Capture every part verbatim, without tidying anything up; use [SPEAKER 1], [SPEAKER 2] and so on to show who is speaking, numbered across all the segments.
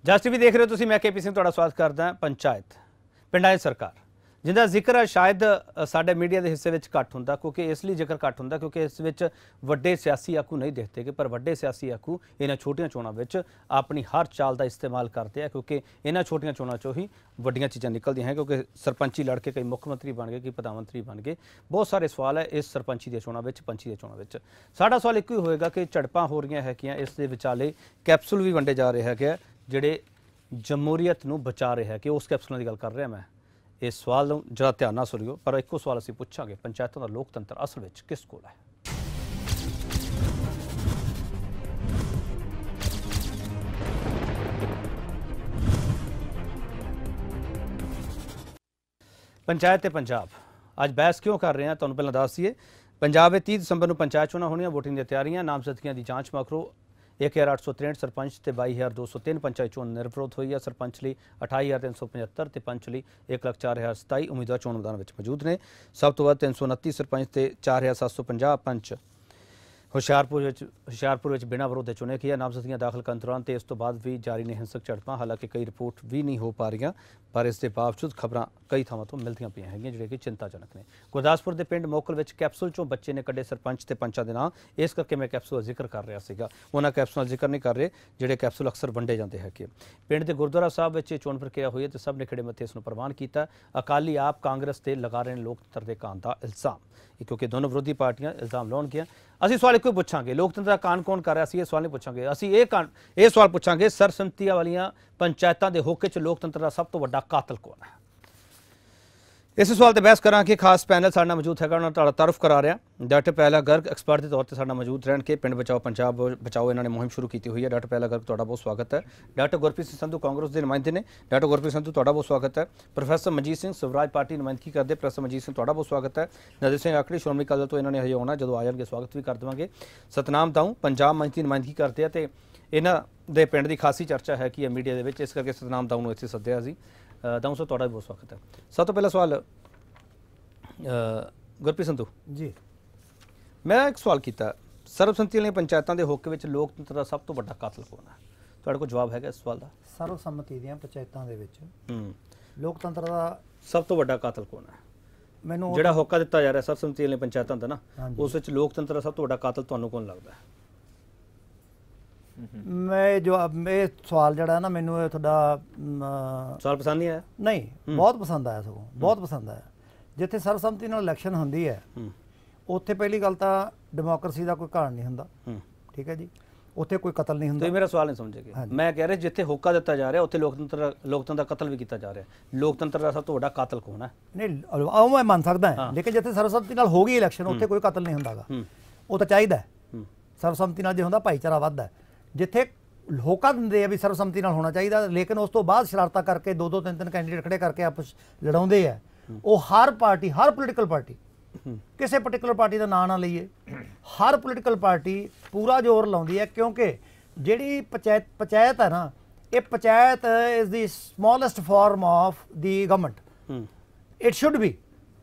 [SPEAKER 1] ਜਸ TV देख रहे हो तुसीं, मैं के पी सिंह तुहाडा स्वागत करदा। पंचायत पिंडां दी सरकार जिंदा जिक्र है शायद साडे मीडिया के हिस्से विच घट हुंदा, क्योंकि इसलिए जिक्र घट हुंदा क्योंकि इस विच वड्डे सियासी आकू नहीं दिखते कि पर वड्डे सियासी आकू इन्हां छोटियां चोणां विच अपनी हर चाल का इस्तेमाल करते हैं, क्योंकि इन्हां छोटियां चोणां चों ही वड्डियां चीज़ां निकलदियां हैं। क्योंकि सरपंची लड़के कई मुख मंत्री बन गए, कई प्रधानमंत्री बन गए। बहुत सारे सवाल है इस सरपंची दी चोणां विच, पंची दी चोणां विच। साडा सवाल एक ही होएगा कि झड़पां हो रहीआं हैगीआं, इस दे विचाले कैप्सूल भी वंडे जा रहे हैं जिहड़े जमहूरीयत नूं बचा रहे हैं, कि उस कैप्सूलों की गल कर रहा मैं। इस सवाल नूं जरा ध्यान नाल सुणिओ, पर इक्को सवाल असीं पुछांगे, पंचायतों का लोकतंत्र असल विच किस कोल है? पंचायत ते पंजाब अज बहस क्यों कर रहे हैं, तुहानूं पहलां दस दईए। पंजाब में तीह दिसंबर नूं पंचायत चोणां होणीआं, वोटिंग दी तैयारियां, नामजदगियां दी जांच मगरों एक हज़ार अठ सौ तिरसठ सरपंच ते बाई हज़ार दो सौ तीन पंचायत चोण निर्विरोध हुई है। सरपंच लिए अठाई हज़ार तीन सौ पचहत्तर तो पंच लिए एक लख चार हज़ार सताई उम्मीदवार चोण मैदान में मौजूद ने। सब तो वध तीन सौ उनती सरपंच ते चार हज़ार सत्त सौ पंजाह पंच हुशियारपुर हुशियारपुर बिना विरोध चुने किया। नामजदगियां दाखिल करने दौरान तो इस तो बाद भी जारी ने हिंसक झड़पां, हालांकि कई रिपोर्ट भी नहीं हो पा रही, पर इसके बावजूद खबरां कई थावां तो मिलदियां पईआं हैगीआं जिहड़े कि चिंताजनक ने। गुरदासपुर के पिंड मोकल विच कैप्सूल चों बच्चे ने कड्ढे सरपंच ते पंचां दे नां, इस करके मैं कैप्सूल का जिक्र कर रहा सीगा। उन्हां कैप्सूलों का जिक्र नहीं कर रहे जिहड़े कैप्सूल अक्सर वंडे जाते हैं। पिंड के गुरुद्वारा साहब विच चोण प्रक्रिया हुई है तो सब ने खड़े मत्थे इसनूं प्रवान किया। अकाली आप कांग्रेस ते लगा रहे हैं लोकतंत्र के कान का इल्जाम, क्योंकि दोनों विरोधी पार्टियां इल्जाम लाउणगीआं। असीं सवाल एक ही पुछांगे, लोकतंत्र का कान कौन कर रहा? असीं ये सवाल नहीं पुछांगे, असीं ये कान ये सवाल पुछांगे, सरसंमतियां वालियां पंचायतां दे होके च लोकतंत्र का सब तो वड्डा कातल कौन है? इस सवाल पर बहस करा कि खास पैनल साडे नाल मौजूद है, उन्होंने तुहाडा तारुफ करा रहा। डॉक्टर पहला गर्ग एक्सपर्ट के तौर पर साडे नाल मौजूद रहन के पिंड बचाओ पंजाब बचाओ इन्होंने मुहिम शुरू की हुई है। डॉक्टर पहला गर्ग तुहाडा बहुत स्वागत है। डॉक्टर गुरप्रीत सिंह संधू कांग्रेस के नुमाइंदे ने, डॉक्टर गुरप्रीत संधू तुहाडा बहुत स्वागत है। प्रोफैसर मनजीत सिंह स्वराज पार्टी नुमाइंदगी करते, प्रोफैसर मनजीत सिंह तुहाडा बहुत स्वागत है। नज़ीर सिंह आखड़ी श्रोमणी अकाली दल तो इन्होंने हजे आउणा, जो आ जाएंगे स्वागत भी कर देवांगे। सतनाम दाऊ पंजाब मंच की नुमाइंदगी करते हैं, तो इन्हां दे पिंड की खासी चर्चा है कि मीडिया के, इस करके सतनाम दाऊ नूं इत्थे सद्दिया सी। दाऊ साहब तुहाडा बहुत स्वागत है। सब तो पहला सवाल गुरप्रीत संधू
[SPEAKER 2] जी,
[SPEAKER 1] मैं एक सवाल किया, सर्वसम्मति वाली पंचायतों के होके विच लोकतंत्र का सब तो बड़ा कातल कौन है? तुहाडे कोल जवाब है इस सवाल का?
[SPEAKER 2] सर्वसम्मति ਦੀਆਂ पंचायतों ਦੇ ਵਿੱਚ लोकतंत्र ਦਾ
[SPEAKER 1] सब तो बड़ा कातल कौन है?
[SPEAKER 2] ਮੈਨੂੰ
[SPEAKER 1] ਜਿਹੜਾ ਹੋਕਾ ਦਿੱਤਾ ਜਾ ਰਿਹਾ ਸਰਵਸੰਮਤੀ ਵਾਲੀ ਪੰਚਾਇਤਾਂ ਦਾ ਨਾ, ਉਸ ਵਿੱਚ ਲੋਕਤੰत्र ਦਾ ਸਭ ਤੋਂ ਵੱਡਾ ਕਾਤਲ ਤੁਹਾਨੂੰ ਕੌਣ ਲੱਗਦਾ ਹੈ?
[SPEAKER 2] ਮੈਂ ਜਵਾਬ ਇਹ ਸਵਾਲ ਜਿਹੜਾ ਨਾ ਮੈਨੂੰ ਇਹ ਤੁਹਾਡਾ
[SPEAKER 1] ਸਵਾਲ ਪਸੰਦ ਨਹੀਂ ਆਇਆ?
[SPEAKER 2] ਨਹੀਂ, ਬਹੁਤ ਪਸੰਦ ਆਇਆ, ਸਗੋਂ ਬਹੁਤ ਪਸੰਦ ਆਇਆ। ਜਿੱਥੇ ਸਰਵਸੰਮਤੀ ਨਾਲ ਇਲੈਕਸ਼ਨ ਹੁੰਦੀ ਹੈ ਉੱਥੇ ਪਹਿਲੀ ਗੱਲ ਤਾਂ ਡੈਮੋਕ੍ਰੇਸੀ ਦਾ ਕੋਈ ਘਾਣ ਨਹੀਂ ਹੁੰਦਾ, ਠੀਕ ਹੈ ਜੀ, ਉੱਥੇ ਕੋਈ ਕਤਲ ਨਹੀਂ ਹੁੰਦਾ।
[SPEAKER 1] ਤੁਸੀਂ ਮੇਰਾ ਸਵਾਲ ਨਹੀਂ ਸਮਝੇਗੇ, ਮੈਂ ਕਹਿ ਰਿਹਾ ਜਿੱਥੇ ਹੋਕਾ ਦਿੱਤਾ ਜਾ ਰਿਹਾ ਉੱਥੇ ਲੋਕਤੰਤਰ ਲੋਕਤੰਤਰ ਦਾ ਕਤਲ ਵੀ ਕੀਤਾ ਜਾ ਰਿਹਾ। ਲੋਕਤੰਤਰ ਦਾ ਸਭ ਤੋਂ ਵੱਡਾ ਕਾਤਲ ਕੌਣ ਹੈ?
[SPEAKER 2] ਨਹੀਂ, ਉਹ ਮੈਂ ਮੰਨ ਸਕਦਾ ਹਾਂ, ਲੇਕਿਨ ਜਿੱਥੇ ਸਰਵਸੰਮਤੀ ਨਾਲ ਹੋ ਗਈ ਇਲੈਕਸ਼ਨ ਉੱਥੇ ਕੋਈ ਕਤਲ ਨਹੀਂ ਹੁੰਦਾਗਾ। ਉਹ ਤਾਂ ਚਾਹੀਦਾ, ਸਰਵਸੰਮਤੀ ਨਾਲ ਜੇ ਹੁੰਦਾ ਭਾਈਚਾਰਾ ਵੱਧਦਾ। ਜਿੱਥੇ ਹੋਕਾ ਦਿੰਦੇ ਆ ਵੀ ਸਰਵਸੰਮਤੀ ਨਾਲ ਹੋਣਾ ਚਾਹੀਦਾ, ਲੇਕਿਨ ਉਸ ਤੋਂ ਬਾਅਦ ਸ਼ਰਾਰਤਾਂ ਕਰਕੇ ਦੋ ਦੋ ਤਿੰਨ ਤਿੰਨ ਕੈਂਡੀਡੇਟ ਖੜੇ ਕਰਕੇ ਆਪਸ ਲੜਾਉਂਦੇ ਆ, ਉਹ ਹਰ ਪਾਰਟੀ ਹਰ ਪੋਲੀਟੀਕਲ ਪਾਰਟੀ ਕਿਸੇ ਪਰਟੀਕੂਲਰ ਪਾਰਟੀ ਦਾ ਨਾਂ ਨਾ ਲਈਏ, ਹਰ ਪੋਲੀਟੀਕਲ ਪਾਰਟੀ ਪੂਰਾ ਜ਼ੋਰ ਲਾਉਂਦੀ ਹੈ, ਕਿਉਂਕਿ ਜਿਹੜੀ ਪੰਚਾਇਤ ਪੰਚਾਇਤ ਹੈ ਨਾ, ਇਹ panchayat is the smallest form of the government. It should be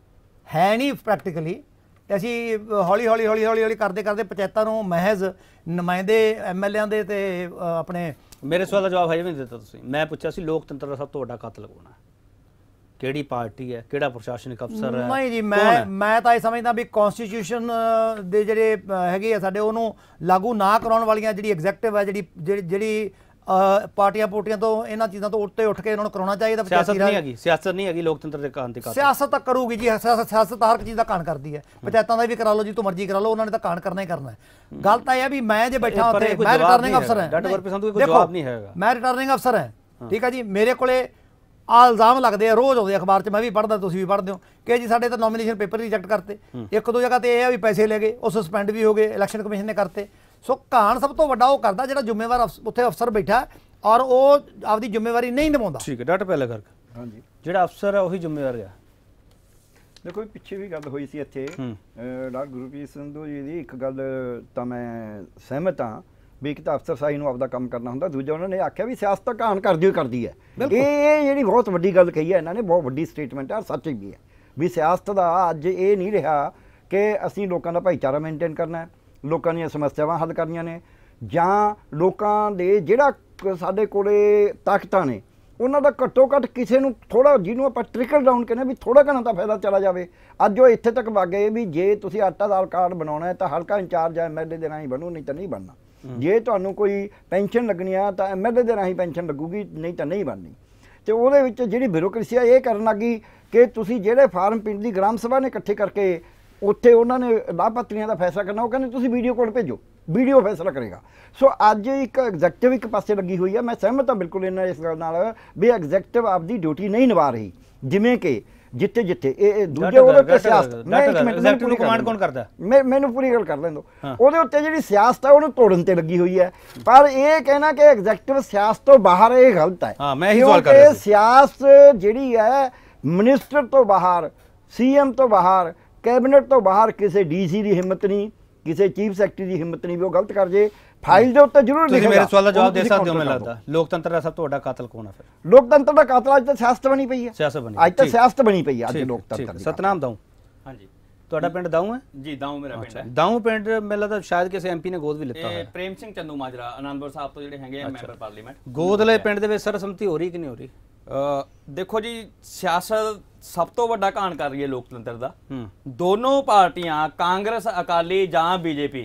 [SPEAKER 2] ਹੈ ਨਹੀਂ ਪ੍ਰੈਕਟੀਕਲੀ। ਅਸੀਂ ਹੌਲੀ ਹੌਲੀ ਹੌਲੀ ਹੌਲੀ ਹੌਲੀ ਕਰਦੇ ਕਰਦੇ ਪੰਚਾਇਤਾਂ ਨੂੰ ਮਹਿਜ਼ ਨੁਮਾਇੰਦੇ ਐਮ ਐਲ ਏ ਦੇ ਤੇ ਆਪਣੇ।
[SPEAKER 1] ਮੇਰੇ ਸਵਾਲ ਦਾ ਜਵਾਬ ਹਜੇ ਵੀ ਨਹੀਂ ਦਿੱਤਾ ਤੁਸੀਂ। ਮੈਂ ਪੁੱਛਿਆ ਸੀ ਲੋਕਤੰਤਰ ਦਾ ਸਭ ਤੋਂ ਵੱਡਾ ਕਾਤਲ ਕੌਣ ਹੈ? ਕਿਹੜੀ ਪਾਰਟੀ ਹੈ, ਕਿਹੜਾ ਪ੍ਰਸ਼ਾਸਨਿਕ ਅਫਸਰ ਹੈ?
[SPEAKER 2] ਨਹੀਂ ਜੀ, ਮੈਂ ਮੈਂ ਤਾਂ ਇਹ ਸਮਝਦਾ ਵੀ ਕੌਨਸਟੀਟਿਊਸ਼ਨ ਦੇ ਜਿਹੜੇ ਹੈਗੇ ਆ ਸਾਡੇ, ਉਹਨੂੰ ਲਾਗੂ ਨਾ ਕਰਾਉਣ ਵਾਲੀਆਂ ਜਿਹੜੀ ਐਗਜ਼ੈਕਟਿਵ ਹੈ, ਜਿਹੜੀ ਜਿਹੜੀ ਪਾਰਟੀਆਂ ਪੋਟੀਆਂ ਤੋਂ ਇਹਨਾਂ ਚੀਜ਼ਾਂ ਤੋਂ ਉੱਤੇ ਉੱਠ ਕੇ ਇਹਨਾਂ ਨੂੰ ਕਰਾਉਣਾ ਚਾਹੀਦਾ।
[SPEAKER 1] ਸਿਆਸਤ ਨਹੀਂ ਹੈਗੀ, ਸਿਆਸਤ ਨਹੀਂ ਹੈਗੀ ਲੋਕਤੰਤਰ ਦੇ ਕਾਨ ਤੇ ਕਾਤਲ।
[SPEAKER 2] ਸਿਆਸਤ ਤਾਂ ਕਰੂਗੀ ਜੀ, ਸਿਆਸਤ ਹਰ ਇੱਕ ਚੀਜ਼ ਦਾ ਕਾਨ ਕਰਦੀ ਹੈ। ਪੰਚਾਇਤਾਂ ਦਾ ਵੀ ਕਰਾ ਲਓ, ਜੀ ਤੋਂ ਮਰਜ਼ੀ ਕਰਾ ਲਓ, ਉਹਨਾਂ ਨੇ ਤਾਂ ਕਾਨ ਕਰਨਾ ਹੀ ਕਰਨਾ ਹੈ। ਗੱਲ ਤਾਂ ਇਹ ਹੈ ਵੀ ਮੈਂ ਜੇ ਬੈਠਾ ਉੱਥੇ, ਮੈਂ ਰਿਟਰਨਿੰਗ ਅਫਸਰ ਹਾਂ।
[SPEAKER 1] ਡਾਕਟਰ ਗੁਰਪ੍ਰੀਤ ਸੰਧੂ ਕੋਈ ਜਵਾਬ ਨਹੀਂ ਹੈਗਾ।
[SPEAKER 2] ਮੈਂ ਰਿਟਰਨਿੰਗ ਅਫਸਰ ਹਾਂ, ਠੀਕ ਹੈ ਜੀ। ਮੇਰੇ ਕੋਲੇ ਆ ਇਲਜ਼ਾਮ ਲੱਗਦੇ ਆ, ਰੋਜ਼ ਆਉਂਦੇ ਅਖਬਾਰ 'ਚ, ਮੈਂ ਵੀ ਪੜ੍ਹਦਾ, ਤੁਸੀਂ ਵੀ ਪੜ੍ਹਦੇ ਹੋ, ਕਿ ਜੀ ਸਾਡੇ ਤਾਂ ਨੋਮੀਨੇਸ਼ਨ ਪੇਪਰ ਰਿਜੈਕਟ ਕਰਤੇ। ਇੱਕ ਦੋ ਜਗ੍ਹਾ ਤੇ ਇਹ ਆ ਵੀ ਪੈਸੇ ਲੈ ਗਏ, ਉਹ ਸਸਪੈਂਡ ਵੀ ਹੋ ਗਏ, ਇਲੈਕਸ਼ਨ ਕਮਿਸ਼ਨ ਨੇ ਕਰਤੇ। ਸੋ ਘਾਣ ਸਭ ਤੋਂ ਵੱਡਾ ਉਹ ਕਰਦਾ ਜਿਹੜਾ ਜ਼ਿੰਮੇਵਾਰ ਉੱਥੇ ਅਫਸਰ ਬੈਠਾ ਔਰ ਉਹ ਆਪਦੀ ਜ਼ਿੰਮੇਵਾਰੀ ਨਹੀਂ ਨਿਭਾਉਂਦਾ।
[SPEAKER 1] ਠੀਕ ਹੈ ਡਾਕਟਰ ਪਹਿਲਾ ਕਰਕੇ,
[SPEAKER 3] ਹਾਂਜੀ,
[SPEAKER 1] ਜਿਹੜਾ ਅਫਸਰ ਹੈ ਉਹੀ ਜ਼ਿੰਮੇਵਾਰ ਹੈ।
[SPEAKER 3] ਦੇਖੋ ਪਿੱਛੇ ਵੀ ਗੱਲ ਹੋਈ ਸੀ ਇੱਥੇ ਡਾਕਟਰ ਗੁਰਪ੍ਰੀਤ ਸੰਧੂ ਜੀ ਦੀ, ਇੱਕ ਗੱਲ ਤਾਂ ਮੈਂ ਸਹਿਮਤ ਹਾਂ ਵੀ ਇੱਕ ਤਾਂ ਅਫਸਰਸ਼ਾਹੀ ਨੂੰ ਆਪਦਾ ਕੰਮ ਕਰਨਾ ਹੁੰਦਾ, ਦੂਜਾ ਉਹਨਾਂ ਨੇ ਆਖਿਆ ਵੀ ਸਿਆਸਤ ਤਾਂ ਘਾਣ ਕਰਦੀ ਹੋਈ ਕਰਦੀ ਹੈ। ਇਹ ਜਿਹੜੀ ਬਹੁਤ ਵੱਡੀ ਗੱਲ ਕਹੀ ਹੈ ਇਹਨਾਂ ਨੇ, ਬਹੁਤ ਵੱਡੀ ਸਟੇਟਮੈਂਟ ਹੈ, ਸੱਚ ਵੀ ਹੈ ਵੀ ਸਿਆਸਤ ਦਾ ਅੱਜ ਇਹ ਨਹੀਂ ਰਿਹਾ ਕਿ ਅਸੀਂ ਲੋਕਾਂ ਦਾ ਭਾਈਚਾਰਾ ਮੇਨਟੇਨ ਕਰਨਾ ਹੈ, ਲੋਕਾਂ ਦੀਆਂ ਸਮੱਸਿਆਵਾਂ ਹੱਲ ਕਰਨੀਆਂ ਨੇ, ਜਾਂ ਲੋਕਾਂ ਦੇ ਜਿਹੜਾ ਸਾਡੇ ਕੋਲੇ ਤਾਕਤਾਂ ਨੇ ਉਹਨਾਂ ਦਾ ਘੱਟੋ ਘੱਟ ਕਿਸੇ ਨੂੰ ਥੋੜਾ ਜਿਹਨੂੰ ਆਪਾਂ ਟ੍ਰਿਕਲ ਡਾਊਨ ਕਹਿੰਦੇ ਵੀ ਥੋੜਾ ਘਣਾ ਤਾਂ ਫਾਇਦਾ ਚਲਾ ਜਾਵੇ। ਅੱਜ ਉਹ ਇੱਥੇ ਤੱਕ ਵਗ ਗਏ ਵੀ ਜੇ ਤੁਸੀਂ ਆਟਾ ਦਾਲ ਕਾਰਡ ਬਣਾਉਣਾ ਹੈ ਤਾਂ ਹਲਕਾ ਇੰਚਾਰਜ ਐਮ ਐਲ ਏ ਦੇ ਰਾਹੀਂ ਬਣੋ, ਨਹੀਂ ਤਾਂ ਨਹੀਂ ਬਣਨਾ। ਜੇ ਤੁਹਾਨੂੰ ਕੋਈ ਪੈਨਸ਼ਨ ਲੱਗਣੀ ਆ ਤਾਂ ਐਮ ਐਲ ਏ ਦੇ ਰਾਹੀਂ ਪੈਨਸ਼ਨ ਲੱਗੂਗੀ, ਨਹੀਂ ਤਾਂ ਨਹੀਂ ਬਣਨੀ। ਤੇ ਉਹਦੇ ਵਿੱਚ ਜਿਹੜੀ ਬਿਊਰੋਕ੍ਰੇਸੀ ਆ ਇਹ ਕਰਨ ਲੱਗੀ ਕਿ ਤੁਸੀਂ ਜਿਹੜੇ ਫਾਰਮ ਪਿੰਡ ਦੀ ਗ੍ਰਾਮ ਸਭਾ ਨੇ ਇਕੱਠੇ ਕਰਕੇ ਉੱਥੇ ਉਹਨਾਂ ਨੇ ਲਾਭਪਾਤਰੀਆਂ ਦਾ ਫੈਸਲਾ ਕਰਨਾ, ਉਹ ਕਹਿੰਦੇ ਤੁਸੀਂ ਵੀਡੀਓ ਕੋਡ ਭੇਜੋ, ਵੀਡੀਓ ਫੈਸਲਾ ਕਰੇਗਾ। ਸੋ ਅੱਜ ਇੱਕ ਐਗਜ਼ੈਕਟਿਵ ਇੱਕ ਪਾਸੇ ਲੱਗੀ ਹੋਈ ਆ। ਮੈਂ ਸਹਿਮਤ ਹਾਂ ਬਿਲਕੁਲ ਇਹਨਾਂ ਇਸ ਗੱਲ ਨਾਲ ਵੀ ਐਗਜ਼ੈਕਟਿਵ ਆਪਦੀ ਡਿਊਟੀ ਨਹੀਂ ਨਿਭਾ ਰਹੀ, ਜਿਵੇਂ ਕਿ ਜਿੱਥੇ ਜਿੱਥੇ ਇਹ ਦੂਜੇ ਉਹਦੇ ਉੱਤੇ ਸਿਆਸਤ
[SPEAKER 1] ਕਮਾਂਡ ਕੌਣ ਕਰਦਾ,
[SPEAKER 3] ਮੈਂ ਮੈਨੂੰ ਪੂਰੀ ਗੱਲ ਕਰ ਲੈਣ ਦਿਓ। ਉਹਦੇ ਉੱਤੇ ਜਿਹੜੀ ਸਿਆਸਤ ਹੈ ਉਹਨੂੰ ਤੋੜਨ ਤੇ ਲੱਗੀ ਹੋਈ ਹੈ। ਪਰ ਇਹ ਕਹਿਣਾ ਕਿ ਐਗਜ਼ੈਕਟਿਵ ਸਿਆਸਤ ਤੋਂ ਬਾਹਰ ਇਹ ਗਲਤ ਹੈ।
[SPEAKER 1] ਹਾਂ, ਮੈਂ ਇਹੀ ਸਵਾਲ ਕਰ ਰਿਹਾ ਸੀ।
[SPEAKER 3] ਸਿਆਸਤ ਜਿਹੜੀ ਹੈ ਮਿਨਿਸਟਰ ਤੋਂ ਬਾਹਰ, ਸੀਐਮ ਤੋਂ ਬਾਹਰ, ਕੈਬਨਿਟ ਤੋਂ ਬਾਹਰ ਕਿਸੇ ਡੀਸੀ ਦੀ ਹਿੰਮਤ ਨਹੀਂ, ਕਿਸੇ ਚੀਫ ਸੈਕਟਰੀ ਦੀ ਹਿੰਮਤ ਨਹੀਂ ਵੀ ਉਹ ਗਲਤ ਕਰ ਜੇ। ਫਾਈਲ ਦੇ ਉੱਤੇ ਜ਼ਰੂਰ ਲਿਖੇਗਾ।
[SPEAKER 1] ਤੁਸੀਂ ਮੇਰੇ ਸਵਾਲ ਦਾ ਜਵਾਬ ਦੇ ਸਕਦੇ ਹੋ। ਮੈਨੂੰ ਲੱਗਦਾ ਲੋਕਤੰਤਰ ਦਾ ਸਭ ਤੋਂ ਵੱਡਾ ਕਾਤਲ ਕੌਣ ਹੈ ਫਿਰ?
[SPEAKER 3] ਲੋਕਤੰਤਰ ਦਾ ਕਾਤਲ ਅੱਜ ਤਾਂ ਸਿਆਸਤ ਬਣੀ ਪਈ ਹੈ।
[SPEAKER 1] ਸਿਆਸਤ ਬਣੀ
[SPEAKER 3] ਅੱਜ ਤਾਂ ਸਿਆਸਤ ਬਣੀ ਪਈ ਹੈ ਅੱਜ ਲੋਕਤੰਤਰ ਦੀ।
[SPEAKER 1] ਸਤਨਾਮ ਦਾਊ,
[SPEAKER 4] ਹਾਂਜੀ
[SPEAKER 1] ਤੁਹਾਡਾ ਪਿੰਡ ਦਾਊ ਹੈ
[SPEAKER 4] ਜੀ? ਦਾਊ ਮੇਰਾ ਪਿੰਡ ਹੈ।
[SPEAKER 1] ਦਾਊ ਪਿੰਡ ਮੈਨੂੰ ਲੱਗਦਾ ਸ਼ਾਇਦ ਕਿਸੇ ਐਮਪੀ ਨੇ ਗੋਦ ਵੀ ਲਿੱਤਾ ਹੋਇਆ।
[SPEAKER 4] ਪ੍ਰੇਮ ਸਿੰਘ ਚੰਦੂ ਮਾਜਰਾ ਆਨੰਦਪੁਰ ਸਾਹਿਬ ਤੋਂ ਜਿਹੜੇ ਹੈਗੇ ਆ ਮੈਂਬਰ ਪਾਰਲੀਮੈਂਟ।
[SPEAKER 1] ਗੋਦਲੇ ਪਿੰਡ ਦੇ ਵਿੱਚ ਸਰਬਸੰਮਤੀ ਹੋ ਰਹੀ ਕਿ ਨਹੀਂ ਹੋ ਰਹੀ?
[SPEAKER 4] ਦੇਖੋ ਜੀ, ਸਿਆਸਤ ਸਭ ਤੋਂ ਵੱਡਾ ਘਾਣ ਕਰ ਰਹੀ ਹੈ ਲੋਕਤੰਤਰ ਦਾ। ਦੋਨੋਂ ਪਾਰਟੀਆਂ ਕਾਂਗਰਸ, ਅਕਾਲੀ ਜਾਂ ਬੀਜੇਪੀ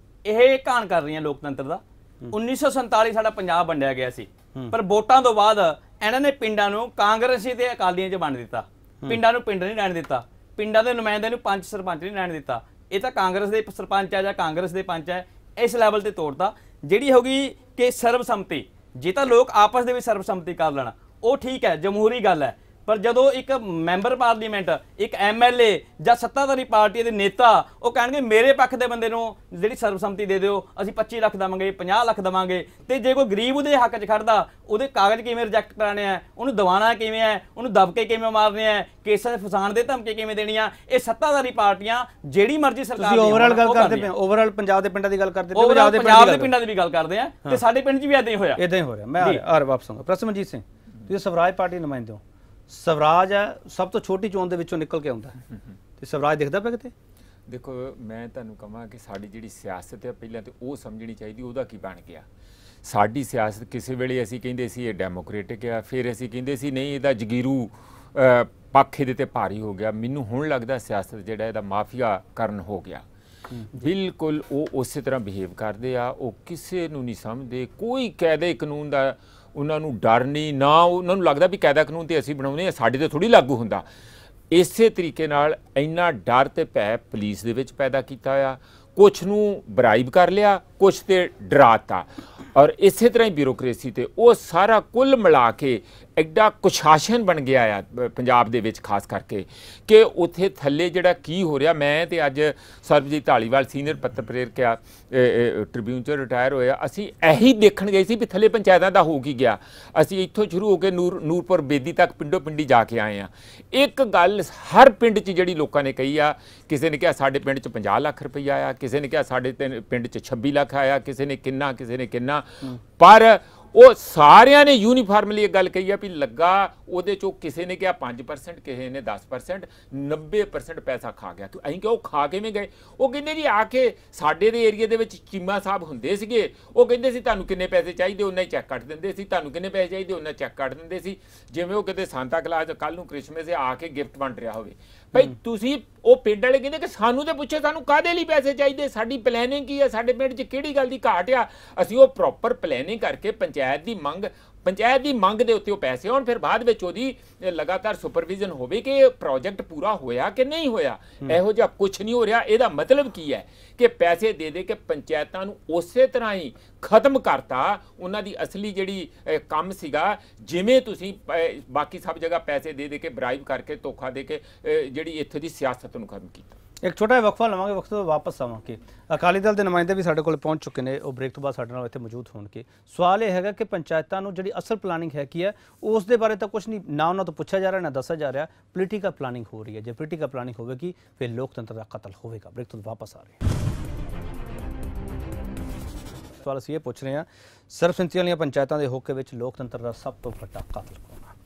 [SPEAKER 4] ਇਹ ਘਾਣ ਕਰ ਰਹੀਆਂ ਲੋਕਤੰਤਰ ਦਾ। ਉੱਨੀ ਸੌ ਸੰਤਾਲੀ ਸਾਡਾ ਪੰਜਾਬ ਵੰਡਿਆ ਗਿਆ ਸੀ, ਪਰ ਵੋਟਾਂ ਤੋਂ ਬਾਅਦ ਇਹਨਾਂ ਨੇ ਪਿੰਡਾਂ ਨੂੰ ਕਾਂਗਰਸੀ ਤੇ ਅਕਾਲੀਆਂ 'ਚ ਵੰਡ ਦਿੱਤਾ। ਪਿੰਡਾਂ ਨੂੰ ਪਿੰਡ ਨਹੀਂ ਰਹਿਣ ਦਿੱਤਾ, ਪਿੰਡਾਂ ਦੇ ਨੁਮਾਇੰਦਿਆਂ ਨੂੰ ਪੰਚ ਸਰਪੰਚ ਨਹੀਂ ਰਹਿਣ ਦਿੱਤਾ। ਇਹ ਤਾਂ ਕਾਂਗਰਸ ਦੇ ਸਰਪੰਚ ਹੈ ਜਾਂ ਕਾਂਗਰਸ ਦੇ ਪੰਚ ਹੈ, ਇਸ ਲੈਵਲ ਤੇ ਤੋੜਤਾ। ਜਿਹੜੀ ਹੋ ਗਈ ਕਿ ਸਰਬਸੰਮਤੀ, ਜੇ ਤਾਂ ਲੋਕ ਆਪਸ ਦੇ ਵਿੱਚ ਸਰਬਸੰਮਤੀ ਕਰ ਲੈਣ ਉਹ ਠੀਕ ਹੈ, ਜਮਹੂਰੀ ਗੱਲ ਹੈ। ਪਰ ਜਦੋਂ ਇੱਕ ਮੈਂਬਰ ਪਾਰਲੀਮੈਂਟ, ਇੱਕ ਐਮ ਐਲ ਏ ਜਾਂ ਸੱਤਾਧਾਰੀ ਪਾਰਟੀ ਦੇ ਨੇਤਾ ਉਹ ਕਹਿਣਗੇ ਮੇਰੇ ਪੱਖ ਦੇ ਬੰਦੇ ਨੂੰ ਜਿਹੜੀ ਸਰਬਸੰਮਤੀ ਦੇ ਦਿਓ, ਅਸੀਂ ਪੱਚੀ ਲੱਖ ਦੇਵਾਂਗੇ, ਪੰਜਾਹ ਲੱਖ ਦੇਵਾਂਗੇ, ਤੇ ਜੇ ਕੋਈ ਗਰੀਬ ਉਹਦੇ ਹੱਕ 'ਚ ਖੜਦਾ ਉਹਦੇ ਕਾਗਜ਼ ਕਿਵੇਂ ਰਿਜੈਕਟ ਕਰਾਣੇ ਆ, ਉਹਨੂੰ ਦਵਾਣਾ ਕਿਵੇਂ ਹੈ, ਉਹਨੂੰ ਦਬਕੇ ਕਿਵੇਂ ਮਾਰਨੇ ਆ, ਕੇਸਾਂ 'ਚ ਫਸਾਣ ਦੇ ਧਮਕੇ ਕਿਵੇਂ ਦੇਣੀਆਂ, ਇਹ ਸੱਤਾਧਾਰੀ ਪਾਰਟੀਆਂ ਜਿਹੜੀ ਮਰਜ਼ੀ ਸਰਕਾਰ
[SPEAKER 1] ਤੁਸੀਂ ਓਵਰਆਲ ਗੱਲ ਕਰਦੇ ਪਏ, ਓਵਰਆਲ ਪੰਜਾਬ ਦੇ ਪਿੰਡਾਂ ਦੀ ਗੱਲ ਕਰਦੇ ਪਏ,
[SPEAKER 4] ਪੰਜਾਬ ਦੇ ਪਿੰਡਾਂ ਦੀ ਵੀ ਗੱਲ ਕਰਦੇ ਆ ਤੇ ਸਾਡੇ ਪਿੰਡ 'ਚ ਵੀ ਇਦਾਂ ਹੀ ਹੋਇਆ।
[SPEAKER 1] ਇਦਾਂ ਹੀ ਹੋ ਰਿਹਾ। ਮੈਂ ਆ ਰਿਹਾ ਵਾਪਸ ਆਉਂਗਾ। ਪ੍ਰਸਮਨਜੀਤ ਸਿੰਘ, ਤੁਸੀਂ ਸਵਰਾਜ ਪਾਰਟੀ ਨੁਮਾਇੰਦੇ ਹੋ। ਸਵਰਾਜ ਹੈ ਸਭ ਤੋਂ ਛੋਟੀ ਚੋਣ ਦੇ ਵਿੱਚੋਂ ਨਿਕਲ ਕੇ ਆਉਂਦਾ ਹੈ, ਤੇ ਸਵਰਾਜ ਦਿਖਦਾ ਪਿਆ ਕਿਤੇ?
[SPEAKER 5] ਦੇਖੋ, ਮੈਂ ਤੁਹਾਨੂੰ ਕਹਾਂ ਕਿ ਸਾਡੀ ਜਿਹੜੀ ਸਿਆਸਤ ਹੈ ਪਹਿਲਾਂ ਤੇ ਉਹ ਸਮਝਣੀ ਚਾਹੀਦੀ ਉਹਦਾ ਕੀ ਬਣ ਗਿਆ। ਸਾਡੀ ਸਿਆਸਤ ਕਿਸੇ ਵੇਲੇ ਅਸੀਂ ਕਹਿੰਦੇ ਸੀ ਇਹ ਡੈਮੋਕ੍ਰੇਟਿਕ ਆ, ਫਿਰ ਅਸੀਂ ਕਹਿੰਦੇ ਸੀ ਨਹੀਂ ਇਹਦਾ ਜਗੀਰੂ ਪੱਖ ਇਹਦੇ ਤੇ ਭਾਰੀ ਹੋ ਗਿਆ। ਮੈਨੂੰ ਹੁਣ ਲੱਗਦਾ ਸਿਆਸਤ ਜਿਹੜਾ ਇਹਦਾ ਮਾਫੀਆ ਕਰਨ ਹੋ ਗਿਆ। ਬਿਲਕੁਲ ਉਹ ਉਸੇ ਤਰ੍ਹਾਂ ਬਿਹੇਵ ਕਰਦੇ ਆ, ਉਹ ਕਿਸੇ ਨੂੰ ਨਹੀਂ ਸਮਝਦੇ। ਕੋਈ ਕਾਇਦੇ ਕਾਨੂੰਨ ਦਾ ਉਹਨਾਂ ਨੂੰ ਡਰ ਨਹੀਂ, ਨਾ ਉਹਨਾਂ ਨੂੰ ਲੱਗਦਾ ਵੀ ਕਾਇਦਾ ਕਾਨੂੰਨ ਤੇ ਅਸੀਂ ਬਣਾਉਂਦੇ ਆ, ਸਾਡੇ ਤੇ ਥੋੜ੍ਹੀ ਲਾਗੂ ਹੁੰਦਾ। ਇਸੇ ਤਰੀਕੇ ਨਾਲ ਇੰਨਾ ਡਰ ਤੇ ਭੈ ਪੁਲਿਸ ਦੇ ਵਿੱਚ ਪੈਦਾ ਕੀਤਾ ਆ। ਕੁਛ ਨੂੰ ਬਰਾਈਬ ਕਰ ਲਿਆ, ਕੁਛ ਤੇ ਡਰਾਤਾ, ਔਰ ਇਸੇ ਤਰ੍ਹਾਂ ਹੀ ਬਿਊਰੋਕ੍ਰੇਸੀ ਤੇ ਉਹ ਸਾਰਾ ਕੁੱਲ ਮਿਲਾ ਕੇ ਐਡਾ ਕੁਸ਼ਾਸਨ ਬਣ ਗਿਆ ਆ ਪੰਜਾਬ ਦੇ ਵਿੱਚ, ਖਾਸ ਕਰਕੇ ਕਿ ਉੱਥੇ ਥੱਲੇ ਜਿਹੜਾ ਕੀ ਹੋ ਰਿਹਾ। ਮੈਂ ਤੇ ਅੱਜ ਸਰਬਜੀਤ ਢਾਲੀਵਾਲ ਸੀਨੀਅਰ ਪੱਤਰ ਪ੍ਰੇਰਕ ਆ ਟ੍ਰਿਬਿਊਨ 'ਚੋਂ ਰਿਟਾਇਰ ਹੋਇਆ, ਅਸੀਂ ਇਹੀ ਦੇਖਣ ਗਏ ਸੀ ਵੀ ਥੱਲੇ ਪੰਚਾਇਤਾਂ ਦਾ ਹੋ ਕੀ ਗਿਆ। ਅਸੀਂ ਇੱਥੋਂ ਸ਼ੁਰੂ ਹੋ ਕੇ ਨੂਰ ਨੂਰਪੁਰ ਬੇਦੀ ਤੱਕ ਪਿੰਡੋ ਪਿੰਡੀ ਜਾ ਕੇ ਆਏ ਆ। ਇੱਕ ਗੱਲ ਹਰ ਪਿੰਡ 'ਚ ਜਿਹੜੀ ਲੋਕਾਂ ਨੇ ਕਹੀ ਆ, ਕਿਸੇ ਨੇ ਕਿਹਾ ਸਾਡੇ ਪਿੰਡ 'ਚ ਪੰਜਾਹ ਲੱਖ ਰੁਪਈਆ ਆਇਆ, ਕਿਸੇ ਨੇ ਕਿਹਾ ਸਾਡੇ ਪਿੰਡ 'ਚ ਛੱਬੀ ਲੱਖ ਆਇਆ, ਕਿਸੇ ਨੇ ਕਿੰਨਾ, ਕਿਸੇ ਨੇ ਕਿੰਨਾ, ਪਰ ਉਹ ਸਾਰਿਆਂ ਨੇ ਯੂਨੀਫਾਰਮਲੀ ਇਹ ਗੱਲ ਕਹੀ ਆ ਵੀ ਲੱਗਾ ਉਹਦੇ 'ਚੋਂ ਕਿਸੇ ਨੇ ਕਿਹਾ ਪੰਜ ਪਰਸੈਂਟ, ਕਿਸੇ ਨੇ ਦਸ ਪਰਸੈਂਟ, ਨੱਬੇ ਪਰਸੈਂਟ ਪੈਸਾ ਖਾ ਗਿਆ। ਕਿ ਅਸੀਂ ਕਿ ਉਹ ਖਾ ਕਿਵੇਂ ਗਏ? ਉਹ ਕਹਿੰਦੇ ਜੀ ਆ ਕੇ ਸਾਡੇ ਦੇ ਏਰੀਏ ਦੇ ਵਿੱਚ ਚੀਮਾ ਸਾਹਿਬ ਹੁੰਦੇ ਸੀਗੇ, ਉਹ ਕਹਿੰਦੇ ਸੀ ਤੁਹਾਨੂੰ ਕਿੰਨੇ ਪੈਸੇ ਚਾਹੀਦੇ ਉਹਨਾਂ ਹੀ ਚੈੱਕ ਕੱਟ ਦਿੰਦੇ ਸੀ, ਤੁਹਾਨੂੰ ਕਿੰਨੇ ਪੈਸੇ ਚਾਹੀਦੇ ਉਹਨਾਂ ਚੈੱਕ ਕੱਟ ਦਿੰਦੇ ਸੀ, ਜਿਵੇਂ ਉਹ ਕਿਤੇ ਸਾਂਤਾ ਕਲਾਸ ਕੱਲ੍ਹ ਨੂੰ ਕ੍ਰਿਸਮਸ ਆ ਕੇ ਗਿਫਟ ਵੰਡ ਰਿਹਾ ਹੋਵੇ। ਭਾਈ ਤੁਸੀਂ ਉਹ ਪਿੰਡ ਵਾਲੇ ਕਹਿੰਦੇ ਕਿ ਸਾਨੂੰ ਤੇ ਪੁੱਛੇ ਸਾਨੂੰ ਕਾਹਦੇ ਲਈ ਪੈਸੇ ਚਾਹੀਦੇ, ਸਾਡੀ ਪਲੈਨਿੰਗ ਕੀ ਹੈ, ਸਾਡੇ ਪਿੰਡ 'ਚ ਕਿਹੜੀ ਗੱਲ ਦੀ ਘਾਟ ਆ। ਅਸੀਂ ਉਹ ਪ੍ਰੋਪਰ ਪਲੈਨਿੰਗ ਕਰਕੇ ਪੰਚਾਇਤ ਦੀ ਮੰਗ ਪੰਚਾਇਤ ਦੀ ਮੰਗ ਦੇ ਉੱਤੇ ਉਹ ਪੈਸੇ ਆਉਣ, ਫਿਰ ਬਾਅਦ ਵਿੱਚ ਉਹਦੀ ਲਗਾਤਾਰ ਸੁਪਰਵਿਜ਼ਨ ਹੋਵੇ ਕਿ ਇਹ ਪ੍ਰੋਜੈਕਟ ਪੂਰਾ ਹੋਇਆ ਕਿ ਨਹੀਂ ਹੋਇਆ। ਇਹੋ ਜਿਹਾ ਕੁਛ ਨਹੀਂ ਹੋ ਰਿਹਾ। ਇਹਦਾ ਮਤਲਬ ਕੀ ਹੈ ਕਿ ਪੈਸੇ ਦੇ ਦੇ ਕੇ ਪੰਚਾਇਤਾਂ ਨੂੰ ਉਸੇ ਤਰ੍ਹਾਂ ਹੀ ਖਤਮ ਕਰਤਾ। ਉਹਨਾਂ ਦੀ ਅਸਲੀ ਜਿਹੜੀ ਕੰਮ ਸੀਗਾ, ਜਿਵੇਂ ਤੁਸੀਂ ਬਾਕੀ ਸਭ ਜਗ੍ਹਾ ਪੈਸੇ ਦੇ ਦੇ ਕੇ ਬਰਾਈਬ ਕਰਕੇ ਧੋਖਾ ਦੇ ਕੇ ਜਿਹੜੀ ਇੱਥੇ ਦੀ ਸਿਆਸਤ ਨੂੰ ਖਤਮ ਕੀਤਾ।
[SPEAKER 1] ਇੱਕ ਛੋਟਾ ਜਿਹਾ ਵਕਫਾ ਲਵਾਂਗੇ, ਵਕਤ ਤੋਂ ਵਾਪਸ ਆਵਾਂਗੇ। ਅਕਾਲੀ ਦਲ ਦੇ ਨੁਮਾਇੰਦੇ ਵੀ ਸਾਡੇ ਕੋਲ ਪਹੁੰਚ ਚੁੱਕੇ ਨੇ, ਉਹ ਬ੍ਰੇਕ ਤੋਂ ਬਾਅਦ ਸਾਡੇ ਨਾਲ ਇੱਥੇ ਮੌਜੂਦ ਹੋਣਗੇ। ਸਵਾਲ ਇਹ ਹੈਗਾ ਕਿ ਪੰਚਾਇਤਾਂ ਨੂੰ ਜਿਹੜੀ ਅਸਲ ਪਲਾਨਿੰਗ ਹੈ ਕੀ ਹੈ, ਉਸ ਦੇ ਬਾਰੇ ਤਾਂ ਕੁਝ ਨਹੀਂ, ਨਾ ਉਹਨਾਂ ਤੋਂ ਪੁੱਛਿਆ ਜਾ ਰਿਹਾ ਨਾ ਦੱਸਿਆ ਜਾ ਰਿਹਾ। ਪੋਲੀਟੀਕਲ ਪਲਾਨਿੰਗ ਹੋ ਰਹੀ ਹੈ। ਜੇ ਪੋਲੀਟੀਕਲ ਪਲਾਨਿੰਗ ਹੋਵੇਗੀ ਫਿਰ ਲੋਕਤੰਤਰ ਦਾ ਕਤਲ ਹੋਵੇਗਾ। ਬ੍ਰੇਕ ਤੋਂ ਵਾਪਸ ਆ ਰਹੇ ਸਵਾਲ ਅਸੀਂ ਇਹ ਪੁੱਛ ਰਹੇ ਹਾਂ, ਸਰਬਸੰਮਤੀ ਵਾਲੀਆਂ ਪੰਚਾਇਤਾਂ ਦੇ ਹੋਕੇ ਵਿੱਚ ਲੋਕਤੰਤਰ ਦਾ ਸਭ ਤੋਂ ਵੱਡਾ ਕਾਤਲ ਕੌਣ ਹੈ?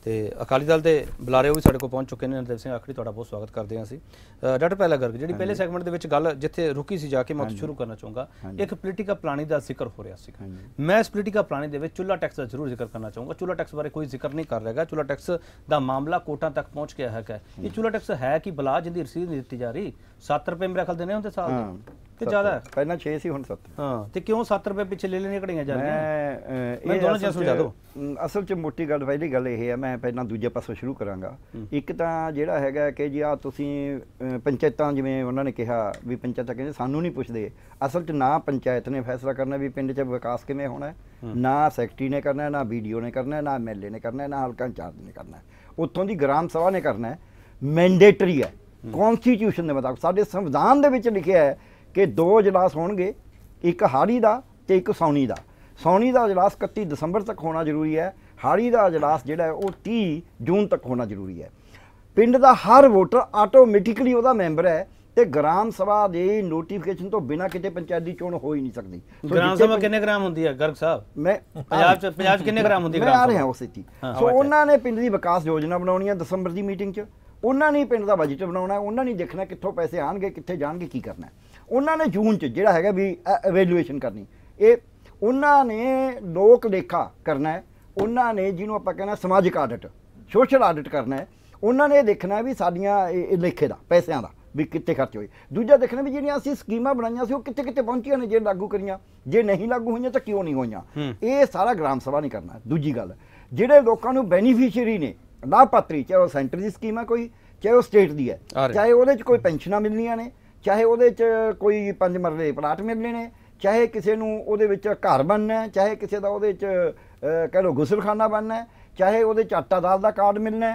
[SPEAKER 1] ਤੇ ਅਕਾਲੀ ਦਲ ਦੇ ਬੁਲਾਰੇ ਉਹ ਵੀ ਸਾਡੇ ਕੋਲ ਪਹੁੰਚ ਚੁੱਕੇ ਨੇ। ਨਰਦੇਵ ਸਿੰਘ ਆਖੜੀ ਤੁਹਾਡਾ ਬਹੁਤ ਸਵਾਗਤ ਕਰਦੇ ਹਾਂ ਅਸੀਂ। ਡਾਕਟਰ ਪਹਿਲਾ ਗਰਗ, ਜਿਹੜੀ ਪਹਿਲੇ ਸੈਗਮੈਂਟ ਦੇ ਵਿੱਚ ਗੱਲ ਜਿੱਥੇ ਰੁਕੀ ਸੀ ਜਾ ਕੇ ਮੈਂ ਉੱਥੇ ਸ਼ੁਰੂ ਕਰਨਾ ਚਾਹੂੰਗਾ। ਇੱਕ ਪੋਲੀਟੀਕਲ ਪਲਾਨਿੰਗ ਦਾ ਜ਼ਿਕਰ ਹੋ ਰਿਹਾ ਸੀ। ਮੈਂ ਇਸ ਪੋਲੀਟੀਕਲ ਪਲਾਨਿੰਗ ਦੇ ਵਿੱਚ ਚੁੱਲ੍ਹਾ ਟੈਕਸ ਦਾ ਜ਼ਰੂਰ ਜ਼ਿਕਰ ਕਰਨਾ ਚਾਹੂੰਗਾ। ਚੁੱਲ੍ਹਾ ਟੈਕਸ ਬਾਰੇ ਕੋਈ ਜ਼ਿਕਰ ਨਹੀਂ ਕਰ ਰਿਹਾਗਾ। ਚੁੱਲ੍ਹਾ ਟੈਕਸ ਦਾ ਮਾਮਲਾ ਕੋਰਟਾਂ ਤੱਕ ਪਹੁੰਚ ਗਿਆ ਹੈਗਾ। ਇਹ ਚੁੱਲ੍ਹਾ ਟੈਕਸ ਹੈ ਕਿ ਬਲਾ ਜਿੰਦੀ ਰਸੀਦ ਨਹੀਂ ਦਿੱਤੀ ਜਾ ਰਹੀ। ਸੱਤ ਰੁਪਏ ਮੇਰੇ ਖਿਆਲ ਦੇਣੇ ਹੁੰਦੇ ਸਾਲ ਦੇ ਕਿ ਜ਼ਿਆਦਾ?
[SPEAKER 3] ਪਹਿਲਾਂ ਛੇ ਸੀ, ਹੁਣ ਸੱਤ।
[SPEAKER 1] ਹਾਂ, ਤੇ ਕਿਉਂ ਸੱਤ ਰੁਪਏ ਪਿੱਛੇ ਲੈ ਲੈਣੀਆਂ ਘੜੀਆਂ ਜਾ ਰਹੀਆਂ?
[SPEAKER 3] ਮੈਂ
[SPEAKER 1] ਇਹ ਦੋਨੋਂ ਚੀਜ਼ਾਂ ਸਮਝਾ ਦਿਓ।
[SPEAKER 3] ਅਸਲ 'ਚ ਮੋਟੀ ਗੱਲ ਪਹਿਲੀ ਗੱਲ ਇਹ ਹੈ, ਮੈਂ ਪਹਿਲਾਂ ਦੂਜੇ ਪਾਸੋਂ ਸ਼ੁਰੂ ਕਰਾਂਗਾ। ਇੱਕ ਤਾਂ ਜਿਹੜਾ ਹੈਗਾ ਕਿ ਜੀ ਆ ਤੁਸੀਂ ਪੰਚਾਇਤਾਂ, ਜਿਵੇਂ ਉਹਨਾਂ ਨੇ ਕਿਹਾ ਵੀ ਪੰਚਾਇਤਾਂ ਕਹਿੰਦੇ ਸਾਨੂੰ ਨਹੀਂ ਪੁੱਛਦੇ। ਅਸਲ 'ਚ ਨਾ ਪੰਚਾਇਤ ਨੇ ਫੈਸਲਾ ਕਰਨਾ ਵੀ ਪਿੰਡ 'ਚ ਵਿਕਾਸ ਕਿਵੇਂ ਹੋਣਾ, ਨਾ ਸੈਕਟਰੀ ਨੇ ਕਰਨਾ, ਨਾ ਬੀਡੀਓ ਨੇ ਕਰਨਾ, ਨਾ ਐਮ ਐਲ ਏ ਨੇ ਕਰਨਾ, ਨਾ ਹਲਕਾ ਇੰਚਾਰਜ ਨੇ ਕਰਨਾ। ਉੱਥੋਂ ਦੀ ਗ੍ਰਾਮ ਸਭਾ ਨੇ ਕਰਨਾ। ਮੈਂਡੇਟਰੀ ਹੈ ਕੌਨਸਟੀਟਿਊਸ਼ਨ ਦੇ ਮੁਤਾਬਕ। ਸਾਡੇ ਸੰਵਿਧਾਨ ਦੇ ਵਿੱਚ ਲਿਖਿਆ ਹੈ ਕਿ ਦੋ ਇਜਲਾਸ ਹੋਣਗੇ, ਇੱਕ ਹਾੜੀ ਦਾ ਤੇ ਇੱਕ ਸੌਣੀ ਦਾ। ਸੌਣੀ ਦਾ ਇਜਲਾਸ ਇਕੱਤੀ ਦਸੰਬਰ ਤੱਕ ਹੋਣਾ ਜ਼ਰੂਰੀ ਹੈ। ਹਾੜੀ ਦਾ ਇਜਲਾਸ ਜਿਹੜਾ ਹੈ ਉਹ ਤੀਹ ਜੂਨ ਤੱਕ ਹੋਣਾ ਜ਼ਰੂਰੀ ਹੈ। ਪਿੰਡ ਦਾ ਹਰ ਵੋਟਰ ਆਟੋਮੈਟਿਕਲੀ ਉਹਦਾ ਮੈਂਬਰ ਹੈ ਤੇ ਗ੍ਰਾਮ ਸਭਾ ਦੇ ਨੋਟੀਫਿਕੇਸ਼ਨ ਤੋਂ ਬਿਨਾਂ ਕਿਤੇ ਪੰਚਾਇਤ ਦੀ ਚੋਣ ਹੋ ਹੀ ਨਹੀਂ ਸਕਦੀ।
[SPEAKER 1] ਗ੍ਰਾਮ ਸਭਾ ਕਿੰਨੇ ਗ੍ਰਾਮ ਹੁੰਦੀ ਹੈ ਗਰਗ ਸਾਹਿਬ?
[SPEAKER 3] ਮੈਂ
[SPEAKER 1] ਪੰਜਾਬ ਚ ਪੰਜਾਬ ਚ ਕਿੰਨੇ ਗ੍ਰਾਮ ਹੁੰਦੀ ਹੈ?
[SPEAKER 3] ਮੈਂ ਆ ਰਿਹਾ ਉਸੇ ਚੀਜ਼। ਸੋ ਉਹਨਾਂ ਨੇ ਪਿੰਡ ਦੀ ਵਿਕਾਸ ਯੋਜਨਾ ਬਣਾਉਣੀ ਹੈ ਦਸੰਬਰ ਦੀ ਮੀਟਿੰਗ 'ਚ। ਉਹਨਾਂ ਨੇ ਪਿੰਡ ਦਾ ਬਜਟ ਬਣਾਉਣਾ। ਉਹਨਾਂ ਨੇ ਦੇਖਣਾ ਕਿੱਥੋਂ ਪੈਸੇ ਆਉਣਗੇ, ਕਿੱਥੇ ਜਾਣਗੇ, ਕੀ ਕਰਨਾ। ਉਹਨਾਂ ਨੇ ਜੂਨ 'ਚ ਜਿਹੜਾ ਹੈਗਾ ਵੀ ਐਵੈਲੂਏਸ਼ਨ ਕਰਨੀ। ਇਹ ਉਹਨਾਂ ਨੇ ਲੋਕ ਲੇਖਾ ਕਰਨਾ ਹੈ। ਉਹਨਾਂ ਨੇ ਜਿਹਨੂੰ ਆਪਾਂ ਕਹਿੰਦੇ ਸਮਾਜਿਕ ਆਡਿਟ, ਸੋਸ਼ਲ ਆਡਿਟ ਕਰਨਾ ਹੈ। ਉਹਨਾਂ ਨੇ ਦੇਖਣਾ ਵੀ ਸਾਡੀਆਂ ਇਹ ਲੇਖੇ ਦਾ, ਪੈਸਿਆਂ ਦਾ ਵੀ ਕਿੱਥੇ ਖਰਚ ਹੋਏ। ਦੂਜਾ ਦੇਖਣਾ ਵੀ ਜਿਹੜੀਆਂ ਅਸੀਂ ਸਕੀਮਾਂ ਬਣਾਈਆਂ ਸੀ ਉਹ ਕਿੱਥੇ ਕਿੱਥੇ ਪਹੁੰਚੀਆਂ ਨੇ, ਜੇ ਲਾਗੂ ਕਰੀਆਂ, ਜੇ ਨਹੀਂ ਲਾਗੂ ਹੋਈਆਂ ਤਾਂ ਕਿਉਂ ਨਹੀਂ ਹੋਈਆਂ। ਇਹ ਸਾਰਾ ਗ੍ਰਾਮ ਸਭਾ ਨਹੀਂ ਕਰਨਾ। ਦੂਜੀ ਗੱਲ, ਜਿਹੜੇ ਲੋਕਾਂ ਨੂੰ ਬੈਨੀਫੀਸ਼ੀਅਰੀ ਨੇ, ਲਾਭਪਾਤਰੀ, ਚਾਹੇ ਉਹ ਸੈਂਟਰ ਦੀ ਸਕੀਮ ਹੈ ਕੋਈ, ਚਾਹੇ ਉਹ ਸਟੇਟ ਦੀ ਹੈ, ਚਾਹੇ ਉਹਦੇ 'ਚ ਕੋਈ ਪੈਨਸ਼ਨਾਂ ਮਿਲਣੀਆਂ ਨੇ, ਚਾਹੇ ਉਹਦੇ 'ਚ ਕੋਈ ਪੰਜ ਮਰਲੇ ਪਲਾਟ ਮਿਲਣੇ ਨੇ, ਚਾਹੇ ਕਿਸੇ ਨੂੰ ਉਹਦੇ ਵਿੱਚ ਘਰ ਬਣਨਾ, ਚਾਹੇ ਕਿਸੇ ਦਾ ਉਹਦੇ 'ਚ ਕਹਿ ਲਓ ਗੁਸਲਖਾਨਾ ਬਣਨਾ, ਚਾਹੇ ਉਹਦੇ 'ਚ ਆਟਾ ਦਾਲ ਦਾ ਕਾਰਡ ਮਿਲਣਾ,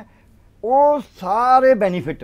[SPEAKER 3] ਉਹ ਸਾਰੇ ਬੈਨੀਫਿਟ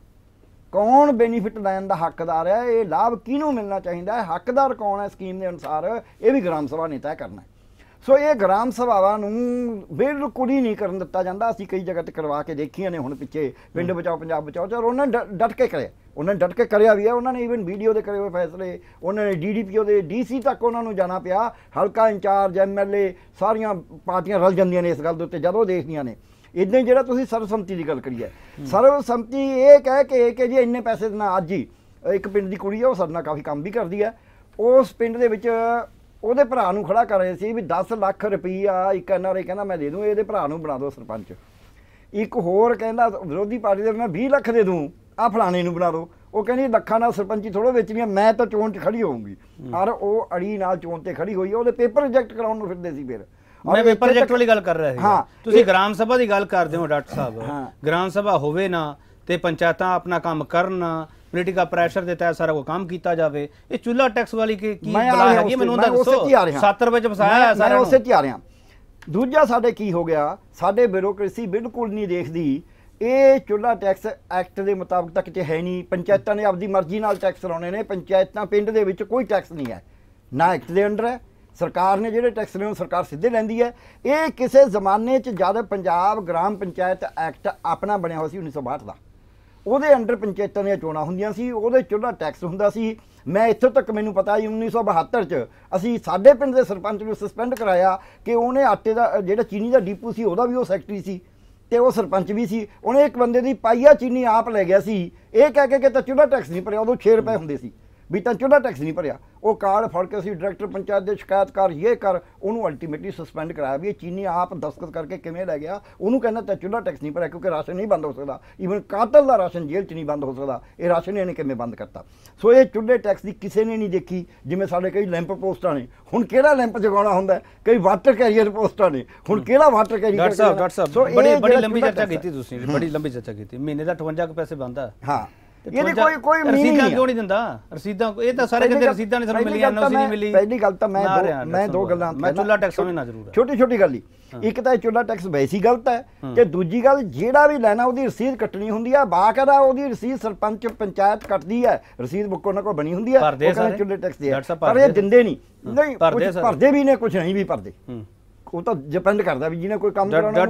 [SPEAKER 3] ਕੌਣ ਬੈਨੀਫਿਟ ਲੈਣ ਦਾ ਹੱਕਦਾਰ ਹੈ, ਇਹ ਲਾਭ ਕਿਹਨੂੰ ਮਿਲਣਾ ਚਾਹੀਦਾ ਹੈ, ਹੱਕਦਾਰ ਕੌਣ ਹੈ ਸਕੀਮ ਦੇ ਅਨੁਸਾਰ, ਇਹ ਵੀ ਗ੍ਰਾਮ ਸਭਾ ਨੇ ਤੈਅ ਕਰਨਾ। ਸੋ ਇਹ ਗ੍ਰਾਮ ਸਭਾਵਾਂ ਨੂੰ ਬਿਲਕੁਲ ਹੀ ਨਹੀਂ ਕਰਨ ਦਿੱਤਾ ਜਾਂਦਾ। ਅਸੀਂ ਕਈ ਜਗ੍ਹਾ 'ਤੇ ਕਰਵਾ ਕੇ ਦੇਖੀਆਂ ਨੇ। ਹੁਣ ਪਿੱਛੇ ਪਿੰਡ ਬਚਾਓ ਪੰਜਾਬ ਬਚਾਓ, ਚਲੋ ਉਹਨਾਂ ਨੇ ਡਟ ਕੇ ਕਰਿਆ, ਉਹਨਾਂ ਨੇ ਡਟ ਕੇ ਕਰਿਆ ਵੀ ਹੈ। ਉਹਨਾਂ ਨੇ ਈਵਨ ਵੀਡੀਓ ਦੇ ਕਰੇ ਹੋਏ ਫੈਸਲੇ, ਉਹਨਾਂ ਨੇ ਡੀ ਡੀ ਪੀ ਓ ਦੇ, ਡੀ ਸੀ ਤੱਕ ਉਹਨਾਂ ਨੂੰ ਜਾਣਾ ਪਿਆ। ਹਲਕਾ ਇੰਚਾਰਜ, ਐਮ ਐਲ ਏ, ਸਾਰੀਆਂ ਪਾਰਟੀਆਂ ਰਲ ਜਾਂਦੀਆਂ ਨੇ ਇਸ ਗੱਲ ਦੇ ਉੱਤੇ ਜਦੋਂ ਦੇਖਦੀਆਂ ਨੇ। ਇੱਦਾਂ ਹੀ ਜਿਹੜਾ ਤੁਸੀਂ ਸਰਵਸੰਮਤੀ ਦੀ ਗੱਲ ਕਰੀ ਹੈ, ਸਰਵਸੰਮਤੀ ਇਹ ਕਹਿ ਕੇ ਕਿ ਜੀ ਇੰਨੇ ਪੈਸੇ ਦੇਣਾ। ਅੱਜ ਹੀ ਇੱਕ ਪਿੰਡ ਦੀ ਕੁੜੀ ਹੈ, ਉਹ ਸਾਡੇ ਨਾਲ ਕਾਫੀ ਕੰਮ ਵੀ ਕਰਦੀ ਹੈ। ਉਸ ਪਿੰਡ ਦੇ ਵਿੱਚ ਉਹਦੇ ਭਰਾ ਨੂੰ ਖੜਾ ਕਰ ਰਹੇ ਸੀ ਵੀ ਦਸ ਲੱਖ ਰੁਪਈਆ ਇੱਕ ਐਨ ਆਰ ਆਈ ਕਹਿੰਦਾ ਮੈਂ ਦੇ ਦੂੰ, ਇਹਦੇ ਭਰਾ ਨੂੰ ਬਣਾ ਦਿਓ ਸਰਪੰਚ। ਇੱਕ ਹੋਰ ਕਹਿੰਦਾ ਵਿਰੋਧੀ ਪਾਰਟੀ ਦੇ ਮੈਂ ਵੀਹ ਲੱਖ ਦੇ ਦੂੰ, ਆਹ ਫਲਾਣੇ ਨੂੰ ਬਣਾ ਦਿਓ। ਉਹ ਕਹਿੰਦੀ ਲੱਖਾਂ ਨਾਲ ਸਰਪੰਚੀ ਥੋੜ੍ਹਾ ਵੇਚਣੀ ਆ, ਮੈਂ ਤਾਂ ਚੋਣ 'ਚ ਖੜੀ ਹੋਊਂਗੀ। ਔਰ ਉਹ ਅੜੀ ਨਾਲ ਚੋਣ 'ਤੇ ਖੜੀ ਹੋਈ ਹੈ। ਉਹਦੇ ਪੇਪਰ ਰਿਜੈਕਟ ਕਰਾਉਣ ਨੂੰ ਫਿਰਦੇ ਸੀ। ਫਿਰ
[SPEAKER 1] ਮੈਂ ਪੇਪਰ ਰਿਜੈਕਟ ਵਾਲੀ ਗੱਲ ਕਰ ਰਿਹਾ ਸੀ।
[SPEAKER 3] ਹਾਂ,
[SPEAKER 1] ਤੁਸੀਂ ਗ੍ਰਾਮ ਸਭਾ ਦੀ ਗੱਲ ਕਰਦੇ ਹੋ ਡਾਕਟਰ ਸਾਹਿਬ। ਗ੍ਰਾਮ ਸਭਾ ਹੋਵੇ ਨਾ ਤੇ ਪੰਚਾਇਤਾਂ ਆਪਣਾ ਕੰਮ ਕਰਨ, ਪੋਲੀਟੀਕਲ ਪ੍ਰੈਸ਼ਰ ਦੇ ਤਹਿਤ ਸਾਰਾ ਕੋਈ ਕੰਮ ਕੀਤਾ ਜਾਵੇ। ਇਹ ਚੁੱਲ੍ਹਾ ਟੈਕਸ ਵਾਲੀ ਕੀ ਬਲਾ ਹੈਗੀ? ਮੈਨੂੰ ਉਹਦਾ ਦੱਸੋ। ਸੱਤ ਰੁਪਏ 'ਚ ਫਸਾਇਆ ਸਾਰਾ,
[SPEAKER 3] ਉਸੇ 'ਚ ਆ ਰਿਹਾ। ਦੂਜਾ ਸਾਡੇ ਕੀ ਹੋ ਗਿਆ, ਸਾਡੇ ਬਿਊਰੋਕ੍ਰੇਸੀ ਬਿਲਕੁਲ ਨਹੀਂ ਦੇਖਦੀ। ਇਹ ਚੁੱਲ੍ਹਾ ਟੈਕਸ ਐਕਟ ਦੇ ਮੁਤਾਬਕ ਤਾਂ ਕਿਤੇ ਹੈ ਨਹੀਂ। ਪੰਚਾਇਤਾਂ ਨੇ ਆਪਦੀ ਮਰਜ਼ੀ ਨਾਲ ਟੈਕਸ ਲਾਉਣੇ ਨੇ। ਪੰਚਾਇਤਾਂ ਪਿੰਡ ਦੇ ਵਿੱਚ ਕੋਈ ਟੈਕਸ ਨਹੀਂ ਹੈ, ਨਾ ਐਕਟ ਦੇ ਅੰਡਰ ਹੈ। ਸਰਕਾਰ ਨੇ ਜਿਹੜੇ ਟੈਕਸ ਨੇ ਉਹ ਸਰਕਾਰ ਸਿੱਧੇ ਲੈਂਦੀ ਹੈ। ਇਹ ਕਿਸੇ ਜ਼ਮਾਨੇ 'ਚ ਜਦ ਪੰਜਾਬ ਗ੍ਰਾਮ ਪੰਚਾਇਤ ਐਕਟ ਆਪਣਾ ਬਣਿਆ ਹੋਇਆ ਸੀ ਉੱਨੀ ਸੌ ਬਾਹਠ ਦਾ, ਉਹਦੇ ਅੰਡਰ ਪੰਚਾਇਤਾਂ ਦੀਆਂ ਚੋਣਾਂ ਹੁੰਦੀਆਂ ਸੀ, ਉਹਦੇ ਚੁੱਲ੍ਹਾ ਟੈਕਸ ਹੁੰਦਾ ਸੀ। ਮੈਂ ਇੱਥੋਂ ਤੱਕ ਮੈਨੂੰ ਪਤਾ ਜੀ ਉੱਨੀ ਸੌ ਬਹੱਤਰ 'ਚ ਅਸੀਂ ਸਾਡੇ ਪਿੰਡ ਦੇ ਸਰਪੰਚ ਨੂੰ ਸਸਪੈਂਡ ਕਰਾਇਆ ਕਿ ਉਹਨੇ ਆਟੇ ਦਾ ਜਿਹੜਾ ਚੀਨੀ ਦਾ ਡੀਪੂ ਸੀ ਉਹਦਾ ਵੀ ਉਹ ਸੈਕਟਰੀ ਸੀ ਤੇ ਉਹ ਸਰਪੰਚ ਵੀ ਸੀ। ਉਹਨੇ ਇੱਕ ਬੰਦੇ ਦੀ ਪਾਈਆ ਚੀਨੀ ਆਪ ਲੈ ਗਿਆ ਸੀ, ਇਹ ਕਹਿ ਕੇ ਕਿ ਤਾਂ ਚੁੱਲ੍ਹਾ ਟੈਕਸ ਨਹੀਂ ਭਰਿਆ। ਉਦੋਂ ਛੇ ਰੁਪਏ ਹੁੰਦੇ ਸੀ ਵੀ ਤਾਂ ਚੁੱਲ੍ਹਾ ਟੈਕਸ ਨਹੀਂ ਭਰਿਆ। ਉਹ ਕਾਰਡ ਫੜ ਕੇ ਅਸੀਂ ਡਾਇਰੈਕਟਰ ਪੰਚਾਇਤ ਦੇ ਸ਼ਿਕਾਇਤਕਾਰ ਇਹ ਕਰ ਉਹਨੂੰ ਅਲਟੀਮੇਟਲੀ ਸਸਪੈਂਡ ਕਰਾਇਆ ਵੀ ਇਹ ਚੀਨੀ ਆਪ ਦਸਤਖਤ ਕਰਕੇ ਕਿਵੇਂ ਲੈ ਗਿਆ। ਉਹਨੂੰ ਕਹਿੰਦਾ ਤਾਂ ਚੁੱਲ੍ਹਾ ਟੈਕਸ ਨਹੀਂ ਭਰਿਆ ਕਿਉਂਕਿ ਰਾਸ਼ਨ ਨਹੀਂ ਬੰਦ ਹੋ ਸਕਦਾ। ਈਵਨ ਕਾਤਲ ਦਾ ਰਾਸ਼ਨ ਜੇਲ੍ਹ 'ਚ ਨਹੀਂ ਬੰਦ ਹੋ ਸਕਦਾ, ਇਹ ਰਾਸ਼ਨ ਇਹਨੇ ਕਿਵੇਂ ਬੰਦ ਕਰਤਾ। ਸੋ ਇਹ ਚੁੱਲ੍ਹੇ ਟੈਕਸ ਦੀ ਕਿਸੇ ਨੇ ਨਹੀਂ ਦੇਖੀ। ਜਿਵੇਂ ਸਾਡੇ ਕਈ ਲੈਂਪ ਪੋਸਟਾਂ ਨੇ, ਹੁਣ ਕਿਹੜਾ ਲੈਂਪ ਜਗਾਉਣਾ ਹੁੰਦਾ, ਕਈ ਵਾਟਰ ਕੈਰੀਅਰ ਪੋਸਟਾਂ ਨੇ, ਹੁਣ ਕਿਹੜਾ ਵਾਟਰ ਕੈਰੀਅਰ।
[SPEAKER 1] ਡਾਕਟਰ ਸਾਹਿਬ ਡਾਕਟਰ ਸਾਹਿਬ ਬੜੀ ਬੜੀ ਲੰਬੀ ਚਰਚਾ ਕੀਤੀ ਤੁਸੀਂ, ਬੜੀ ਲੰਬੀ ਚਰਚਾ ਕੀਤੀ। ਮਹੀਨੇ ਦਾ ਅਠਵੰਜਾ ਕੁ ਪੈਸੇ ਬਣਦਾ।
[SPEAKER 3] ਹਾਂ, ਇਹਦੀ ਕੋਈ ਕੋਈ
[SPEAKER 1] ਰਸੀਦਾਂ ਕਿਉਂ ਨਹੀਂ ਦਿੰਦਾ? ਰਸੀਦਾਂ ਇਹ ਤਾਂ ਸਾਰੇ ਕਹਿੰਦੇ ਰਸੀਦਾਂ ਨੇ ਸਾਨੂੰ ਮਿਲੀਆਂ, ਐਨ ਓ ਸੀ ਨਹੀਂ ਮਿਲੀ।
[SPEAKER 3] ਪਹਿਲੀ ਗੱਲ ਤਾਂ ਮੈਂ ਮੈਂ ਦੋ ਗੱਲਾਂ
[SPEAKER 1] ਮੈਂ ਚੁੱਲ੍ਹਾ ਟੈਕਸ ਸਮਝਣਾ ਜ਼ਰੂਰ ਹੈ।
[SPEAKER 3] ਛੋਟੀ ਛੋਟੀ ਗੱਲ ਹੀ, ਇੱਕ ਤਾਂ ਇਹ ਚੁੱਲ੍ਹਾ ਟੈਕਸ ਵੈਸੀ ਗਲਤ ਹੈ ਤੇ ਦੂਜੀ ਗੱਲ ਜਿਹੜਾ ਵੀ ਲੈਣਾ ਉਹਦੀ ਰਸੀਦ ਕੱਟਣੀ ਹੁੰਦੀ ਹੈ। ਬਾਕਾਇਦਾ ਉਹਦੀ ਰਸੀਦ ਸਰਪੰਚ ਪੰਚਾਇਤ ਕੱਟਦੀ ਹੈ, ਰਸੀਦ ਬੁੱਕ ਉਹਨਾਂ ਕੋਲ ਬਣੀ ਹੁੰਦੀ ਹੈ। ਉਹ ਕਹਿੰਦੇ ਚੁੱਲ੍ਹੇ ਟੈਕਸ ਦੇ, ਪਰ ਇਹ ਦਿੰਦੇ ਨਹੀਂ। ਨਹੀਂ ਭਰਦੇ ਵੀ ਨੇ, ਕੁਝ ਨਹੀਂ ਵੀ ਭਰਦੇ। ਉਹ ਤਾਂ ਡਿਪੈਂਡ ਕਰਦਾ ਵੀ ਜਿਹਨੇ ਕੋਈ ਕੰਮ ਕਰਾਉਣਾ।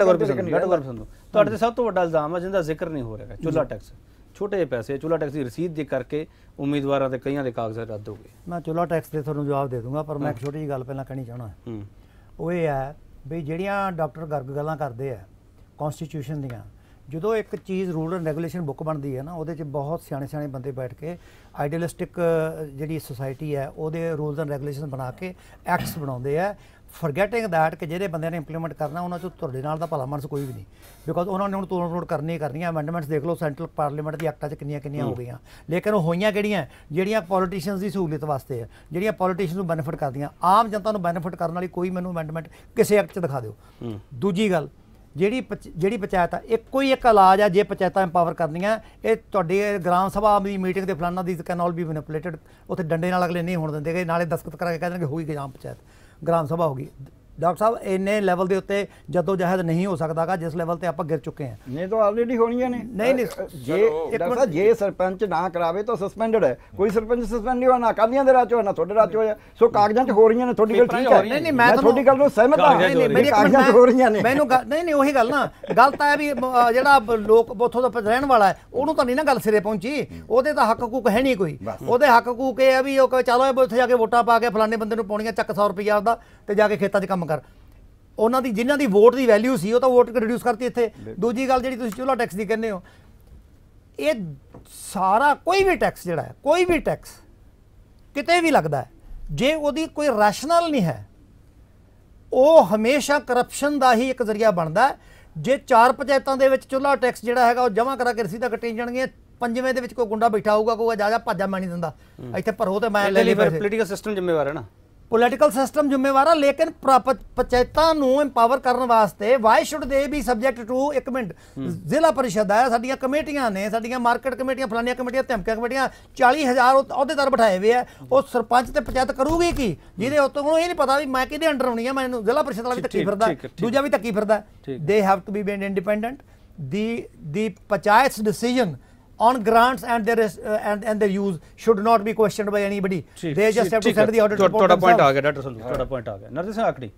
[SPEAKER 1] ਤੁਹਾਡੇ ਤੇ ਸਭ ਤੋਂ ਵੱਡਾ ਇਲਜ਼ਾਮ ਹੈ ਜਿਹਦਾ ਜ਼ਿਕਰ ਨਹੀਂ ਹੋ ਰਿਹਾ, ਚੁੱਲ੍ਹਾ ਟੈਕਸ। ਛੋਟੇ ਜਿਹੇ ਪੈਸੇ ਚੁੱਲ੍ਹਾ ਟੈਕਸ ਦੀ ਰਸੀਦ ਦੇ ਕਰਕੇ ਉਮੀਦਵਾਰਾਂ ਦੇ ਕਈਆਂ ਦੇ ਕਾਗਜ਼ਾਤ ਰੱਦ ਹੋ ਗਏ।
[SPEAKER 2] ਮੈਂ ਚੁੱਲ੍ਹਾ ਟੈਕਸ ਤੇ ਤੁਹਾਨੂੰ ਜਵਾਬ ਦੇ ਦੂੰਗਾ, ਪਰ ਮੈਂ ਇੱਕ ਛੋਟੀ ਜਿਹੀ ਗੱਲ ਪਹਿਲਾਂ ਕਹਿਣੀ ਚਾਹਣਾ। ਉਹ ਇਹ ਹੈ ਵੀ ਜਿਹੜੀਆਂ ਡਾਕਟਰ ਗਰਗ ਗੱਲਾਂ ਕਰਦੇ ਆ ਕਨਸਟੀਟਿਊਸ਼ਨ ਦੀਆਂ ਜਦੋਂ ਇੱਕ ਚੀਜ਼ ਰੂਲ ਐਂਡ ਰੈਗੂਲੇਸ਼ਨ ਬੁੱਕ ਬਣਦੀ ਹੈ ਨਾ ਉਹਦੇ 'ਚ ਬਹੁਤ ਸਿਆਣੇ ਸਿਆਣੇ ਬੰਦੇ ਬੈਠ ਕੇ ਆਈਡੀਅਲਿਸਟਿਕ ਜਿਹੜੀ ਸੋਸਾਇਟੀ ਹੈ ਉਹਦੇ ਰੂਲਸ ਐਂਡ ਰੈਗੂਲੇਸ਼ਨ ਬਣਾ ਕੇ ਐਕਟਸ ਬਣਾਉਂਦੇ ਆ ਫੋਰਗੇਟਿੰਗ ਦੈਟ ਕਿ ਜਿਹੜੇ ਬੰਦਿਆਂ ਨੇ ਇੰਪਲੀਮੈਂਟ ਕਰਨਾ ਉਹਨਾਂ 'ਚੋਂ ਤੁਹਾਡੇ ਨਾਲ ਦਾ ਭਲਾ ਮਾਨਸ ਕੋਈ ਵੀ ਨਹੀਂ ਬਿਕੋਜ਼ ਉਹਨਾਂ ਨੇ ਹੁਣ ਤੋੜ ਤੋੜ ਕਰਨੀ ਹੀ ਕਰਨੀਆਂ ਅਮੈਂਡਮੈਂਟਸ ਦੇਖ ਲਓ ਸੈਂਟਰਲ ਪਾਰਲੀਮੈਂਟ ਦੀ ਐਕਟਾਂ 'ਚ ਕਿੰਨੀਆਂ ਕਿੰਨੀਆਂ ਹੋ ਗਈਆਂ ਲੇਕਿਨ ਉਹ ਹੋਈਆਂ ਕਿਹੜੀਆਂ ਜਿਹੜੀਆਂ ਪੋਲੀਟੀਸ਼ੀਅਨਸ ਦੀ ਸਹੂਲਤ ਵਾਸਤੇ ਹੈ ਜਿਹੜੀਆਂ ਪੋਲੀਟੀਸ਼ੀਅਨ ਨੂੰ ਬੈਨੀਫਿਟ ਕਰਦੀਆਂ ਆਮ ਜਨਤਾ ਨੂੰ ਬੈਨੀਫਿਟ ਕਰਨ ਵਾਲੀ ਕੋਈ ਮੈਨੂੰ ਅਮੈਂਡਮੈਂਟ ਕਿਸੇ ਐਕਟ 'ਚ ਦਿਖਾ ਦਿਓ ਦੂਜੀ ਗੱਲ ਜਿਹੜੀ ਜਿਹੜੀ ਪੰਚਾਇਤ ਆ ਇੱਕੋ ਹੀ ਇੱਕ ਇਲਾਜ ਆ ਜੇ ਪੰਚਾਇਤਾਂ ਇੰਪਾਵਰ ਕਰਨੀਆਂ ਇਹ ਤੁਹਾਡੀ ਗ੍ਰਾਮ ਸਭਾ ਦੀ ਮੀਟਿੰਗ ਦੇ ਫਲਾਨਾ ਦੀ ਕੈਨ ਆਲ ਬੀ ਮੈਨੀਪੂਲੇਟਡ ਉੱਥੇ ਡੰਡੇ ਨਾਲ ਅਗਲੇ ਨਹੀਂ ਹੋਣ ਦਿੰਦੇ ਨਾਲੇ ਦਸਤਖਤ ਕਰਾ ਕੇ ਕਹਿ ਦੇਣਗੇ ਹੋਈ ਗ੍ਰਾਮ ਪੰਚਾਇਤ ਗ੍ਰਾਮ ਸਭਾ ਹੋ ਗਈ ਡਾਕਟਰ ਸਾਹਿਬ ਇੰਨੇ ਲੈਵਲ ਦੇ ਉੱਤੇ ਜਦੋਂ ਜਹਿਦ ਨਹੀਂ ਹੋ ਸਕਦਾਗਾ ਜਿਸ ਲੈਵਲ ਤੇ ਆਪਾਂ ਗਿਰ ਚੁੱਕੇ ਹਾਂ
[SPEAKER 3] ਨਹੀਂ ਤਾਂ ਆਲਰੇਡੀ ਹੋਣੀਆਂ ਨੇ
[SPEAKER 2] ਨਹੀਂ ਨਹੀਂ
[SPEAKER 3] ਜੇ ਡਾਕਟਰ ਸਾਹਿਬ ਜੇ ਸਰਪੰਚ ਨਾ ਕਰਾਵੇ ਤਾਂ ਸਸਪੈਂਡਡ ਹੈ ਕੋਈ ਸਰਪੰਚ ਸਸਪੈਂਡ ਨਹੀਂ ਹੋਣਾ ਨਾ ਅਕਾਲੀਆਂ ਦੇ ਰਾਜ ਹੋਇਆ ਨਾ ਤੁਹਾਡੇ ਰਾਜ ਹੋਇਆ ਸੋ ਕਾਗਜ਼ਾਂ 'ਚ ਹੋ ਰਹੀਆਂ ਨੇ ਤੁਹਾਡੀ ਗੱਲ ਠੀਕ ਹੈ
[SPEAKER 2] ਨਹੀਂ ਨਹੀਂ ਮੈਂ
[SPEAKER 3] ਤੁਹਾਡੀ ਗੱਲ ਨੂੰ ਸਹਿਮਤ ਹਾਂ
[SPEAKER 2] ਮੇਰੀ ਕਾਗਜ਼ਾਂ 'ਚ ਹੋ ਰਹੀਆਂ ਨੇ ਮੈਨੂੰ ਨਹੀਂ ਨਹੀਂ ਉਹੀ ਗੱਲ ਨਾ ਗੱਲ ਤਾਂ ਹੈ ਵੀ ਜਿਹੜਾ ਲੋਕ ਉੱਥੋਂ ਦਾ ਰਹਿਣ ਵਾਲਾ ਹੈ ਉਹਨੂੰ ਤਾਂ ਨਹੀਂ ਨਾ ਗੱਲ ਸਿਰੇ ਪਹੁੰਚੀ ਉਹਦੇ ਤਾਂ ਹੱਕ ਹਕੂਕ ਹੈ ਨਹੀਂ ਕੋਈ ਉਹਦੇ ਹੱਕ ਹਕੂਕ ਇਹ ਆ ਵੀ ਉਹ ਚਲੋ ਉੱਥੇ ਜਾ ਕੇ ਵੋਟਾਂ ਪਾ ਕੇ ਫਲਾਣੇ ਬੰਦੇ ਨੂੰ ਪਾਉਣੀਆਂ ਚੱਕ ਸੌ ਰੁਪਈਆ ਆਪਦਾ ਤੇ ਜਾ ਕੇ ਖੇਤਾਂ 'ਚ ਕੰਮ ਕਰ ਉਹਨਾਂ ਦੀ ਜਿਨ੍ਹਾਂ ਦੀ ਵੋਟ ਦੀ ਵੈਲਿਊ ਸੀ ਉਹ ਤਾਂ ਵੋਟ ਰਿਡਿਊਸ ਕਰਤੀ ਇੱਥੇ ਦੂਜੀ ਗੱਲ ਜਿਹੜੀ ਤੁਸੀਂ ਚੁੱਲ੍ਹਾ ਟੈਕਸ ਦੀ ਕਹਿੰਦੇ ਹੋ ਇਹ ਸਾਰਾ ਕੋਈ ਵੀ ਟੈਕਸ ਜਿਹੜਾ ਹੈ ਕੋਈ ਵੀ ਟੈਕਸ ਕਿਤੇ ਵੀ ਲੱਗਦਾ ਹੈ ਜੇ ਉਹਦੀ ਕੋਈ ਰੈਸ਼ਨਲ ਨਹੀਂ ਹੈ ਉਹ ਹਮੇਸ਼ਾ ਕਰਪਸ਼ਨ ਦਾ ਹੀ ਇੱਕ ਜ਼ਰੀਆ ਬਣਦਾ ਜੇ ਚਾਰ ਪੰਚਾਇਤਾਂ ਦੇ ਵਿੱਚ ਚੁੱਲ੍ਹਾ ਟੈਕਸ ਜਿਹੜਾ ਹੈਗਾ ਉਹ ਜਮ੍ਹਾਂ ਕਰਾ ਕੇ ਰਸੀਦਾਂ ਕੱਟੀਆਂ ਜਾਣਗੀਆਂ ਪੰਜਵੇਂ ਦੇ ਵਿੱਚ ਕੋਈ ਗੁੰਡਾ ਬੈਠਾ ਹੋਊਗਾ ਕੋਈ ਜਾ ਜਾ ਭਾਜਾ ਮੈਂ ਨਹੀਂ ਦਿੰਦਾ ਇੱਥੇ ਭਰੋ ਤੇ ਮੈਂ ਲੈ ਲਈ
[SPEAKER 1] ਪੋਲੀਟੀਕਲ ਸਿਸਟਮ ਜ਼ਿੰਮੇਵਾਰ ਹੈ ਨਾ
[SPEAKER 2] ਪੋਲੀਟੀਕਲ ਸਿਸਟਮ ਜ਼ਿੰਮੇਵਾਰ ਆ ਲੇਕਿਨ ਪੰਚਾਇਤਾਂ ਨੂੰ ਇੰਪਾਵਰ ਕਰਨ ਵਾਸਤੇ why should they be subject to ਇੱਕ ਮਿੰਟ ਜ਼ਿਲ੍ਹਾ ਪਰਿਸ਼ਦ ਹੈ ਸਾਡੀਆਂ ਕਮੇਟੀਆਂ ਨੇ ਸਾਡੀਆਂ ਮਾਰਕੀਟ ਕਮੇਟੀਆਂ ਫਲਾਨੀਆਂ ਕਮੇਟੀਆਂ ਧਮਕੀਆਂ ਕਮੇਟੀਆਂ ਚਾਲੀ ਹਜ਼ਾਰ ਅਹੁਦੇਦਾਰ ਬਿਠਾਏ ਹੋਏ ਆ ਉਹ ਸਰਪੰਚ ਤੇ ਪੰਚਾਇਤ ਕਰੂਗੀ ਕੀ ਜਿਹਦੇ ਉੱਤੋਂ ਉਹਨੂੰ ਇਹ ਨਹੀਂ ਪਤਾ ਵੀ ਮੈਂ ਕਿਹਦੇ ਅੰਡਰ ਆਉਣੀ ਆ ਮੈਨੂੰ ਜ਼ਿਲ੍ਹਾ ਪਰਿਸ਼ਦ ਵਾਲਾ ਵੀ ਧੱਕੀ ਫਿਰਦਾ ਦੂਜਾ ਵੀ ਧੱਕੀ ਫਿਰਦਾ they have to be made independent the the panchayat's decision on grants and their uh, and and their use should not be questioned by anybody they just have to send the audit report
[SPEAKER 1] ਤੁਹਾਡਾ point ਆ ਗਿਆ doctor Sandhu ਤੁਹਾਡਾ point ਆ ਗਿਆ ਨਰਦੇ ਸਿੰਘ ਆਖੜੀ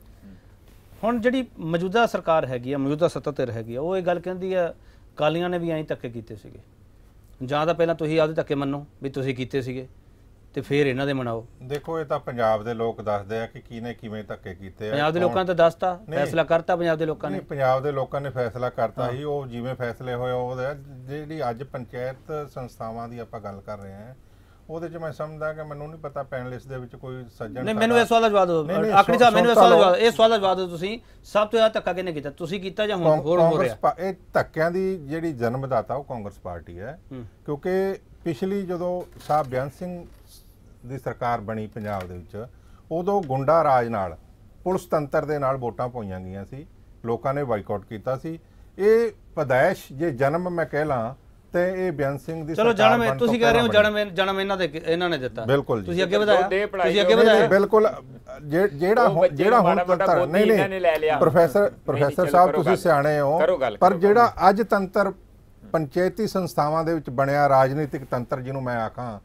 [SPEAKER 1] ਹੁਣ ਜਿਹੜੀ ਮੌਜੂਦਾ ਸਰਕਾਰ ਹੈਗੀ ਆ ਮੌਜੂਦਾ ਸੱਤਾ ਧਿਰ ਹੈਗੀ ਆ ਉਹ ਇਹ ਗੱਲ ਕਹਿੰਦੀ ਆ ਕਾਲੀਆਂ ਨੇ ਵੀ ਐਂ ਧੱਕੇ ਕੀਤੇ ਸੀਗੇ ਜਾਂ ਤਾਂ ਪਹਿਲਾਂ ਤੁਸੀਂ ਆਪਦੇ ਧੱਕੇ ਮੰਨੋ ਵੀ ਤੁਸੀਂ ਕੀਤੇ ਸੀਗੇ ਤੇ ਫਿਰ ਇਹਨਾਂ ਦੇ ਮਨਾਓ
[SPEAKER 6] ਦੇਖੋ ਇਹ ਤਾਂ ਪੰਜਾਬ ਦੇ ਲੋਕ ਦੱਸਦੇ ਆ ਕਿ ਕਿਹਨੇ ਕਿਵੇਂ ਧੱਕੇ ਕੀਤੇ ਆ
[SPEAKER 1] ਪੰਜਾਬ ਦੇ ਲੋਕਾਂ ਨੇ ਤਾਂ ਦੱਸਤਾ ਫੈਸਲਾ ਕਰਤਾ ਪੰਜਾਬ ਦੇ ਲੋਕਾਂ ਨੇ
[SPEAKER 6] ਪੰਜਾਬ ਦੇ ਲੋਕਾਂ ਨੇ ਫੈਸਲਾ ਕਰਤਾ ਸੀ ਉਹ ਜਿਵੇਂ ਫੈਸਲੇ ਹੋਏ ਉਹਦੇ ਜਿਹੜੀ ਅੱਜ ਪੰਚਾਇਤ ਸੰਸਥਾਵਾਂ ਦੀ ਆਪਾਂ ਗੱਲ ਕਰ ਰਹੇ ਹਾਂ ਉਹਦੇ 'ਚ ਮੈਂ ਸਮਝਦਾ ਕਿ ਮੈਨੂੰ ਨਹੀਂ ਪਤਾ ਪੈਨਲਿਸਟ ਦੇ ਵਿੱਚ ਕੋਈ ਸੱਜਣ
[SPEAKER 1] ਨਹੀਂ ਮੈਨੂੰ ਇਹ ਸਵਾਲ ਦਾ ਜਵਾਬ ਦਿਓ ਆਖਰੀ ਸਾਹਿਬ ਮੈਨੂੰ ਇਹ ਸਵਾਲ ਦਾ ਜਵਾਬ ਇਹ ਸਵਾਲ ਦਾ ਜਵਾਬ ਦਿਓ ਤੁਸੀਂ ਸਭ ਤੋਂ ਜ਼ਿਆਦਾ ਧੱਕਾ ਕਿਹਨੇ ਕੀਤਾ ਤੁਸੀਂ ਕੀਤਾ ਜਾਂ ਹੁਣ ਹੋਰ ਹੋ ਰਿਹਾ
[SPEAKER 6] ਇਹ ਧੱਕਿਆਂ ਦੀ ਜਿਹੜੀ ਜਨਮਦਾਤਾ ਉਹ ਕਾਂਗਰਸ ਪਾਰਟੀ ਹੈ ਕਿਉਂਕਿ ਪਿਛਲੀ ਜਦੋਂ ਸਾਹਿਬ ਬੇਅੰਤ ਸਿੰਘ ਦੀ ਸਰਕਾਰ ਬਣੀ ਪੰਜਾਬ ਦੇ ਵਿੱਚ ਉਦੋਂ ਗੁੰਡਾ ਰਾਜ ਨਾਲ ਪੁਲਿਸ ਤੰਤਰ ਦੇ ਨਾਲ ਵੋਟਾਂ ਪਾਈਆਂ ਗਈਆਂ ਸੀ ਲੋਕਾਂ ਨੇ ਬਾਈਕਾਟ ਕੀਤਾ ਸੀ ਇਹ ਪਦਾਇਸ਼ ਜੇ ਜਨਮ ਮੈਂ ਕਹਿ ਲਾਂ ਤੇ ਇਹ ਬੇਅੰਤ ਸਿੰਘ ਦੀ
[SPEAKER 1] ਚਲੋ ਜਨਮ ਤੁਸੀਂ ਕਹਿ ਰਹੇ ਹੋ ਜਨਮ ਜਨਮ ਇਹਨਾਂ ਦੇ ਇਹਨਾਂ ਨੇ ਦਿੱਤਾ
[SPEAKER 6] ਬਿਲਕੁਲ
[SPEAKER 1] ਤੁਸੀਂ ਅੱਗੇ ਵਧਾਇਆ ਤੁਸੀਂ ਅੱਗੇ ਵਧਾਇਆ
[SPEAKER 6] ਬਿਲਕੁਲ ਜਿਹੜਾ ਜਿਹੜਾ ਹੁਣ ਤੰਤਰ ਨਹੀਂ ਨਹੀਂ ਪ੍ਰੋਫੈਸਰ ਪ੍ਰੋਫੈਸਰ ਸਾਹਿਬ ਤੁਸੀਂ ਸਿਆਣੇ ਹੋ ਪਰ ਜਿਹੜਾ ਅੱਜ ਤੰਤਰ ਪੰਚਾਇਤੀ ਸੰਸਥਾਵਾਂ ਦੇ ਵਿੱਚ ਬਣਿਆ ਰਾਜਨੀਤਿਕ ਤੰਤਰ ਜਿਹਨੂੰ ਮੈਂ ਆਖਾਂ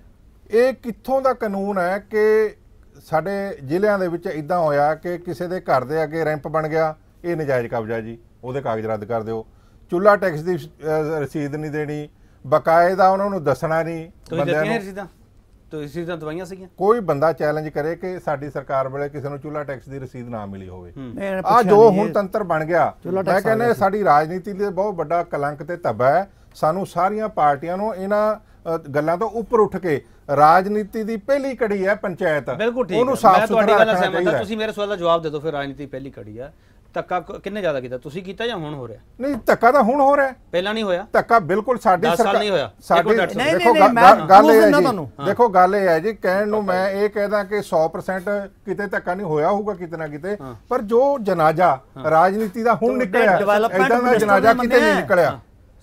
[SPEAKER 6] ਇਹ ਕਿੱਥੋਂ ਦਾ ਕਾਨੂੰਨ ਹੈ ਕਿ ਸਾਡੇ ਜ਼ਿਲ੍ਹਿਆਂ ਦੇ ਵਿੱਚ ਇਦਾਂ ਹੋਇਆ ਕਿ ਕਿਸੇ ਦੇ ਘਰ ਦੇ ਅੱਗੇ ਰੈਂਪ ਬਣ ਗਿਆ ਇਹ ਨਜਾਇਜ਼ ਕਬਜ਼ਾ ਜੀ ਉਹਦੇ ਕਾਗਜ਼ ਰੱਦ ਕਰ ਦਿਓ ਚੁੱਲ੍ਹਾ ਟੈਕਸ ਦੀ ਰਸੀਦ ਨਹੀਂ ਦੇਣੀ ਬਕਾਇਦਾ ਉਹਨਾਂ ਨੂੰ ਦੱਸਣਾ ਨਹੀਂ
[SPEAKER 1] ਬੰਦਿਆਂ ਨੂੰ ਰਸੀਦਾਂ ਤੁਸੀਂ ਰਸੀਦਾਂ ਦਵਾਈਆਂ ਸੀਗੀਆਂ
[SPEAKER 6] ਕੋਈ ਬੰਦਾ ਚੈਲੰਜ ਕਰੇ ਕਿ ਸਾਡੀ ਸਰਕਾਰ ਵੇਲੇ ਕਿਸੇ ਨੂੰ ਚੁੱਲ੍ਹਾ ਟੈਕਸ ਦੀ ਰਸੀਦ ਨਾ ਮਿਲੀ ਹੋਵੇ ਆ ਜੋ ਹੁਣ ਤੰਤਰ ਬਣ ਗਿਆ ਮੈਂ ਕਹਿੰਦਾ ਸਾਡੀ ਰਾਜਨੀਤੀ ਲਈ ਬਹੁਤ ਵੱਡਾ ਕਲੰਕ ਤੇ ਧੱਬਾ ਹੈ ਸਾਨੂੰ ਸਾਰੀਆਂ ਪਾਰਟੀਆਂ ਨੂੰ ਇਹਨਾਂ ਗੱਲਾਂ ਤੋਂ ਉੱਪਰ ਉੱਠ ਕੇ ਰਾਜਨੀਤੀ ਦੀ ਪਹਿਲੀ ਕੜੀ ਹੈ ਪੰਚਾਇਤ
[SPEAKER 1] ਉਹਨੂੰ ਸਾਫ਼ ਸੁਥਰਾ ਰੱਖਣਾ ਚਾਹੀਦਾ ਤੁਸੀਂ ਮੇਰੇ ਸਵਾਲ ਦਾ ਜਵਾਬ ਦੇ ਦਿਓ ਫਿਰ ਰਾਜਨੀਤੀ ਪਹਿਲੀ ਕੜੀ ਆ ਧੱਕਾ ਕਿੰਨੇ ਜ਼ਿਆਦਾ ਕੀਤਾ ਤੁਸੀਂ ਕੀਤਾ ਜਾਂ ਹੁਣ ਹੋ ਰਿਹਾ
[SPEAKER 6] ਨਹੀਂ ਧੱਕਾ ਤਾਂ ਹੁਣ ਹੋ ਰਿਹਾ
[SPEAKER 1] ਪਹਿਲਾਂ ਨਹੀਂ ਹੋਇਆ
[SPEAKER 6] ਧੱਕਾ ਬਿਲਕੁਲ ਸਾਡੀ
[SPEAKER 1] ਸਰਕਾਰ ਨਹੀਂ ਹੋਇਆ
[SPEAKER 6] ਸਾਡੀ ਦੇਖੋ ਗੱਲ ਇਹ ਹੈ ਜੀ ਦੇਖੋ ਗੱਲ ਇਹ ਹੈ ਜੀ ਕਹਿਣ ਨੂੰ ਮੈਂ ਇਹ ਕਹਿਦਾ ਕਿ ਸੌ ਪ੍ਰਸੈਂਟ ਕਿਤੇ ਧੱਕਾ ਨਹੀਂ ਹੋਇਆ ਹੋਊਗਾ ਕਿਤੇ ਨਾ ਕਿਤੇ ਪਰ ਜੋ ਜਨਾਜ਼ਾ ਰਾਜਨੀਤੀ ਦਾ ਹੁਣ ਨਿਕਲਿਆ ਇਦਾਂ ਦਾ ਜਨਾਜ਼ਾ ਕਿਤੇ ਨਹੀਂ ਨਿਕਲਿਆ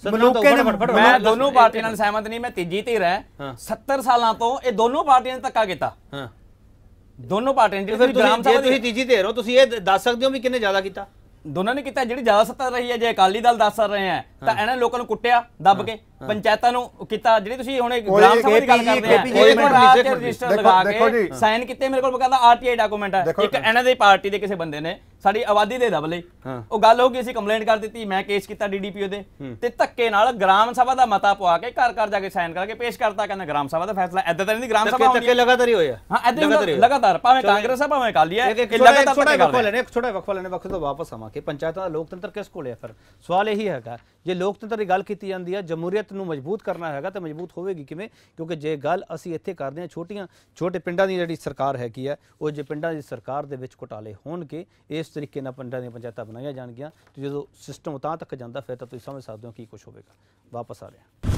[SPEAKER 4] ਮੈਂ ਦੋਨੋਂ ਪਾਰਟੀਆਂ ਨਾਲ ਸਹਿਮਤ ਨਹੀਂ ਮੈਂ ਤੀਜੀ ਧਿਰ ਹੈ ਸੱਤਰ ਸਾਲਾਂ ਤੋਂ ਇਹ ਦੋਨੋਂ ਪਾਰਟੀਆਂ ਨੇ ਧੱਕਾ ਕੀਤਾ ਦੋਨੋਂ ਪਾਰਟੀਆਂ ਨੇ
[SPEAKER 1] ਫਿਰ ਗ੍ਰਾਮ ਸਭਾ ਤੁਸੀਂ ਤੀਜੀ ਧਿਰ ਹੋ ਤੁਸੀਂ ਇਹ ਦੱਸ ਸਕਦੇ ਹੋ ਵੀ ਕਿੰਨੇ ਜ਼ਿਆਦਾ ਕੀਤਾ
[SPEAKER 4] ਦੋਨਾਂ ਨੇ ਕੀਤਾ ਜਿਹੜੀ ਜ਼ਿਆਦਾ ਸੱਤਾ ਰਹੀ ਹੈ ਜੇ ਅਕਾਲੀ ਦਲ ਦੱਸ ਰਹੇ ਹੈ ਤਾਂ ਇਹਨਾਂ ਲੋਕਾਂ ਨੂੰ ਕੁੱਟਿਆ ਦੱਬ ਕੇ ਪੰਚਾਇਤਾਂ ਨੂੰ ਕੀਤਾ, ਜਿਹੜੀ ਤੁਸੀਂ ਹੁਣੇ ਗ੍ਰਾਮ ਸਭਾ ਦੀ ਗੱਲ ਕਰਦੇ ਆ, ਇਹ ਕੋਲ ਰਾਜ ਦੇ ਰਜਿਸਟਰ ਲਗਾ ਕੇ ਸਾਈਨ ਕੀਤੇ, ਮੇਰੇ ਕੋਲ ਬਕਾਇਦਾ ਆਰਟੀਆਈ ਡਾਕੂਮੈਂਟ ਹੈ। ਇੱਕ ਇਹਨਾਂ ਦੀ ਪਾਰਟੀ ਦੇ ਕਿਸੇ ਬੰਦੇ ਨੇ ਸਾਡੀ ਆਬਾਦੀ ਦੇ ਦਬਲੇ ਉਹ ਗੱਲ ਹੋ ਗਈ, ਅਸੀਂ ਕੰਪਲੇਂਟ ਕਰ ਦਿੱਤੀ, ਮੈਂ ਕੇਸ ਕੀਤਾ ਡੀਡੀਪੀਓ ਦੇ, ਤੇ ਧੱਕੇ ਨਾਲ ਗ੍ਰਾਮ ਸਭਾ ਦਾ ਮਤਾ ਪਵਾ ਕੇ ਘਰ ਘਰ ਜਾ ਕੇ ਸਾਈਨ ਕਰਕੇ ਪੇਸ਼ ਕਰਤਾ, ਕਹਿੰਦਾ ਗ੍ਰਾਮ ਸਭਾ ਦਾ ਫੈਸਲਾ। ਏਦਾਂ ਤਾਂ ਨਹੀਂ ਗ੍ਰਾਮ ਸਭਾ ਹੁੰਦੀ,
[SPEAKER 1] ਲਗਾਤਾਰ ਹੀ ਹੋਇਆ।
[SPEAKER 4] ਹਾਂ ਏਦਾਂ ਲਗਾਤਾਰ, ਭਾਵੇਂ ਕਾਂਗਰਸ ਆ ਭਾਵੇਂ ਅਕਾਲੀ ਹੈ, ਲਗਾਤਾਰ
[SPEAKER 1] ਥੋੜਾ ਵਕਫਾ ਲੈਣੇ ਥੋੜਾ ਵਕਫਾ ਲੈਣੇ ਵਕਤ ਤੋਂ ਵਾਪਸ ਆਵਾਂ ਕਿ ਪੰਚਾਇਤਾਂ ਦਾ ਲੋਕਤੰਤਰ ਕਿਸ ਕੋਲ ਹੈ। ਫਿਰ ਸਵਾਲ ਇਹੀ ਹੈਗਾ, ਜੇ ਲੋਕਤੰਤਰ ਦੀ ਗੱਲ ਕੀਤੀ ਜਾਂਦੀ ਹੈ, ਜਮਹੂਰੀਅਤ ਨੂੰ ਮਜ਼ਬੂਤ ਕਰਨਾ ਹੈਗਾ ਤਾਂ ਮਜ਼ਬੂਤ ਹੋਵੇਗੀ ਕਿਵੇਂ? ਕਿਉਂਕਿ ਜੇ ਗੱਲ ਅਸੀਂ ਇੱਥੇ ਕਰਦੇ ਹਾਂ ਛੋਟੀਆਂ ਛੋਟੇ ਪਿੰਡਾਂ ਦੀ ਜਿਹੜੀ ਸਰਕਾਰ ਹੈਗੀ ਹੈ, ਉਹ ਜੇ ਪਿੰਡਾਂ ਦੀ ਸਰਕਾਰ ਦੇ ਵਿੱਚ ਘੁਟਾਲੇ ਹੋਣਗੇ, ਇਸ ਤਰੀਕੇ ਨਾਲ ਪਿੰਡਾਂ ਦੀਆਂ ਪੰਚਾਇਤਾਂ ਬਣਾਈਆਂ ਜਾਣਗੀਆਂ, ਤੇ ਜਦੋਂ ਸਿਸਟਮ ਤਾਂ ਤੱਕ ਜਾਂਦਾ ਫਿਰ ਤਾਂ ਤੁਸੀਂ ਸਮਝ ਸਕਦੇ ਹੋ ਕੀ ਕੁਝ ਹੋਵੇਗਾ। ਵਾਪਸ ਆ ਰਿਹਾ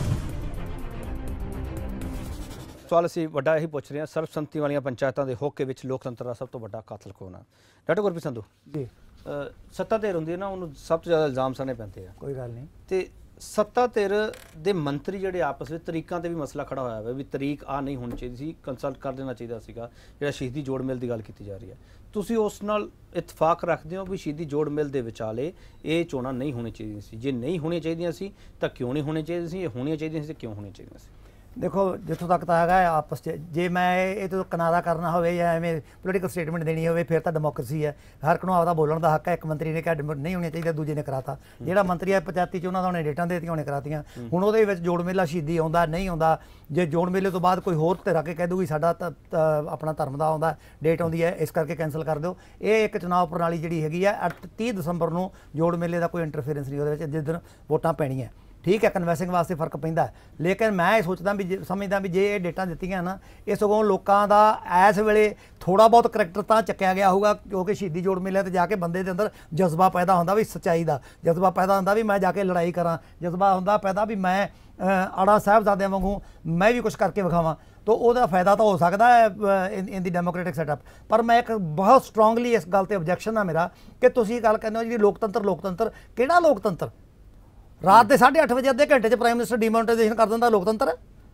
[SPEAKER 1] ਸਵਾਲ ਅਸੀਂ ਵੱਡਾ ਇਹੀ ਪੁੱਛ ਰਹੇ ਹਾਂ, ਸਰਬਸੰਮਤੀ ਵਾਲੀਆਂ ਪੰਚਾਇਤਾਂ ਦੇ ਹੋਕੇ ਵਿੱਚ ਲੋਕਤੰਤਰ ਦਾ ਸਭ ਤੋਂ ਵੱਡਾ ਕਾਤਲ ਕੌਣ ਹੈ? ਡਾਕਟਰ ਗੁਰਪ੍ਰੀਤ ਸੰਧੂ ਜੀ, ਸੱਤਾ ਧਿਰ ਹੁੰਦੀ ਹੈ ਨਾ, ਉਹਨੂੰ ਸਭ ਤੋਂ ਜ਼ਿਆਦਾ ਇਲਜ਼ਾਮ ਸਾਹਮਣੇ ਪੈਂਦੇ ਆ।
[SPEAKER 2] ਕੋਈ ਗੱਲ ਨਹੀਂ,
[SPEAKER 1] ਤੇ ਸੱਤਾ ਧਿਰ ਦੇ ਮੰਤਰੀ ਜਿਹੜੇ ਆਪਸ ਵਿੱਚ ਤਰੀਕਾਂ ਤੇ ਵੀ ਮਸਲਾ ਖੜਾ ਹੋਇਆ ਹੈ ਵੀ ਤਰੀਕ ਆ ਨਹੀਂ ਹੋਣੀ ਚਾਹੀਦੀ ਸੀ, ਕੰਸਲਟ ਕਰ ਦੇਣਾ ਚਾਹੀਦਾ ਸੀਗਾ। ਜਿਹੜਾ ਸ਼ਹੀਦੀ ਜੋੜ ਮੇਲ ਦੀ ਗੱਲ ਕੀਤੀ ਜਾ ਰਹੀ ਹੈ, ਤੁਸੀਂ ਉਸ ਨਾਲ ਇਤਫਾਕ ਰੱਖਦੇ ਹੋ ਵੀ ਸ਼ਹੀਦੀ ਜੋੜ ਮੇਲ ਦੇ ਵਿਚਾਲੇ ਇਹ ਚੋਣਾਂ ਨਹੀਂ ਹੋਣੀ ਚਾਹੀਦੀਆਂ ਸੀ? ਜੇ ਨਹੀਂ ਹੋਣੀਆਂ ਚਾਹੀਦੀਆਂ ਸੀ ਤਾਂ ਕਿਉਂ ਨਹੀਂ ਹੋਣੀਆਂ ਚਾਹੀਦੀਆਂ ਸੀ? ਇਹ ਹੋਣੀਆਂ ਚਾਹੀਦੀਆਂ ਸੀ ਤੇ ਕਿਉਂ ਹੋਣੀਆਂ ਚਾਹੀਦੀਆਂ ਸੀ?
[SPEAKER 2] ਦੇਖੋ ਜਿੱਥੋਂ ਤੱਕ ਤਾਂ ਹੈਗਾ ਆਪਸ 'ਚ, ਜੇ ਮੈਂ ਇਹ ਤੋਂ ਕਿਨਾਰਾ ਕਰਨਾ ਹੋਵੇ ਜਾਂ ਐਵੇਂ ਪੋਲੀਟੀਕਲ ਸਟੇਟਮੈਂਟ ਦੇਣੀ ਹੋਵੇ ਫਿਰ ਤਾਂ ਡੈਮੋਕ੍ਰੇਸੀ ਹੈ, ਹਰ ਇੱਕ ਨੂੰ ਆਪਦਾ ਬੋਲਣ ਦਾ ਹੱਕ ਹੈ। ਇੱਕ ਮੰਤਰੀ ਨੇ ਕਿਹਾ ਨਹੀਂ ਹੋਣੀ ਚਾਹੀਦੀ, ਦੂਜੇ ਨੇ ਕਰਾਤਾ। ਜਿਹੜਾ ਮੰਤਰੀ ਹੈ ਪੰਚਾਇਤੀ 'ਚ ਉਹਨਾਂ ਦਾ ਉਹਨੇ ਡੇਟਾਂ ਦੇ ਦਿੱਤੀਆਂ, ਉਹਨੇ ਕਰਾਤੀਆਂ। ਹੁਣ ਉਹਦੇ ਵਿੱਚ ਜੋੜ ਮੇਲਾ ਸ਼ਹੀਦੀ ਆਉਂਦਾ ਨਹੀਂ ਆਉਂਦਾ, ਜੇ ਜੋੜ ਮੇਲੇ ਤੋਂ ਬਾਅਦ ਕੋਈ ਹੋਰ ਧਿਰ ਕੇ ਕਹਿ ਦੂਗੀ ਸਾਡਾ ਆਪਣਾ ਧਰਮ ਦਾ ਆਉਂਦਾ ਡੇਟ ਆਉਂਦੀ ਹੈ, ਇਸ ਕਰਕੇ ਕੈਂਸਲ ਕਰ ਦਿਓ। ਇਹ ਇੱਕ ਚੁਣਾਵ ਪ੍ਰਣਾਲੀ ਜਿਹੜੀ ਹੈਗੀ ਹੈ, ਤੀਹ ਦਸੰਬਰ ਨੂੰ ਜੋੜ ਮੇਲੇ ਦਾ ਕੋਈ ਇੰਟਰਫੇਰੈਂਸ ਨਹੀਂ ਉਹਦੇ ਵਿੱਚ, ਜਿਸ ਦਿਨ ਵੋਟਾਂ ਪੈਣੀਆਂ। ਠੀਕ ਹੈ, ਕਨਵੈਸਿੰਗ ਵਾਸਤੇ ਫਰਕ ਪੈਂਦਾ, ਲੇਕਿਨ ਮੈਂ ਇਹ ਸੋਚਦਾ ਵੀ ਸਮਝਦਾ ਵੀ ਜੇ ਇਹ ਡੇਟਾਂ ਦਿੱਤੀਆਂ ਨਾ, ਇਹ ਸਗੋਂ ਲੋਕਾਂ ਦਾ ਇਸ ਵੇਲੇ ਥੋੜ੍ਹਾ ਬਹੁਤ ਕਰੈਕਟਰ ਤਾਂ ਚੱਕਿਆ ਗਿਆ ਹੋਊਗਾ, ਕਿਉਂਕਿ ਸ਼ਹੀਦੀ ਜੋੜ ਮੇਲੇ ਤੇ ਜਾ ਕੇ ਬੰਦੇ ਦੇ ਅੰਦਰ ਜਜ਼ਬਾ ਪੈਦਾ ਹੁੰਦਾ ਵੀ ਸੱਚਾਈ ਦਾ, ਜਜ਼ਬਾ ਪੈਦਾ ਹੁੰਦਾ ਵੀ ਮੈਂ ਜਾ ਕੇ ਲੜਾਈ ਕਰਾਂ, ਜਜ਼ਬਾ ਹੁੰਦਾ ਪੈਦਾ ਵੀ ਮੈਂ ਆੜਾ ਸਾਹਿਬਜ਼ਾਦਿਆਂ ਵਾਂਗੂ ਮੈਂ ਵੀ ਕੁਛ ਕਰਕੇ ਵਿਖਾਵਾਂ। ਤਾਂ ਉਹਦਾ ਫਾਇਦਾ ਤਾਂ ਹੋ ਸਕਦਾ ਹੈ ਇਨ ਦੀ ਡੈਮੋਕ੍ਰੈਟਿਕ ਸੈਟਅਪ। ਪਰ ਮੈਂ ਇੱਕ ਬਹੁਤ ਸਟਰੋਂਗਲੀ ਇਸ ਗੱਲ ਤੇ ਆਬਜੈਕਸ਼ਨ ਆ ਮੇਰਾ ਕਿ ਤੁਸੀਂ ਗੱਲ ਕਹਿੰਦੇ ਹੋ ਜੀ ਲੋਕਤੰਤਰ ਲੋਕਤੰਤਰ ਕਿਹੜਾ ਲੋਕਤੰਤਰ? ਰਾਤ ਦੇ ਸਾਢੇ ਅੱਠ ਵਜੇ ਅੱਧੇ ਘੰਟੇ 'ਚ ਪ੍ਰਾਈਮ ਮਿਨਿਸਟਰ ਡੀਮੋਨਟਾਈਜੇਸ਼ਨ ਕਰ ਦਿੰਦਾ, ਲੋਕਤੰਤਰ ਹੈ?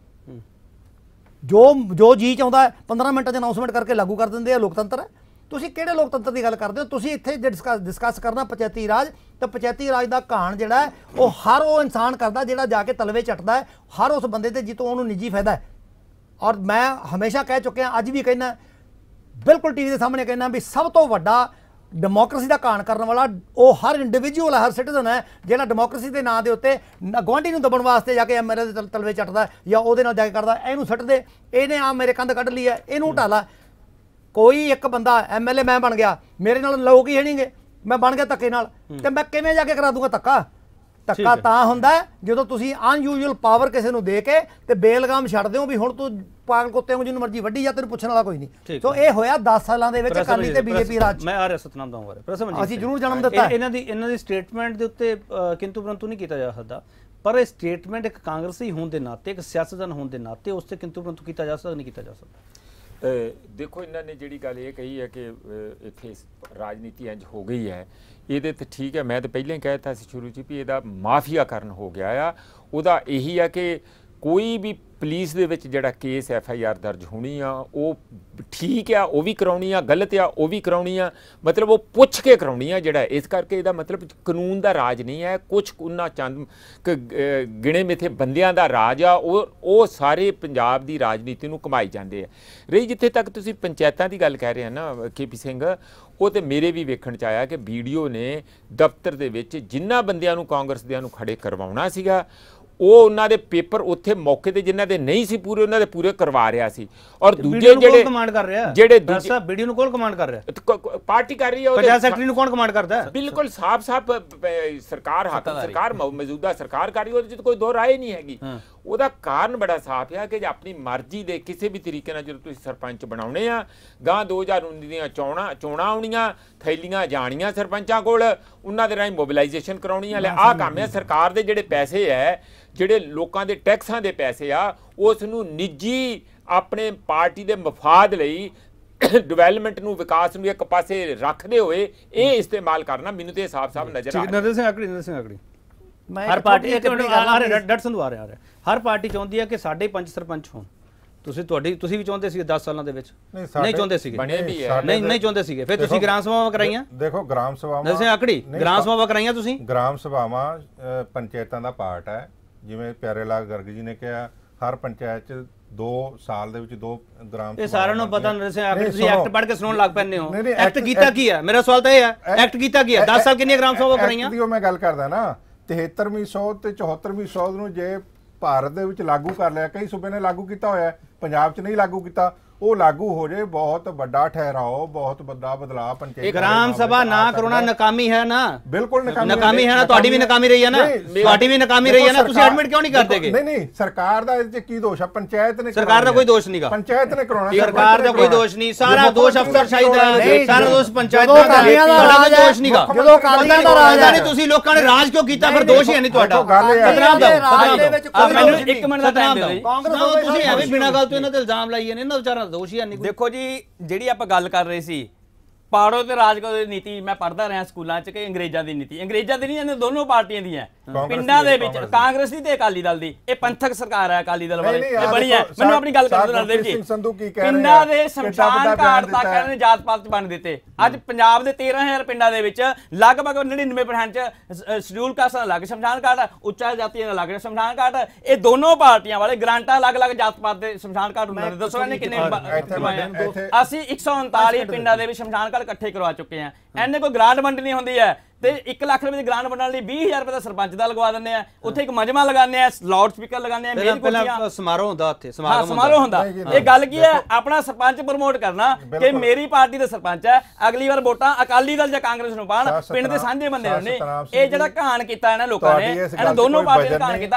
[SPEAKER 2] ਜੋ ਜੋ ਜੀ ਚਾਹੁੰਦਾ ਪੰਦਰਾਂ ਮਿੰਟਾਂ 'ਚ ਅਨਾਊਂਸਮੈਂਟ ਕਰਕੇ ਲਾਗੂ ਕਰ ਦਿੰਦੇ ਆ, ਲੋਕਤੰਤਰ ਹੈ? ਤੁਸੀਂ ਕਿਹੜੇ ਲੋਕਤੰਤਰ ਦੀ ਗੱਲ ਕਰਦੇ ਹੋ? ਤੁਸੀਂ ਇੱਥੇ ਜੇ ਡਿਸਕਸ ਡਿਸਕਸ ਕਰਨਾ ਪੰਚਾਇਤੀ ਰਾਜ, ਤਾਂ ਪੰਚਾਇਤੀ ਰਾਜ ਦਾ ਘਾਣ ਜਿਹੜਾ ਹੈ ਉਹ ਹਰ ਉਹ ਇਨਸਾਨ ਕਰਦਾ ਜਿਹੜਾ ਜਾ ਕੇ ਤਲਵੇ ਚੱਟਦਾ ਹੈ, ਹਰ ਉਸ ਬੰਦੇ ਤੇ ਜਿੱਤੋਂ ਉਹਨੂੰ ਨਿੱਜੀ ਫਾਇਦਾ ਹੈ। ਔਰ ਮੈਂ ਹਮੇਸ਼ਾ ਕਹਿ ਚੁੱਕਿਆ, ਅੱਜ ਵੀ ਕਹਿਣਾ, ਬਿਲਕੁਲ ਟੀ ਵੀ ਦੇ ਸਾਹਮਣੇ ਕਹਿਣਾ ਵੀ ਸਭ ਤੋਂ ਵੱਡਾ ਡੈਮੋਕ੍ਰੇਸੀ ਦਾ ਘਾਣ ਕਰਨ ਵਾਲਾ ਉਹ ਹਰ ਇੰਡੀਵਿਜੂਅਲ ਹੈ, ਹਰ ਸਿਟੀਜ਼ਨ ਹੈ, ਜਿਹੜਾ ਡੈਮੋਕ੍ਰੇਸੀ ਦੇ ਨਾਂ ਦੇ ਉੱਤੇ ਗੁਆਂਢੀ ਨੂੰ ਦਬਣ ਵਾਸਤੇ ਜਾ ਕੇ ਐਮਐਲਏ ਦੇ ਤਲਵੇ ਚੱਟਦਾ ਜਾਂ ਉਹਦੇ ਨਾਲ ਜਾ ਕੇ ਕਰਦਾ, ਇਹਨੂੰ ਸੁੱਟ ਦੇ, ਇਹਨੇ ਆ ਮੇਰੇ ਕੰਧ ਕੱਢ ਲਈ ਹੈ, ਇਹਨੂੰ ਢਾਲਾ। ਕੋਈ ਇੱਕ ਬੰਦਾ ਐਮਐਲਏ ਮੈਂ ਬਣ ਗਿਆ, ਮੇਰੇ ਨਾਲ ਲੋਕ ਹੀ ਨਹੀਂਗੇ, ਮੈਂ ਬਣ ਗਿਆ ਧੱਕੇ ਨਾਲ, ਤੇ ਮੈਂ ਕਿਵੇਂ ਜਾ ਕੇ ਕਰਾ ਦੂੰਗਾ ਧੱਕਾ? ਧੱਕਾ ਤਾਂ ਹੁੰਦਾ ਜਦੋਂ ਤੁਸੀਂ ਅਨਯੂਜੂਅਲ ਪਾਵਰ ਕਿਸੇ ਨੂੰ ਦੇ ਕੇ ਤੇ ਬੇਲਗਾਮ ਛੱਡ ਦਿਓ ਵੀ ਹੁਣ ਤੂੰ ਪਾਗਲ ਕੁੱਤੇ ਨੂੰ ਜਿਹਨੂੰ ਮਰਜ਼ੀ ਵੱਢੀ ਜਾ, ਤੈਨੂੰ ਪੁੱਛਣ ਵਾਲਾ ਕੋਈ ਨਹੀਂ। ਸੋ ਇਹ ਹੋਇਆ ਦਸ ਸਾਲਾਂ ਦੇ ਵਿੱਚ ਅਕਾਲੀ ਤੇ ਬੀਜੇਪੀ ਰਾਜ।
[SPEAKER 1] ਮੈਂ ਆ ਰਿਹਾ ਸਤਨਾਮ ਦਾ ਬਾਰੇ
[SPEAKER 2] ਅਸੀਂ ਜ਼ਰੂਰ ਜਨਮ ਦਿੱਤਾ,
[SPEAKER 1] ਇਹਨਾਂ ਦੀ ਇਹਨਾਂ ਦੀ ਸਟੇਟਮੈਂਟ ਦੇ ਉੱਤੇ ਕਿੰਤੂ ਪਰੰਤੂ ਨਹੀਂ ਕੀਤਾ ਜਾ ਸਕਦਾ, ਪਰ ਇਹ ਸਟੇਟਮੈਂਟ ਇੱਕ ਕਾਂਗਰਸੀ ਹੋਣ ਦੇ ਨਾਤੇ, ਇੱਕ ਸਿਆਸਤਦਾਨ ਹੋਣ ਦੇ ਨਾਤੇ ਉਸ ਤੇ ਕਿੰਤੂ ਪਰੰਤੂ ਕੀਤਾ ਜਾ ਸਕਦਾ, ਨਹੀਂ ਕੀਤਾ ਜਾ ਸਕਦਾ।
[SPEAKER 5] ਦੇਖੋ ਇਹਨਾਂ ਨੇ ਜਿਹੜੀ ਗੱਲ ਇਹ ਕਹੀ ਹੈ ਕਿ ਇੱਥੇ ਰਾਜਨੀਤੀ ਇੰਜ ਹੋ ਗਈ ਹੈ, ਇਹਦੇ ਤੇ ਠੀਕ ਹੈ, ਮੈਂ ਤਾਂ ਪਹਿਲਾਂ ਹੀ ਕਹਿ ਦਿੱਤਾ ਸੀ ਸ਼ੁਰੂ 'ਚ ਵੀ ਇਹਦਾ ਮਾਫੀਆਕਰਨ ਹੋ ਗਿਆ ਆ। ਉਹਦਾ ਇਹੀ ਆ ਕਿ ਕੋਈ ਵੀ ਪੁਲਿਸ ਦੇ ਵਿੱਚ ਜਿਹੜਾ ਕੇਸ ਐਫ ਆਈ ਆਰ ਦਰਜ ਹੋਣੀ ਆ ਉਹ ਠੀਕ ਆ, ਉਹ ਵੀ ਕਰਾਉਣੀ ਆ, ਗਲਤ ਆ ਉਹ ਵੀ ਕਰਾਉਣੀ ਆ, ਮਤਲਬ ਉਹ ਪੁੱਛ ਕੇ ਕਰਾਉਣੀ ਆ। ਜਿਹੜਾ ਇਸ ਕਰਕੇ ਇਹਦਾ ਮਤਲਬ ਕਾਨੂੰਨ ਦਾ ਰਾਜ ਨਹੀਂ ਹੈ, ਕੁਛ ਉਹਨਾਂ ਚੰਦ ਗਿਣੇ ਮਿੱਥੇ ਬੰਦਿਆਂ ਦਾ ਰਾਜ ਆ, ਉਹ ਉਹ ਸਾਰੇ ਪੰਜਾਬ ਦੀ ਰਾਜਨੀਤੀ ਨੂੰ ਘੁਮਾਈ ਜਾਂਦੇ ਆ। ਰਹੀ ਜਿੱਥੇ ਤੱਕ ਤੁਸੀਂ ਪੰਚਾਇਤਾਂ ਦੀ ਗੱਲ ਕਹਿ ਰਹੇ ਆ ਨਾ ਕੇ ਪੀ ਸਿੰਘ, ਉਹ ਤੇ ਮੇਰੇ ਵੀ ਵੇਖਣ 'ਚ ਆਇਆ ਕਿ ਵੀਡੀਓ ਨੇ ਦਫ਼ਤਰ ਦੇ ਵਿੱਚ ਜਿਨ੍ਹਾਂ ਬੰਦਿਆਂ ਨੂੰ ਕਾਂਗਰਸ ਦਿਆਂ ਨੂੰ ਖੜੇ ਕਰਵਾਉਣਾ ਸੀਗਾ, ਉਹ ਉਹਨਾਂ ਦੇ ਪੇਪਰ ਉੱਥੇ ਮੌਕੇ ਤੇ ਜਿਨ੍ਹਾਂ ਦੇ ਨਹੀਂ ਸੀ ਪੂਰੇ, ਉਹਨਾਂ ਦੇ ਪੂਰੇ ਕਰਵਾ ਰਿਹਾ ਸੀ। ਔਰ ਦੂਜੇ ਜਿਹੜੇ
[SPEAKER 1] ਕਮਾਂਡ ਕਰ ਰਿਹਾ,
[SPEAKER 5] ਜਿਹੜੇ
[SPEAKER 1] ਦੂਜੇ ਵੀਡੀਓ ਨੂੰ ਕੌਣ ਕਮਾਂਡ ਕਰ ਰਿਹਾ?
[SPEAKER 5] ਪਾਰਟੀ ਕਰ ਰਹੀ ਹੈ,
[SPEAKER 1] ਪੰਚਾਇਤ ਸੈਕਟਰੀ ਨੂੰ ਕੌਣ ਕਮਾਂਡ ਕਰਦਾ ਹੈ?
[SPEAKER 5] ਬਿਲਕੁਲ ਸਾਫ਼-ਸਾਫ਼ ਸਰਕਾਰ ਹਾਕਮ ਸਰਕਾਰ ਮੌਜੂਦਾ ਸਰਕਾਰ ਕਰ ਰਹੀ, ਉਹਦੇ 'ਚ ਕੋਈ ਦੋ ਰਾਏ ਨਹੀਂ ਹੈਗੀ। ਉਹਦਾ ਕਾਰਨ ਬੜਾ ਸਾਫ਼ ਆ ਕਿ ਜੇ ਆਪਣੀ ਮਰਜ਼ੀ ਦੇ ਕਿਸੇ ਵੀ ਤਰੀਕੇ ਨਾਲ ਜਦੋਂ ਤੁਸੀਂ ਸਰਪੰਚ ਬਣਾਉਣੇ ਆ, ਗਾਂ ਦੋ ਹਜ਼ਾਰ ਉੱਨੀ ਦੀਆਂ ਚੋਣਾਂ ਚੋਣਾਂ ਆਉਣੀਆਂ, ਥੈਲੀਆਂ ਜਾਣੀਆਂ ਸਰਪੰਚਾਂ ਕੋਲ, ਉਹਨਾਂ ਦੇ ਰਾਹੀਂ ਮੋਬਿਲਾਈਜੇਸ਼ਨ ਕਰਾਉਣੀ ਆ। ਲੈ ਆਹ ਕੰਮ ਹੈ ਸਰਕਾਰ ਦੇ ਜਿਹੜੇ ਪੈਸੇ ਹੈ, ਜਿਹੜੇ ਲੋਕਾਂ ਦੇ ਟੈਕਸਾਂ ਦੇ ਪੈਸੇ ਆ, ਉਸ ਨੂੰ ਨਿੱਜੀ ਆਪਣੇ ਪਾਰਟੀ ਦੇ ਮਫਾਦ ਲਈ ਡਿਵੈਲਪਮੈਂਟ ਨੂੰ, ਵਿਕਾਸ ਨੂੰ ਇੱਕ ਪਾਸੇ ਰੱਖਦੇ ਹੋਏ ਇਹ ਇਸਤੇਮਾਲ ਕਰਨਾ, ਮੈਨੂੰ ਤੇ ਸਾਫ਼-ਸਾਫ਼ ਨਜ਼ਰ ਆ ਰਿਹਾ।
[SPEAKER 1] ਨਰਿੰਦਰ ਸਿੰਘ ਆਕੜੀ, ਨਰਿੰਦਰ ਸਿੰਘ ਆਕੜੀ ਹਰ ਪਾਰਟੀ ਇੱਕ ਮਿੰਟ ਆ ਰਿਹਾ, ਡਟ ਸੰਧੂ ਆ ਰਿਹਾ ਆ ਰਿਹਾ ਹਰ ਪਾਰਟੀ ਚਾਹੁੰਦੀ ਹੈ ਕਿ ਸਾਡੇ ਪੰਜ ਸਰਪੰਚ ਹੋਣ। ਤੁਸੀਂ ਤੁਹਾਡੀ ਤੁਸੀਂ ਵੀ ਚਾਹੁੰਦੇ ਸੀਗੇ ਦਸ ਸਾਲਾਂ ਦੇ ਵਿੱਚ? ਨਹੀਂ ਚਾਹੁੰਦੇ ਸੀਗੇ,
[SPEAKER 5] ਬਣੇ ਵੀ ਹੈ,
[SPEAKER 1] ਨਹੀਂ ਨਹੀਂ ਚਾਹੁੰਦੇ ਸੀਗੇ, ਫਿਰ ਤੁਸੀਂ ਗ੍ਰਾਮ ਸਭਾਵਾਂ ਕਰਾਈਆਂ।
[SPEAKER 6] ਦੇਖੋ ਗ੍ਰਾਮ ਸਭਾਵਾਂ,
[SPEAKER 1] ਨਰਿੰਦਰ ਸਿੰਘ ਆਕੜੀ, ਗ੍ਰਾਮ ਸਭਾਵਾਂ ਕਰਾਈਆਂ ਤੁਸੀਂ?
[SPEAKER 6] ਗ੍ਰਾਮ ਸਭਾਵਾਂ ਪੰਚਾਇਤਾਂ ਦਾ ਪਾਰਟ ਹੈ, ਜਿਵੇਂ ਪਿਆਰੇ ਲਾਲ ਗਰਗ ਜੀ ਨੇ ਕਿਹਾ ਹਰ ਪੰਚਾਇਤ ਚ ਦੋ ਸਾਲ ਦੇ ਵਿੱਚ ਦੋ ਗ੍ਰਾਮ
[SPEAKER 1] ਇਹ ਸਾਰਿਆਂ ਨੂੰ ਪਤਾ ਨਹੀਂ ਸੀ ਅਗਰ ਤੁਸੀਂ ਐਕਟ ਪੜ੍ਹ ਕੇ ਸੁਣਾਉਣ ਲੱਗ ਪੈਂਦੇ ਹੋ ਐਕਟ ਕੀਤਾ ਕੀ ਹੈ ਮੇਰਾ ਸਵਾਲ ਤਾਂ ਇਹ ਹੈ ਐਕਟ ਕੀਤਾ ਕੀ ਹੈ ਦਸ ਸਾਲ ਕਿੰਨੀਆਂ ਗ੍ਰਾਮ ਸਭਾ ਬਣਾਈਆਂ
[SPEAKER 6] ਦੀ ਉਹ ਮੈਂ ਗੱਲ ਕਰਦਾ ਨਾ ਤਿਹੱਤਰਵੀਂ ਸੌਧ ਤੇ ਚੌਹੱਤਰਵੀਂ ਸੌਧ ਨੂੰ ਜੇ ਭਾਰਤ ਦੇ ਵਿੱਚ ਲਾਗੂ ਕਰ ਲਿਆ ਕਈ ਸੂਬੇ ਨੇ ਲਾਗੂ ਕੀਤਾ ਹੋਇਆ ਪੰਜਾਬ 'ਚ ਨਹੀਂ ਲਾਗੂ ਕੀਤਾ ਉਹ ਲਾਗੂ ਹੋ ਜਾਏ ਬਹੁਤ ਵੱਡਾ ਠਹਿਰਾਓ ਬਹੁਤ ਵੱਡਾ ਬਦਲਾਅ ਪੰਚਾਇਤ
[SPEAKER 1] ਗ੍ਰਾਮ ਸਭਾ ਨਾ ਕਰੋਨਾ ਨਾਕਾਮੀ ਹੈ ਨਾ
[SPEAKER 6] ਬਿਲਕੁਲ
[SPEAKER 1] ਨਾਕਾਮੀ ਹੈ ਨਾ ਤੁਹਾਡੀ ਵੀ ਨਾਕਾਮੀ ਰਹੀ ਹੈ ਨਾ ਤੁਹਾਡੀ ਵੀ ਨਾਕਾਮੀ ਰਹੀ ਹੈ ਨਾ ਤੁਸੀਂ ਐਡਮਿਟ ਕਿਉਂ ਨਹੀਂ ਕਰਦੇਗੇ
[SPEAKER 6] ਨਹੀਂ ਨਹੀਂ ਸਰਕਾਰ ਦਾ ਇਹਦੇ 'ਚ ਕੀ ਦੋਸ਼ ਹੈ ਪੰਚਾਇਤ ਨੇ
[SPEAKER 1] ਸਰਕਾਰ ਦਾ ਕੋਈ ਦੋਸ਼ ਨਹੀਂਗਾ
[SPEAKER 6] ਪੰਚਾਇਤ ਨੇ ਕਰਾਉਣਾ
[SPEAKER 1] ਸਰਕਾਰ ਦਾ ਕੋਈ ਦੋਸ਼ ਨਹੀਂ ਸਾਰਾ ਦੋਸ਼ ਅਫਸਰਸ਼ਾਹੀ ਦਾ ਸਾਰਾ ਦੋਸ਼ ਪੰਚਾਇਤ ਦਾ
[SPEAKER 2] ਕਾਲੀਆਂ ਦਾ ਰਾਜ ਹੈ
[SPEAKER 1] ਦੋਸ਼ ਨਹੀਂਗਾ
[SPEAKER 2] ਜਦੋਂ ਕਾਲੀਆਂ ਦਾ ਰਾਜ ਹੈ
[SPEAKER 1] ਤੁਸੀਂ ਲੋਕਾਂ ਨੇ ਰਾਜ ਕਿਉਂ ਕੀਤਾ ਫਿਰ ਦੋਸ਼ ਹੀ ਨਹੀਂ ਤੁਹਾਡਾ
[SPEAKER 4] ਮੈਨੂੰ ਇੱਕ ਮਿੰਟ ਦਾ ਟਾਈਮ ਦਿਓ
[SPEAKER 1] ਕਾਂਗਰਸ ਤੁਸੀਂ ਐਵੇਂ ਬਿਨਾਂ ਗੱਲ ਤੋਂ ਇਹਨਾਂ ਤੇ ਇਲਜ਼ਾਮ ਲਾਈਏ ਨੇ ਇਹਨਾਂ ਵਿਚਾਰਾਂ ਦਾ ਦੋਸ਼ ਹੀ ਨਹੀਂ
[SPEAKER 4] ਦੇਖੋ ਜੀ ਜਿਹੜੀ ਆਪਾਂ ਗੱਲ ਕਰ ਰਹੇ ਸੀ ਪਾੜੋ ਤੇ ਰਾਜਕੋ ਦੀ ਨੀਤੀ ਮੈਂ ਪੜ੍ਹਦਾ ਰਿਹਾ ਸਕੂਲਾਂ 'ਚ ਕਿ ਅੰਗਰੇਜ਼ਾਂ ਦੀ ਨੀਤੀ ਅੰਗਰੇਜ਼ਾਂ ਦੀ ਨਹੀਂ ਇਹਨਾਂ ਦੋਨੋਂ ਪਾਰਟੀਆਂ ਦੀ ਹੈ ਪਿੰਡਾਂ ਦੇ ਵਿੱਚ ਕਾਂਗਰਸ ਦੀ ਤੇ ਅਕਾਲੀ ਦਲ ਦੀ ਇਹ ਪੰਥਕ ਸਰਕਾਰ ਹੈ ਅਕਾਲੀ ਦਲ ਵਾਲੇ ਇਹ ਬਣੀ ਹੈ ਮੈਨੂੰ ਆਪਣੀ ਗੱਲ ਕਰਨ ਦਿਓ ਨਰਦੇਵ ਜੀ ਪਿੰਡਾਂ ਦੇ ਸ਼ਮਸ਼ਾਨ ਘਾਟ ਤੱਕ ਇਹਨਾਂ ਨੇ ਜਾਤ ਪਾਤ 'ਚ ਬਣ ਦਿੱਤੇ ਅੱਜ ਪੰਜਾਬ ਦੇ ਤੇਰਾਂ ਹਜ਼ਾਰ ਪਿੰਡਾਂ ਦੇ ਵਿੱਚ ਲਗਭਗ ਨੜਿਨਵੇਂ ਪਰਸੈਂਟ 'ਚ ਸ਼ਡਿਊਲ ਕਾਸਟ ਦਾ ਲੱਗ ਸ਼ਮਸ਼ਾਨ ਘਾਟ ਉੱਚਾ ਜਾਤੀਆਂ ਦਾ ਲੱਗ ਸ਼ਮਸ਼ਾਨ ਘਾਟ ਇਹ ਦੋਨੋਂ ਪਾਰਟੀਆਂ ਵਾਲੇ ਗ੍ਰਾਂਟਾਂ ਅਲੱਗ-ਅਲੱਗ ਜਾਤ ਪਾਤ ਦੇ ਸ਼ਮਸ਼ਾਨ ਘਾਟ ਹੁੰਦੇ ਨੇ ਦੱਸੋ ਇਹਨੇ ਕਿੰਨੇ ਅਸੀਂ ਇੱਕ ਸੌ ਉਨਤਾਲੀ ਪਿੰਡਾਂ ਦੇ ਵਿੱਚ ਸ਼ਮਸ਼ਾਨ ਘਾਟ ਇਕੱਠੇ ਕਰਵਾ ਚੁੱਕੇ ਆ ਇਹਨੇ ਕੋਈ ਗ੍ਰਾਂਟ ਵੰਡਣੀ ਹੁੰਦੀ ਹੈ ਤੇ ਇੱਕ ਲੱਖ ਰੁਪਏ ਦੀ ਗ੍ਰਾਂਟ ਵੰਡਣ ਲਈ ਵੀਹ ਹਜ਼ਾਰ ਰੁਪਏ ਦਾ ਸਰਪੰਚ ਦਾ ਲਗਵਾ ਦਿੰਦੇ ਆ ਉੱਥੇ ਇੱਕ ਮਜਮਾ ਲਗਾਉਂਦੇ ਆ ਲਾਊਡ ਸਪੀਕਰ ਲਗਾਉਂਦੇ ਆ ਮੇਜ਼ ਕੁਰਸੀਆਂ
[SPEAKER 1] ਸਮਾਰੋਹ ਹੁੰਦਾ ਉੱਥੇ
[SPEAKER 4] ਸਮਾਗਮ ਸਮਾਰੋਹ ਹੁੰਦਾ ਇਹ ਗੱਲ ਕੀ ਹੈ ਆਪਣਾ ਸਰਪੰਚ ਪ੍ਰਮੋਟ ਕਰਨਾ ਕਿ ਮੇਰੀ ਪਾਰਟੀ ਦਾ ਸਰਪੰਚ ਹੈ ਅਗਲੀ ਵਾਰ ਵੋਟਾਂ ਅਕਾਲੀ ਦਲ ਜਾਂ ਕਾਂਗਰਸ ਨੂੰ ਪਾਣ ਪਿੰਡ ਦੇ ਸਾਂਝੇ ਬੰਦੇ ਨੇ ਇਹ ਜਿਹੜਾ ਘਾਣ ਕੀਤਾ ਇਹਨਾਂ ਲੋਕਾਂ ਨੇ ਇਹਨਾਂ ਦੋਨੋਂ ਪਾਰਟੀਆਂ ਨੇ ਘਾਣ ਕੀਤਾ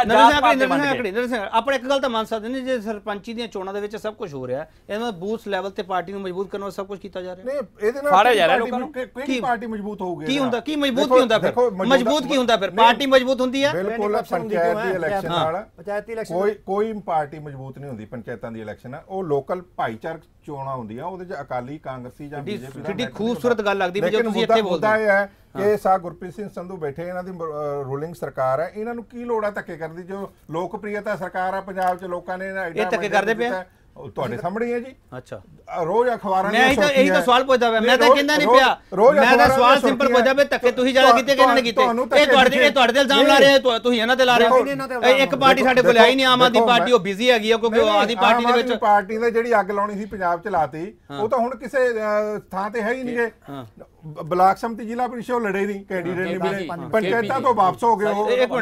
[SPEAKER 1] ਆਪਾਂ ਇੱਕ ਗੱਲ ਤਾਂ ਮੰਨ ਸਕਦੇ ਨੇ ਜੇ ਸਰਪੰਚੀ ਦੀਆਂ ਚੋਣਾਂ ਦੇ ਵਿੱਚ ਸਭ ਕੁਝ ਹੋ ਰਿਹਾ ਇਹਨਾਂ ਬੂਥ ਲੈਵਲ ਤੇ ਪਾਰਟੀ ਨੂੰ ਮਜ਼ਬੂਤ ਕਰਨ ਵਾਸਤੇ ਸਭ ਕੁਝ ਕੀਤਾ ਜਾ ਰਿਹਾ
[SPEAKER 6] ਨਹੀਂ ਇਹਦੇ ਨਾਲ
[SPEAKER 4] ਫਾੜਿਆ ਜਾ ਰਿਹਾ ਲੋਕਾਂ ਨੂੰ
[SPEAKER 6] ਕਿਹੜੀ ਪਾਰਟੀ ਮਜ਼ਬੂਤ ਹੋਊਗੀ
[SPEAKER 1] ਕੀ ਹੁੰਦਾ ਕੀ ਮਜ਼ਬੂਤ ਕੀ ਹੁੰਦਾ ਫਿਰ ਮਜ਼ਬੂਤ ਕੀ ਹੁੰਦਾ ਫਿਰ ਪਾਰਟੀ ਮਜ਼ਬੂਤ ਹੁੰਦੀ ਹੈ
[SPEAKER 6] ਬਿਲਕੁਲ ਪੰਚਾਇਤ ਦੀ ਇਲੈਕਸ਼ਨ ਨਾਲ
[SPEAKER 2] ਪੰਚਾਇਤੀ ਇਲੈਕਸ਼ਨ
[SPEAKER 6] ਕੋਈ ਕੋਈ ਪਾਰਟੀ ਮਜ਼ਬੂਤ ਨਹੀਂ ਹੁੰਦੀ ਪੰਚਾਇਤਾਂ ਦੀ ਇਲੈਕਸ਼ਨ ਹੈ ਉਹ ਲੋਕਲ ਭਾਈਚਾਰਕ ਚੋਣਾਂ ਹੁੰਦੀਆਂ ਉਹਦੇ 'ਚ ਅਕਾਲੀ ਕਾਂਗਰਸੀ ਜਾਂ ਬੀਜੇਪੀ
[SPEAKER 1] ਕਿੰਨੀ ਖੂਬਸੂਰਤ ਗੱਲ ਲੱਗਦੀ ਵੀ ਜੇ ਤੁਸੀਂ ਇੱਥੇ ਬੋਲਦੇ
[SPEAKER 6] ਹੋ ਹੈ ਕਿ ਸਾ ਗੁਰਪ੍ਰੀਤ ਸਿੰਘ ਸੰਧੂ ਬੈਠੇ ਇਹਨਾਂ ਦੀ ਰੂਲਿੰਗ ਸਰਕਾਰ ਹੈ ਇਹਨਾਂ ਨੂੰ ਕੀ ਲੋੜ ਹੈ ਧੱਕੇ ਕਰਨ ਦੀ ਜੋ ਲੋਕਪ੍ਰਿਯਤਾ ਸਰਕਾਰ ਹੈ ਪੰਜਾਬ 'ਚ ਲੋਕਾਂ ਨੇ
[SPEAKER 1] ਇਹ ਧੱਕੇ ਕਰਦੇ ਪਏ
[SPEAKER 6] ਤੁਹਾਡੇ ਸਾਹਮਣੇ ਹੈ ਜੀ
[SPEAKER 1] ਅੱਛਾ
[SPEAKER 6] ਰੋਜ਼ ਅਖਬਾਰਾਂ
[SPEAKER 1] ਮੈਂ ਇਹੀ ਤਾਂ ਸਵਾਲ ਪੁੱਛਦਾ ਪਿਆ ਮੈਂ ਤਾਂ ਕਹਿੰਦਾ ਨਹੀਂ ਪਿਆ ਮੈਂ ਤਾਂ ਸਵਾਲ ਸਿੰਪਲ ਪੁੱਛਦਾ ਪਿਆ ਧੱਕੇ ਤੁਸੀਂ ਜ਼ਿਆਦਾ ਕੀਤੇ ਕਿ ਇਹਨਾਂ ਨੇ ਕੀਤੇ ਇਹ ਤੁਹਾਡੇ ਇਹ ਤੁਹਾਡੇ ਤੇ ਇਲਜ਼ਾਮ ਲਾ ਰਹੇ ਹੋ ਤੁਸੀਂ ਇਹਨਾਂ ਤੇ ਲਾ ਰਹੇ ਹੋ ਇੱਕ ਪਾਰਟੀ ਸਾਡੇ ਕੋਲ ਆਈ ਨਹੀਂ ਆਮ ਆਦਮੀ ਪਾਰਟੀ ਉਹ ਬਿਜ਼ੀ ਹੈਗੀ ਆ ਕਿਉਂਕਿ ਉਹ ਆਦੀ ਪਾਰਟੀ ਦੇ ਵਿੱਚ
[SPEAKER 6] ਪਾਰਟੀ ਨੇ ਜਿਹੜੀ ਅੱਗ ਲਾਉਣੀ ਸੀ ਪੰਜਾਬ ਚ ਲਾਤੀ ਉਹ ਤਾਂ ਹੁਣ ਕਿਸੇ ਥਾਂ ਤੇ ਹੈ ਹੀ ਨਹੀਂਗੇ ਬਲਾਕ ਸਮਿਤੀ ਜ਼ਿਲ੍ਹਾ ਪ੍ਰੀਸ਼ਦ ਲੜੇ ਨਹੀਂ ਕੈਂਡੀਡੇਟ ਨਹੀਂ ਮਿਲੇ ਪੰਚਾਇਤਾਂ ਤੋਂ ਵਾਪਸ ਹੋ ਗਏ ਉਹ
[SPEAKER 5] ਇੱਕ